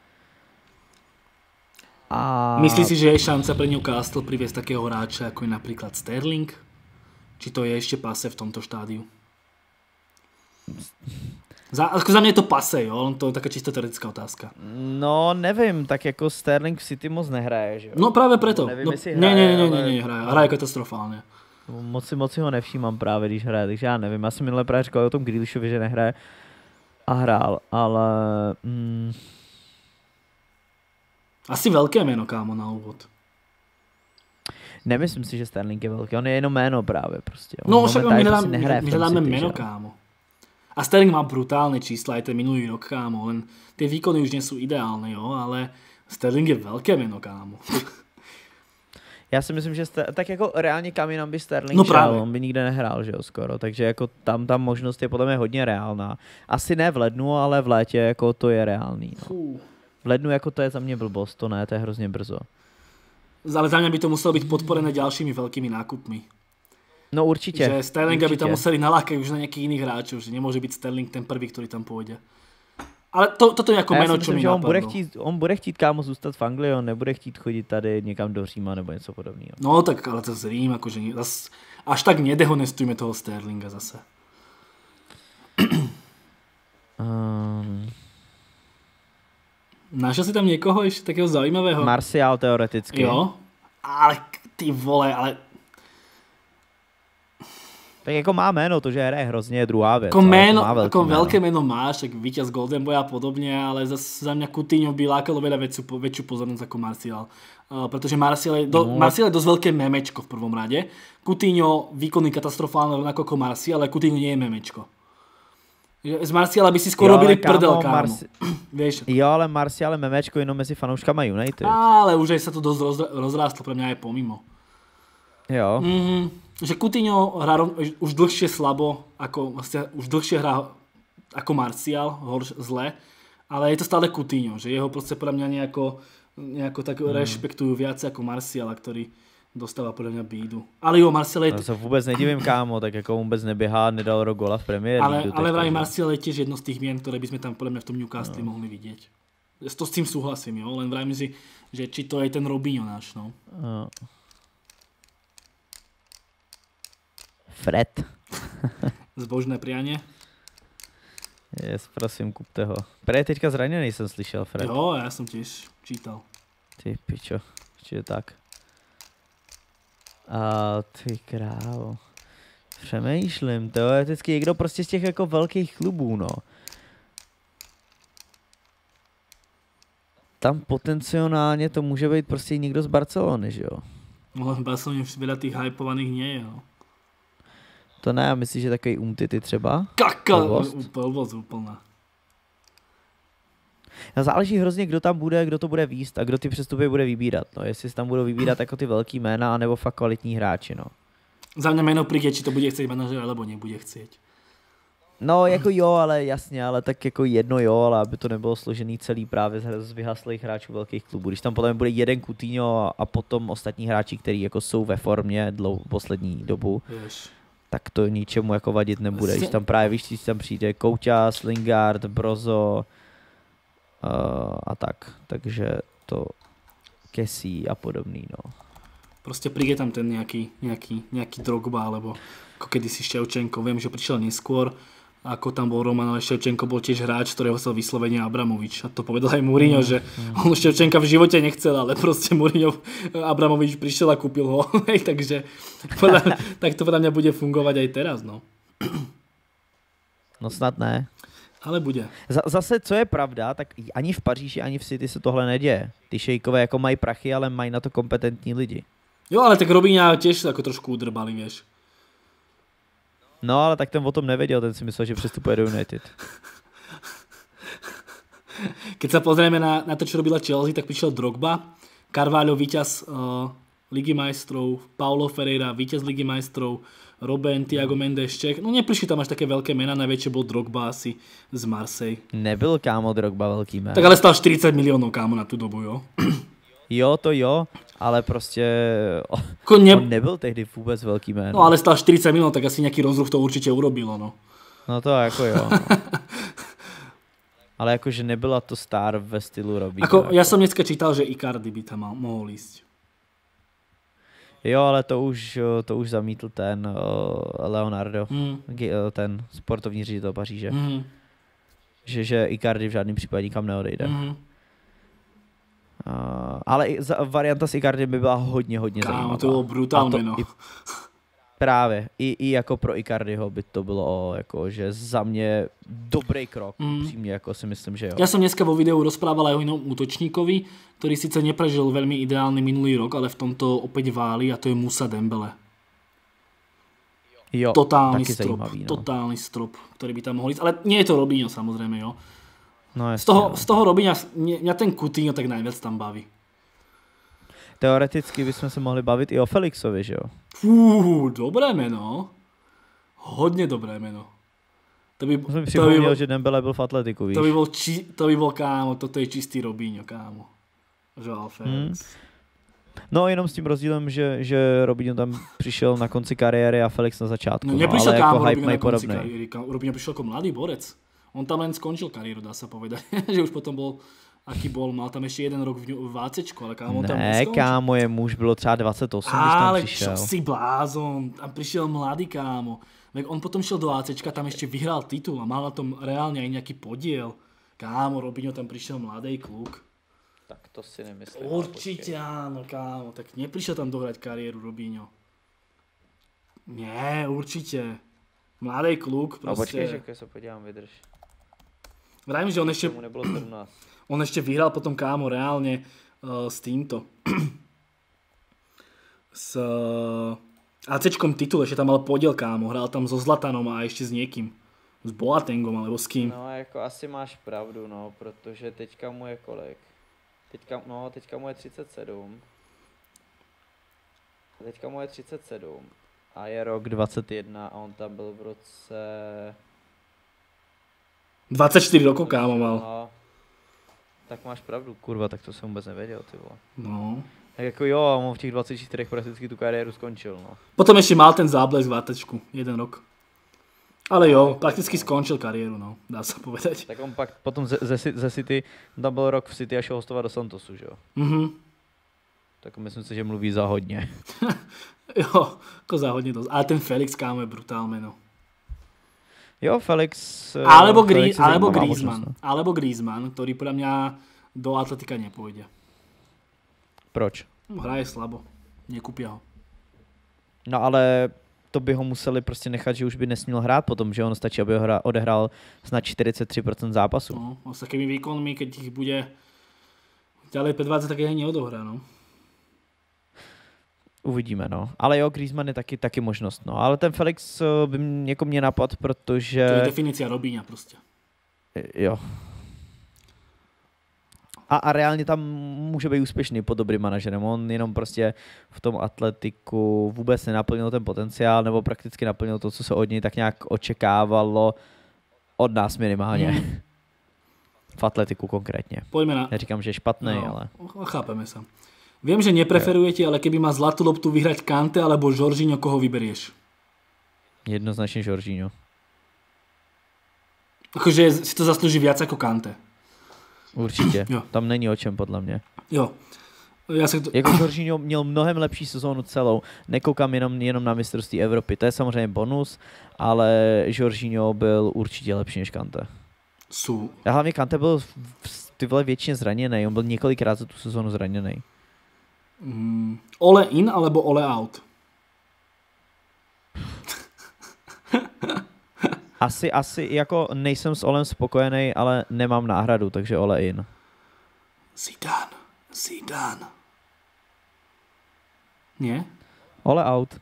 A... Myslíš si, že je šance pre Newcastle priviesť takého hráča ako je napríklad Sterling? Či to je ešte pase v tomto štádiu? Za, ako za mňa je to pase, jo? To je taká čisto teoretická otázka. No, nevím, tak jako Sterling v City moc nehraje, že jo? No právě proto. Nevím, no, jestli ne, hraje, ne, ne, ale... ne, ne, hraje. Hraje katastrofálně. Moc si, moc si ho nevšímám právě, když hraje, takže já nevím. Já jsem minule právě říkal o tom Grealishovi, že nehraje a hrál, ale... Mm... Asi velké jméno, kámo, na úvod. Nemyslím si, že Sterling je velký, on je jenom jméno právě prostě. On no však my hledáme, prostě my hledáme jméno, že? Kámo. A Sterling má brutálne čísla, aj ten minulý rok, kámo, len tie výkony už nie sú ideálne, jo, ale Sterling je velké jméno, kámo. Já si myslím, že ster- tak jako reálně kam jinam by Sterling no šel, on by nikde nehrál, že jo, skoro, takže jako tam ta možnost je podle mě hodně reálná. Asi ne v lednu, ale v létě jako to je reálný, no. V lednu jako to je za mě blbost, to ne, to je hrozně brzo. Ale za mě by to muselo být podporené dalšími velkými nákupmi. No určitě. Že Sterlinga určitě. by tam museli nalákať už na nějakých jiných hráčů, že nemůže být Sterling ten prvý, který tam půjde. Ale to, toto je jako jméno, čo mi že on napadlo. bude, chtít, on bude chtít kámo zůstat v Anglii, on nebude chtít chodit tady někam do Říma nebo něco podobného. No tak ale to z Rím, akože zas, až tak nedehonestujme toho Sterlinga zase. Um... Našel si tam někoho ještě takého zajímavého? Martial teoreticky. Jo, ale ty vole, ale... Tak jako má jméno, to, že hraje hrozně je druhá věc. Ako, jméno, jako ako veľké jméno máš, tak víťaz Golden Boy a podobně, ale zase za mňa Coutinho by lákalo veľa väčšiu, väčšiu pozornosť ako Martial. Uh, protože Martial je, do, no. Martial je dosť veľké memečko v prvom rade. Coutinho výkonný katastrofálne rovnako ako Martial, ale Coutinho nie je memečko. Z Martiala by si skoro robili prdel, kámo. Marci... Vieš? Jo, ale Martial je memečko jenom mezi fanouškama United. Ale už aj sa to dosť roz, rozrástlo pre mňa aj pomimo. Jo. Mm-hmm. Že Coutinho hrá už dlhšie slabo, ako, vlastne, už dlhšie hrá ako Martial, horš, zle, ale je to stále Coutinho, že jeho proste podľa mňa nejako, nejako tak mm. rešpektujú viac ako Martiala, ktorý dostává podľa mňa bídu. Ale jo, Martial je... To se vůbec nedivím, kámo, tak jako vůbec neběhá, nedal rok gola v Premier Ale, League. ale vraj Martial je tiež jedno z tých mien, ktoré by sme tam podľa mňa v tom Newcastle no. mohli vidieť. To s tým súhlasím, jo, len vrajím si, že či to je ten Robinho náš, no. no. Fred. Zbožné prianie. Yes, prosím, kupte ho. Pre je teďka zraněný, jsem slyšel, Fred. Jo, já jsem tiež čítal. Ty pičo, či tak. A ty krávo. Přemýšlím, teoreticky někdo prostě z těch jako velkých klubů, no. Tam potenciálně to může být prostě někdo z Barcelony, že jo? No, v Barceloně už veľa tých hypovaných nie je, no. To ne, a myslíš, že takový Umtity třeba? Kaka, blbost úplná. Záleží hrozně, kdo tam bude, kdo to bude víst a kdo ty přestupy bude vybírat. No, jestli si tam budou vybírat jako ty velký jména, anebo fakt kvalitní hráči, no. Za mě jméno príde, či to bude chcieť manažer, alebo nebude chcieť. No, jako jo, ale jasně, ale tak jako jedno jo, ale aby to nebylo složený celý právě z vyhaslých hráčů velkých klubů. Když tam potom bude jeden Coutinho a potom ostatní hráči, kteří jako jsou ve formě dlou poslední dobu, Jež. tak to ničemu jako vadit nebude. Když tam právě víš, když tam přijde Kouťas, Lingard, Brozo uh, a tak. Takže to Kessie a podobný, no. Prostě príde tam ten nejaký, nejaký, nejaký Drogba, alebo ako kedysi Ševčenko. Viem, že prišiel neskôr. Ako tam bol Roman, ale Ševčenko bol tiež hráč, ktorého chcel vyslovene Abramovič. A to povedal aj Mourinho, mm, že mm. on Ševčenka v živote nechcel, ale proste Mourinho, Abramovič prišiel a kúpil ho. Takže podľa, tak to podľa mňa bude fungovať aj teraz, no. No snad ne. Ale bude. Z- zase, co je pravda, tak ani v Paříži, ani v City se tohle neděje. Ty šejkové jako mají prachy, ale mají na to kompetentní lidi. Jo, ale tak Robinha tiež ako trošku udrbali, vieš. No, ale tak ten o tom nevěděl, ten si myslel, že přestupuje do United. Keď sa pozrieme na, na to, čo robila Chelsea, tak prišiel Drogba, Carvalho víťaz uh, Ligy majstrov, Paulo Ferreira víťaz Ligy majstrov, Robben, Thiago Mendes, Čech. No neprišli tam až také veľké mená, najväčšie bol Drogba asi z Marseille. Nebyl kámo Drogba velký jméno. Tak ale stal štyridsať miliónov kámo na tú dobu, jo? Jo, to jo, ale prostě Ko ne... on nebyl tehdy vůbec velký jméno. No ale stal štyridsať minút, tak asi nejaký rozruch to určite urobilo, no. No to jako jo. No. Ale jakože nebyla to star ve stylu Robinho. Ako, jako. ja som dneska čítal, že Icardi by tam mal, mohol ísť. Jo, ale to už, to už zamítl ten uh, Leonardo, Mm. ten sportovní ředitel Paříže. Mm. Že, že Icardi v žádném případě nikam neodejde. Mm. Uh, ale i, za, varianta s Icardiem by byla hodně, hodně Kámo, zajímavá. to bylo brutálne, no. I, právě, i, i jako pro Icardiho by to bylo jako, že za mě dobrý krok. Mm. Přímě jako si myslím, že jo. Ja som dneska vo videu rozprával aj o inom útočníkovi, ktorý síce neprežil veľmi ideálny minulý rok, ale v tomto opäť váli a to je Moussa Dembele. Jo, totálny taky strop, zajímavý, no. totálny strop, ktorý by tam mohol ísť. Ale nie je to Robinho, samozrejme, jo. No jasně, z, toho, no. z toho Robinha, mňa ten Coutinho tak najviac tam baví. Teoreticky bychom se mohli bavit i o Felixovi, že jo? Fú, dobré meno. Hodne dobré meno. To by, Jsem to by připomněl, bol, že Dembele byl v Atletiku, víš? to by bol, či, to by bol kámo, toto je čistý Robinho, kámo. Joao Felix. Hmm. No jenom s tím rozdílem, že, že Robinho tam přišel na konci kariéry a Felix na začátku. No, no, neprišiel ale kámo jako hype Robinho na konci najpodobnej. kariéry. Robinho prišiel ako mladý borec. On tam len skončil kariéru, dá sa povedať. Že už potom bol, aký bol, mal tam ešte jeden rok v, v vácečku, ale kámo on tam Ne, neskončil. kámo, je muž, bylo třeba dvacet osm, když tam Ale přišel. čo si blázon, tam prišiel mladý kámo. Veď on potom šiel do ACčka, tam ešte vyhral titul a mal na tom reálne aj nejaký podiel. Kámo, Robinho tam prišiel mladý kluk. Tak to si nemyslím. Určite áno, kámo, tak neprišiel tam dohrať kariéru Robinho. Nie, určite. Mladý kluk, No proste. počkej, že keď sa podívám, vydrž. Vrajím, že on ešte, Tomu nebylo sedmnáct. on ešte vyhral potom kámo reálne uh, s týmto. s uh, ACčkom titul, ešte tam mal podiel kámo, hral tam so Zlatanom a ešte s niekým. S Boatengom alebo s kým. No jako asi máš pravdu, no, protože teďka mu je kolik? Teďka, no, teďka mu je třicet sedm. Teďka mu je třicet sedm. A je rok dvacet jedna a on tam byl v roce... dvadsaťštyri rokov kámo mal. No, tak máš pravdu, kurva, tak to jsem vůbec nevěděl, ty vole. No. Tak jako jo, a on v těch dvaceti čtyřech prakticky tu kariéru skončil, no. Potom ešte mal ten záblesk v ATčku, jeden rok. Ale jo, prakticky skončil kariéru, no, dá sa povedať. Tak on pak potom ze, ze, ze City, on tam byl rok v City a šel hostovat do Santosu, že jo. Mhm. Tak myslím si, že mluví za hodně. Jo, ako za hodne dosť. Ale ten Felix, kámo, je brutál meno. Jo, Felix... Alebo, Felix Gri- je alebo zajímavá Griezmann. možnost, no. Alebo Griezmann, ktorý podľa mňa do Atletika nepôjde. Proč? Hraje slabo. Nekúpia ho. No ale to by ho museli prostě nechat, že už by nesměl hrát potom, že on stačí, aby ho hra, odehrál snad čtyřicet tři procent zápasu. No, s takými výkonmi, keď ich bude ďalej predvádzať, tak je neodohrá, no. Uvidíme, no. Ale jo, Griezmann je taky, taky možnost, no. Ale ten Felix uh, by mě, jako mě napad, protože... To je definícia Robíňa proste. Jo. A, a reálně tam může být úspěšný pod dobrým manažerem. On jenom prostě v tom Atletiku vůbec nenaplnil ten potenciál, nebo prakticky naplnil to, co se od něj tak nějak očekávalo od nás minimálně. Hmm. V Atletiku konkrétně. Poďme na... Neříkám, že je špatný, no, ale... chápeme sa. Viem, že nepreferujete, ale keby má zlatú loptu vyhrať Kante alebo Jorginho, koho vyberieš? Jednoznačně Jorginho. Akože si to zaslúži viac ako Kante. Určitě. Jo. Tam není o čem, podle mě. Jo. Ja sa to... Jako Jorginho měl mnohem lepší sezónu celou. Nekoukám jenom, jenom na mistrovství Evropy. To je samozřejmě bonus, ale Jorginho byl určitě lepší než Kante. Sú. A hlavně Kante byl v, v, ty vole většině zraněný. On byl několikrát za tu sezónu zraněný. Mm, ole in alebo ole out? Asi, asi jako nejsem s Olem spokojený, ale nemám náhradu, takže Ole in. Zidane. Zidane. Nie? Ole out.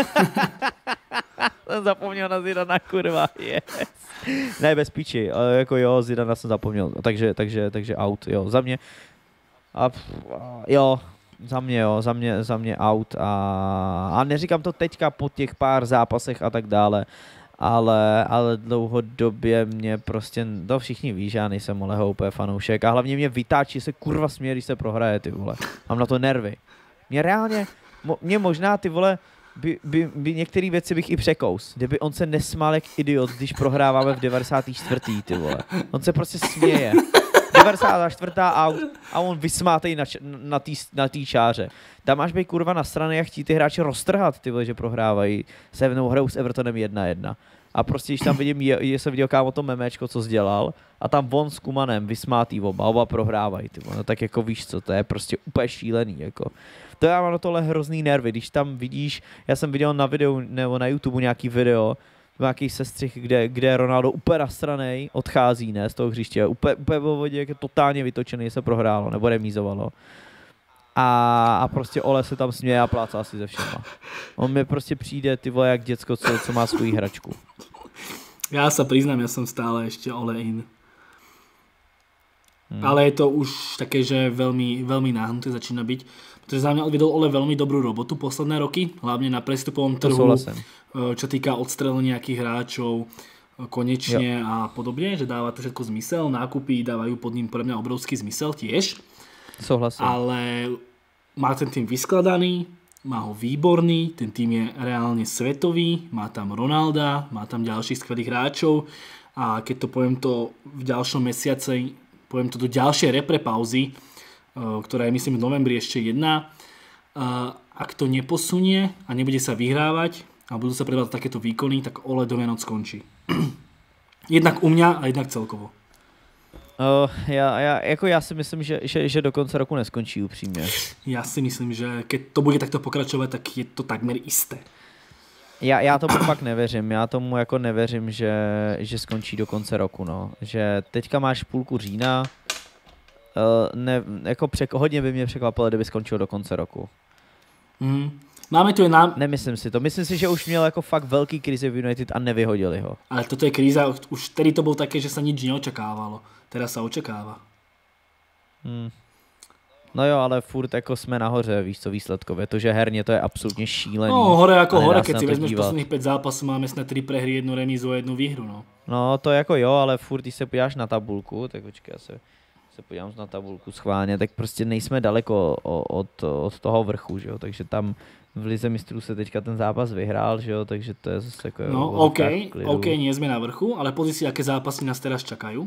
Jsem zapomněl na Zidana, kurva, yes. Ne, bez píči, ale jako jo, Zidana jsem zapomněl, takže, takže, takže out, jo, za mě. A, jo, za mě jo, za mě, za mě out a, a neříkám to teďka po těch pár zápasech a tak dále, ale, ale dlouhodobě mě prostě, to všichni ví, že já nejsem Oleho úplně fanoušek a hlavně mě vytáčí, se kurva směje, když se prohraje, ty vole. Mám na to nervy. Mě reálně, mo, mě možná, ty vole, by, by, by některé věci bych i překous. Kdyby on se nesmál jak idiot, když prohráváme v devadesátý čtvrtý ty vole. On se prostě směje. devadesátá čtvrtá out a on vysmátej na, na té na čáře. Tam máš být kurva na strany a chtít ty hráče roztrhat, ty vole, že prohrávají se mnou hrou s Evertonem jedna jedna. A prostě, když tam vidím, je, je se viděl kámo to memečko, co sdělal, a tam on s Kumanem vysmátý oba, oba prohrávají, ty vole. No tak jako víš co, to je prostě úplně šílený, jako. To já mám na tohle hrozný nervy, když tam vidíš, já jsem viděl na videu, nebo na YouTube nějaký video, nějaký sestřih, kde, kde Ronaldo úplně nasranej odchází, ne, z toho hřiště, úplně, úplně v vodě, jak je totálně vytočený, se prohrálo, nebo remízovalo. A, a prostě Ole se tam směje a plácá si ze všema. On mi prostě přijde, ty vole, jak děcko, co, co má svoji hračku. Já se přiznám, já jsem stále ještě Ole in. Hmm. Ale je to už také, že veľmi, veľmi náhnuté začína byť. Pretože za mňa odvedol Ole veľmi dobrú robotu posledné roky, hlavne na prestupovom trhu, čo týka odstrelenia nejakých hráčov konečne jo. A podobne, že dáva to všetko zmysel, nákupy dávajú pod ním pre mňa obrovský zmysel tiež. Souhlasím. Ale má ten tým vyskladaný, má ho výborný, ten tým je reálne svetový, má tam Ronalda, má tam ďalších skvelých hráčov a keď to poviem to v ďalšom mesiaci, poviem to do ďalšej repre pauzy, ktorá je myslím v novembri ešte jedna, ak to neposunie a nebude sa vyhrávať a budú sa predvádzať takéto výkony, tak Ole do Vianoc skončí. Jednak u mňa a jednak celkovo. Uh, já, já, jako já si myslím, že, že, že do konce roku neskončí upřímně. Já si myslím, že keď to bude takto pokračovat, tak je to takmer jisté. Já, já tomu fakt nevěřím, já tomu jako nevěřím, že, že skončí do konce roku, no. Že teďka máš půlku října, uh, ne, jako přek, hodně by mě překvapilo, kdyby skončil do konce roku. Mm. Máme tu je nám... Nemyslím si to. Myslím si, že už měl jako fakt velký krizi v United a nevyhodili ho. Ale toto je kríza, už tedy to bylo také, že se nič neočekávalo. Teraz se očekává. Hmm. No jo, ale furt jako jsme nahoře, víš co, výsledkově. To, že herně to je absolutně šílený. No hore jako hore, keď si vezmeš posledných pět zápasů, máme snad tři prehry, jednu remízu a jednu výhru, no. No to jako jo, ale furt, když se podíváš na tabulku, tak počkej, já se, se podívám na tabulku schválně, tak prostě nejsme daleko od, od toho vrchu, že jo, takže tam v Lize mistrů se teďka ten zápas vyhrál, že jo, takže to je zase jako... No OK, OK, nie sme na vrchu, ale pozri si, aké zápasy nás teraz čakajú.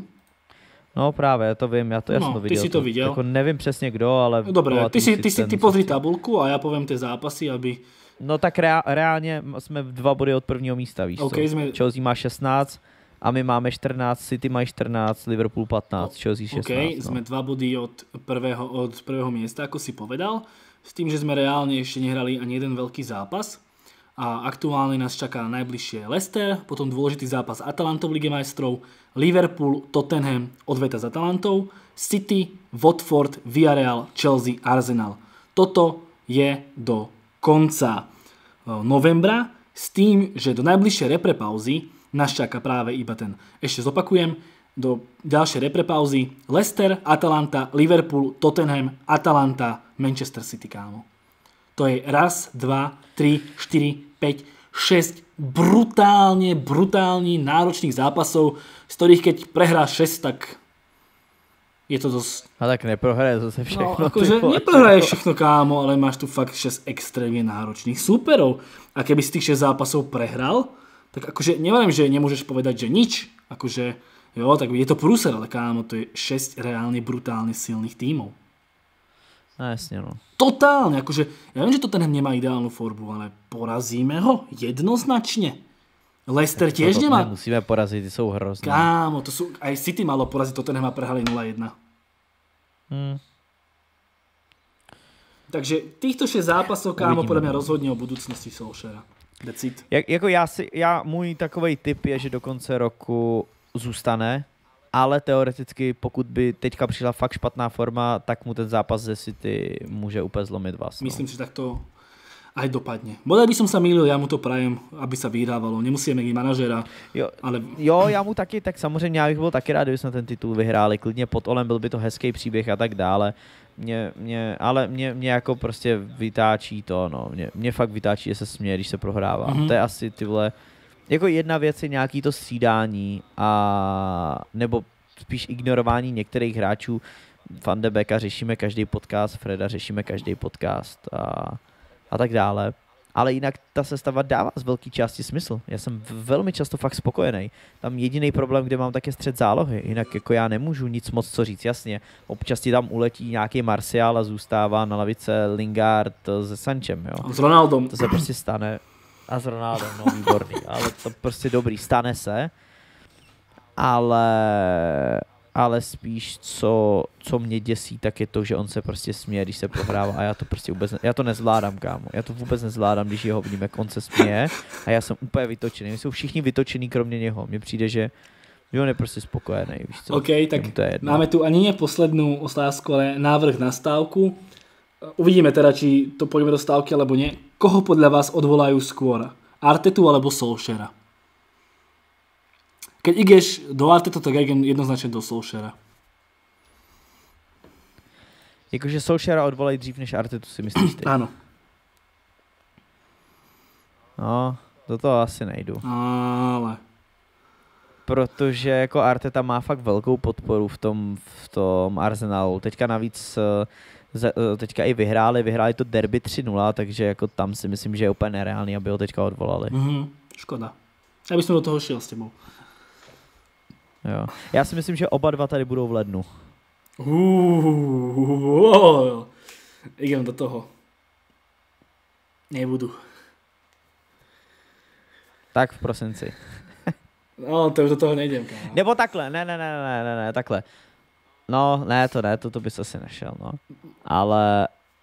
No právě, to vím, já to jasno no, viděl. Ty si to viděl. Jako nevím přesně kdo, ale... Dobre, ty si, ty si ty pozri tabulku a já povím ty zápasy, aby... No tak rea- reálně jsme dva body od prvního místa, víš okay, co? Sme... Chelsea má šestnáct a my máme čtrnáct, City má čtrnáct, Liverpool patnáct, no, Chelsea šestnáct. OK, no. sme dva body od prvého, od prvého miesta, ako si povedal. S tým, že sme reálne ešte nehrali ani jeden veľký zápas. A aktuálne nás čaká najbližšie Leicester, potom dôležitý zápas Atalantou v Lige majstrov, Liverpool, Tottenham, odveta s Atalantou, City, Watford, Villarreal, Chelsea, Arsenal. Toto je do konca novembra s tým, že do najbližšej repre pauzy nás čaká práve iba ten. Ešte zopakujem, do ďalšej repre pauzy Leicester, Atalanta, Liverpool, Tottenham, Atalanta, Manchester City, kámo. To je raz, dva, tri, štyri, päť, šesť brutálne, brutálne náročných zápasov, z ktorých keď prehráš šesť, tak je to dosť... A tak neprohraje zase všechno. No, akože neprohraješ všechno, kámo, ale máš tu fakt šesť extrémne náročných súperov. A keby si tých šesť zápasov prehral, tak akože neviem, že nemôžeš povedať, že nič. Akože, jo, tak je to prúser, ale kámo, to je šesť reálne brutálne silných tímov. No jasne, no. Totálne, akože, ja viem, že to ten nemá ideálnu formu, ale porazíme ho jednoznačne. Leicester tiež to, to nemá. Musíme porazit, ty sú hrozné. Kámo, to sú, aj City malo poraziť, toto nemá prehrali nula jedna. Hmm. Takže týchto šesť zápasov, kámo, podľa mňa rozhodne o budúcnosti Solskjaera. That's it. Jak, jako já si, já, můj takovej tip je, že do konce roku zůstane, ale teoreticky, pokud by teďka přišla fakt špatná forma, tak mu ten zápas ze City může úplně zlomit vás. No. Myslím si, že tak to aj dopadne. Bodaj by som sa mýlil, ja mu to prajem, aby sa vyhrávalo. Nemusíme mít manažera. Jo, ale... jo, já mu taky, tak samozřejmě já bych byl taky rád, kdyby jsme ten titul vyhráli. Klidně pod Olem, byl by to hezký příběh a tak dále. Mě, mě, ale mě, mě jako prostě vytáčí to, no. Mě, mě fakt vytáčí, že se směje, když se prohrává. Mm-hmm. To je asi ty vole... jako jedna věc je nějaký to střídání a nebo spíš ignorování některých hráčů. Van de Beeka řešíme každý podcast, Freda řešíme každý podcast a, a tak dále. Ale jinak ta sestava dává z velké části smysl. Já jsem velmi často fakt spokojený. Tam jediný problém, kde mám, tak je střed zálohy. Jinak jako já nemůžu nic moc co říct, jasně. Občas ti tam uletí nějaký Martial a zůstává na lavice Lingard se Sanchem, jo. S Ronaldom. To se prostě stane. A s Ronaldem, no výborný. Ale to prostě dobrý, stane se. Ale... ale spíš co, co mě děsí, tak je to, že on se prostě směje, když se prohrává a já to prostě vůbec, ne, já to nezvládám, kámo. Já to vůbec nezvládám, když jeho vidím, jak on se směje a já jsem úplně vytočený. My jsou všichni vytočený, kromě něho. Mně přijde, že, že on je prostě spokojený, víš co. OK, tak máme tu ani nie poslednú otázku, ale návrh na stávku. Uvidíme teda, či to pôjdeme do stávky, alebo nie. Koho podľa vás odvolajú skôr? Artetu alebo Solskjaera? Keď ideš do Artetu, tak idem jednoznačne do Solskjaera. Jakože Solskjaera odvolají dřív než Artetu, si myslíš ty? Áno. No, do toho asi nejdu. Ale... Protože jako Arteta má fakt velkou podporu v tom, v tom Arsenalu. Teďka navíc teďka i vyhráli, vyhráli to derby tři nula, takže jako tam si myslím, že je úplně nereálný, aby ho teďka odvolali. Mm-hmm, škoda. Já bych do toho šel s tebou. Jo. Já si myslím, že oba dva tady budou v lednu. Uh, idem do toho. Nebudu. Tak v prosinci. No, to už do toho nejdem. Kámo. Nebo takhle, ne, ne, ne, ne, ne, ne, takhle. No, ne, to ne, to, to bys asi nešel, no. Ale...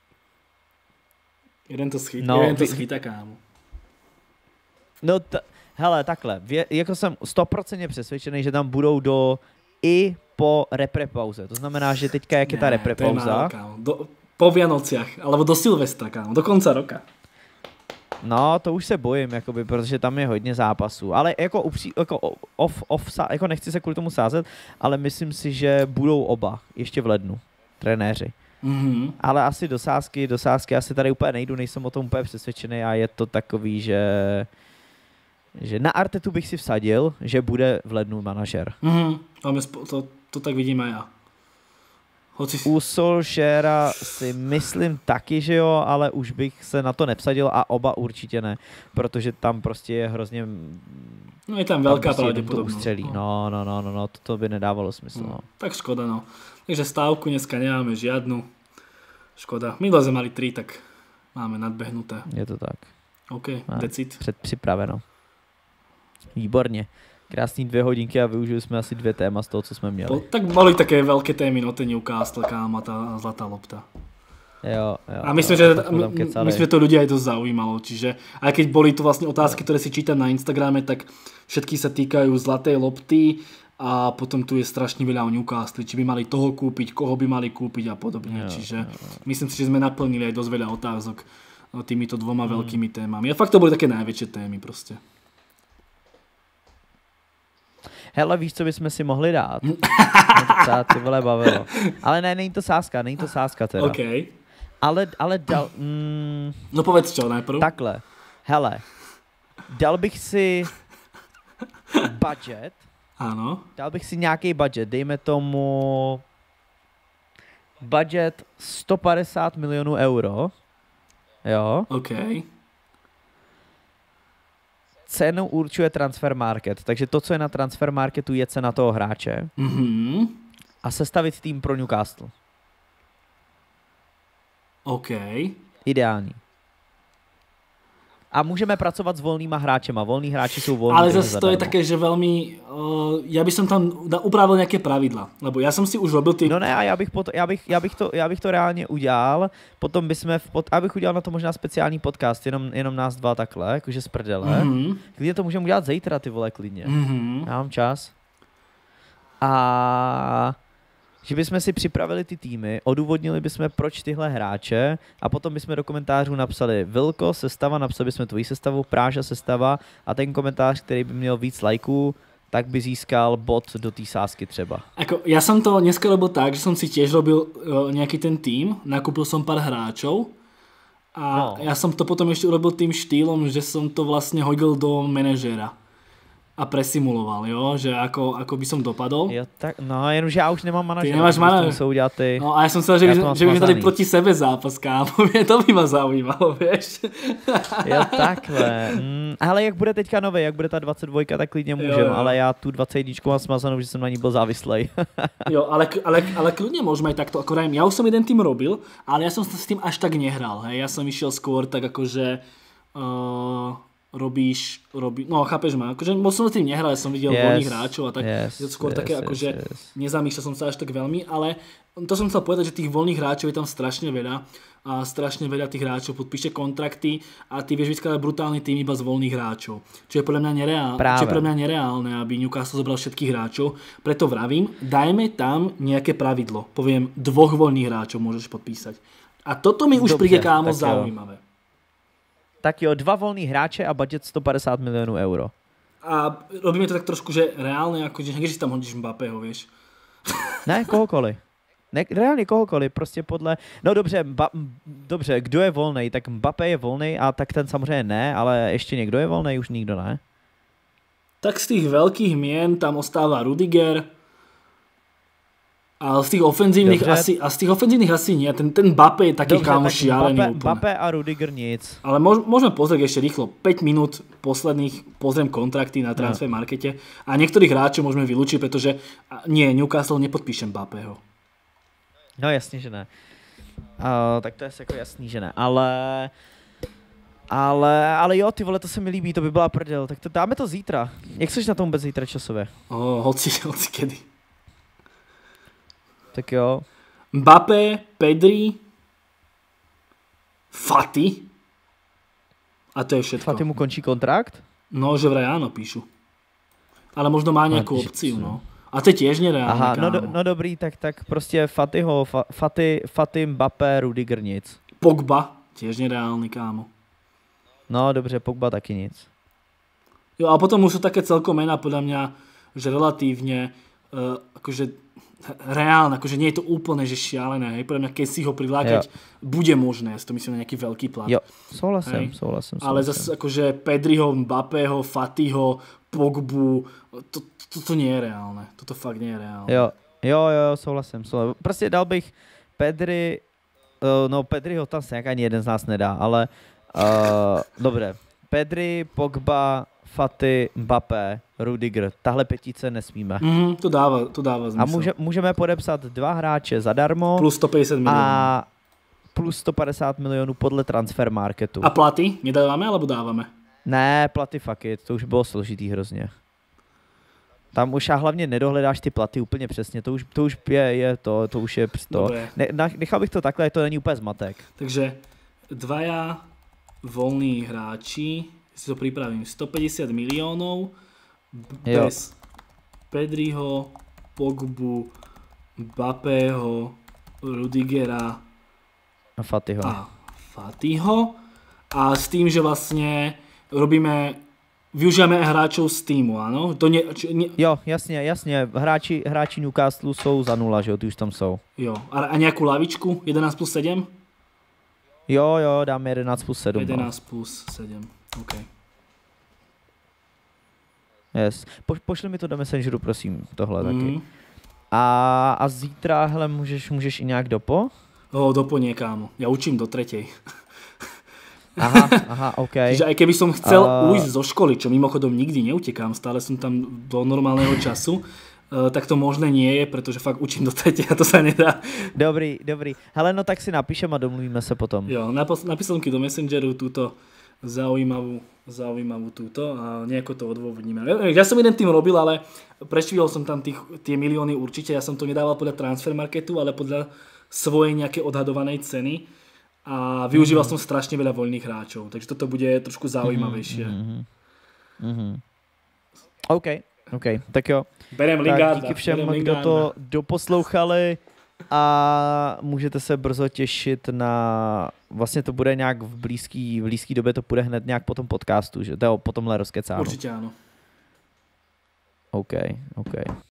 Jeden to schytá, no, jeden to schytá, kámo. No, t- hele, takhle, vě, jako jsem sto procent přesvědčený, že tam budou do i po repre pauze. To znamená, že teďka, jak je ta repre pauza... Do, po Vianociach, alebo do Silvestra, kámo, do konca roka. No, to už se bojím, jakoby, protože tam je hodně zápasů. Ale jako, upří, jako, off, off, jako nechci se kvůli tomu sázet, ale myslím si, že budou oba ještě v lednu, trenéři. Mm-hmm. Ale asi do sázky, do sázky asi tady úplně nejdu, nejsem o tom úplně přesvědčený a je to takový, že, že na Artetu bych si vsadil, že bude v lednu manažer. Mm-hmm. To, to tak vidím aj já. Hoci... U Solskjaera si myslím taky, že jo, ale už bych se na to nepsadil a oba určitě ne, protože tam prostě je hrozně... No je tam velká prostě pravděpodobnost. No, no, no, no, no, to, to by nedávalo smysl. No. No, tak škoda, no. Takže stávku dneska nemáme žiadnu. Škoda. Minule sme mali tri, tak máme nadbehnuté. Je to tak. OK, decid. Předpřipraveno. Výborně. Krásný dvě hodinky a využili jsme asi dvě téma z toho, co jsme měli. To, tak mali také veľké témy, no ten Newcastle, káma, tá zlatá lopta. Jo, jo. A myslím, jo, že myslím, že to ľudia aj dosť zaujímalo. Čiže aj keď boli tu vlastne otázky, ktoré si čítam na Instagrame, tak všetky sa týkajú zlatej lopty a potom tu je strašne veľa o Newcastle, či by mali toho kúpiť, koho by mali kúpiť a podobne. Jo, Čiže jo. myslím si, že sme naplnili aj dosť veľa otázok týmito dvoma hmm. veľkými témami. A fakt to boli také najväčšie témy proste. Hele, víš, co bychom si mohli dát? Docela ty vole bavilo. Ale ne, není to sázka, není to sázka teda. Okay. Ale, ale dal... Mm, no povedz čo najprv. Takhle. Hele, dal bych si budget. Ano. Dal bych si nějaký budget, dejme tomu budget sto padesát milionů euro. Jo. OK. Cenu určuje transfer market, takže to, co je na transfer marketu, je cena toho hráče. Mm-hmm. A sestavit tým pro Newcastle. OK. Ideální. A můžeme pracovat s volnýma hráčema. Volní hráči jsou volní. Ale zase to je také, že veľmi... Uh, ja by som tam upravil nejaké pravidla. Lebo ja som si už robil ty... No ne, a já bych, pot, já bych, já bych, to, já bych to reálně udělal. Potom bychom... V pod, abych udělal na to možná speciální podcast. Jenom, jenom nás dva takhle, jakože z prdele. Mm-hmm. Klidně to můžeme udělat zítra, ty vole, klidně. Mm-hmm. Já mám čas. A... že bychom si připravili ty týmy, odůvodnili bychom, proč tyhle hráče a potom bychom do komentářů napsali Vilko, sestava, napsali bychom tvoji sestavu, Práža, sestava a ten komentář, který by měl víc lajků, tak by získal bod do té sázky třeba. Ako, ja som to dneska robil tak, že som si tiež robil uh, nejaký ten tým, nakúpil som pár hráčov a no. ja som to potom ešte urobil tým štýlom, že som to vlastne hodil do manažéra. a presimuloval, jo, že ako, ako by som dopadol. Jo, tak, no, jenomže já už nemám manažera. Ty nemáš manažera. Musím udělat ty... No a ja som chcel, že, by, že by sme dali proti sebe zápas, kámo. To by ma zaujímalo, vieš. Jo, takhle. Mm, ale jak bude teďka nový, jak bude ta dvacet dva, tak klidně můžem, jo, jo. Ale já tu dvacet jedna mám smazanou, že jsem na ní byl závislej. Jo, ale, ale, ale kľudne môžeme aj takto, ako rajím, ja už som jeden tým robil, ale ja som s tým až tak nehral, hej. Ja som išiel skôr tak akože... Uh, robíš, robí, no chápeš ma, akože moc som s tým nehral, ja som videl yes, voľných hráčov a tak, yes, je to skôr yes, také, yes, akože yes. Nezamýšľal som sa až tak veľmi, ale to som chcel povedať, že tých voľných hráčov je tam strašne veľa a strašne veľa tých hráčov podpíše kontrakty a ty vieš vyskladať brutálny tým iba z voľných hráčov, čo je podľa mňa nereálne, čo je pre mňa nereálne, aby Newcastle zobral všetkých hráčov, preto vravím, dajme tam nejaké pravidlo, poviem, dvoch voľných hráčov môžeš podpísať. A toto mi už Dobře, príde kámo zaujímavé. Tak jo, dva volný hráče a budget sto padesát milionů euro. A robíme to tak trošku, že reálne, ako, že si tam hodíš Mbappého, vieš. Ne, kohokoliv. Ne, reálně kohokoliv, prostě podle... No dobře, ba, dobře, kdo je volnej, tak Mbappé je volnej a tak ten samozřejmě ne, ale ještě někdo je volnej, už nikdo ne. Tak z tých veľkých mien tam ostáva Rudiger, a z tých ofenzívnych asi, a z tých ofenzívnych asi nie. Ten, ten Mbappé je taký kámo šialený úplne. Mbappé a Rudiger nic. Ale môž, môžeme pozrieť ešte rýchlo. päť minút posledných pozriem kontrakty na transfer markete a niektorých hráčov môžeme vylúčiť, pretože nie, Newcastle nepodpíše Mbappého. No jasně, že ne. Uh, tak to je jako jasný, že ne. Ale... Ale, ale jo, ty vole, to se mi líbí, to by byla prdel. Tak to dáme to zítra. Jak jsi na tom bez zítra časově? Oh, hoci, hoci kedy. Tak jo. Mbappé, Pedri, Fati. A to je všetko. Fati mu končí kontrakt? No, že vraj áno, píšu. Ale možno má nejakú opciu, no. A to je tiež nereálne, Aha, no, do, no dobrý, tak, tak prostě Fatiho, fa, Fati, Fati, Mbappé, Rudiger nic. Pogba, tiež nereálny, kámo. No dobře, Pogba taky nic. Jo, a potom už sú také celkom mená, podľa mňa, že relatívne, uh, akože reálne, akože nie je to úplne, že šialené, hej, podľa mňa, keď si ho prilákať, jo. Bude možné, ja si to myslím na nejaký veľký plat. Jo, souhlasím, souhlasím. Ale zase akože Pedriho, Mbappého, Fatiho, Pogbu, to, to, to nie je reálne, toto fakt nie je reálne. Jo, jo, jo, souhlasím, souhlasím. Prostě dal bych Pedri, uh, no Pedriho tam se ani jeden z nás nedá, ale uh, dobré, Pedri, Pogba, Fati, Mbappé, Rudiger. Tahle pětice nesmíme. Mm, to dává, to dává zmysl. A může, můžeme podepsat dva hráče zadarmo. Plus sto padesát milionů. A plus sto padesát milionů podle transfer marketu. A platy? Nedáváme, alebo dáváme? Ne, platy fuck it. To už bylo složitý hrozně. Tam už a hlavně nedohledáš ty platy úplně přesně. To už, to už je, je to, to už je to. Ne, nechal bych to takhle, to není úplně zmatek. Takže dvaja volní hráči, si to pripravím, sto päťdesiat miliónov bez jo. Pedriho, Pogbu, Mbappého, Rudigera a Fatiho. A Fatiho. A s tým, že vlastne robíme, využijeme hráčov z týmu, áno? To nie, či, nie... Jo, jasně, jasně. Hráči, hráči Newcastle jsou za nula, že jo, ty už tam jsou. Jo, a, a nejakú lavičku? jedenásť plus sedem? Jo, jo, dáme jedenáct plus sedm. jedenáct plus sedm. OK. Yes. Po, pošli mi to do Messengeru, prosím, tohle mm. taky. A, a zítra, hele, můžeš, můžeš i nějak dopo? O, dopo nie, kámo. Ja učím do tretej. Aha, aha, OK. Čiže aj keby som chcel uh... ujsť zo školy, čo mimochodom nikdy neutekám, stále som tam do normálneho času, uh, tak to možné nie je, pretože fakt učím do tretej a to sa nedá. Dobrý, dobrý. Hele, no tak si napíšem a domluvíme se potom. Jo, napísal ti do Messengeru túto zaujímavú, zaujímavú túto a nejako to odôvodníme. Ja som jeden tým robil, ale prešvihol som tam tých, tie milióny určite. Ja som to nedával podľa transfer marketu, ale podľa svojej nejakej odhadovanej ceny a využíval mm-hmm. som strašne veľa voľných hráčov, takže toto bude trošku zaujímavejšie. Mm-hmm. Mm-hmm. OK, OK, tak jo. Berem Lingarda. Díky všem, kdo to doposlouchali a můžete se brzo těšit na, vlastně to bude nějak v blízký, v blízký době to bude hned nějak po tom podcastu, že to je po tomhle rozkecánu. Určitě ano. OK, OK.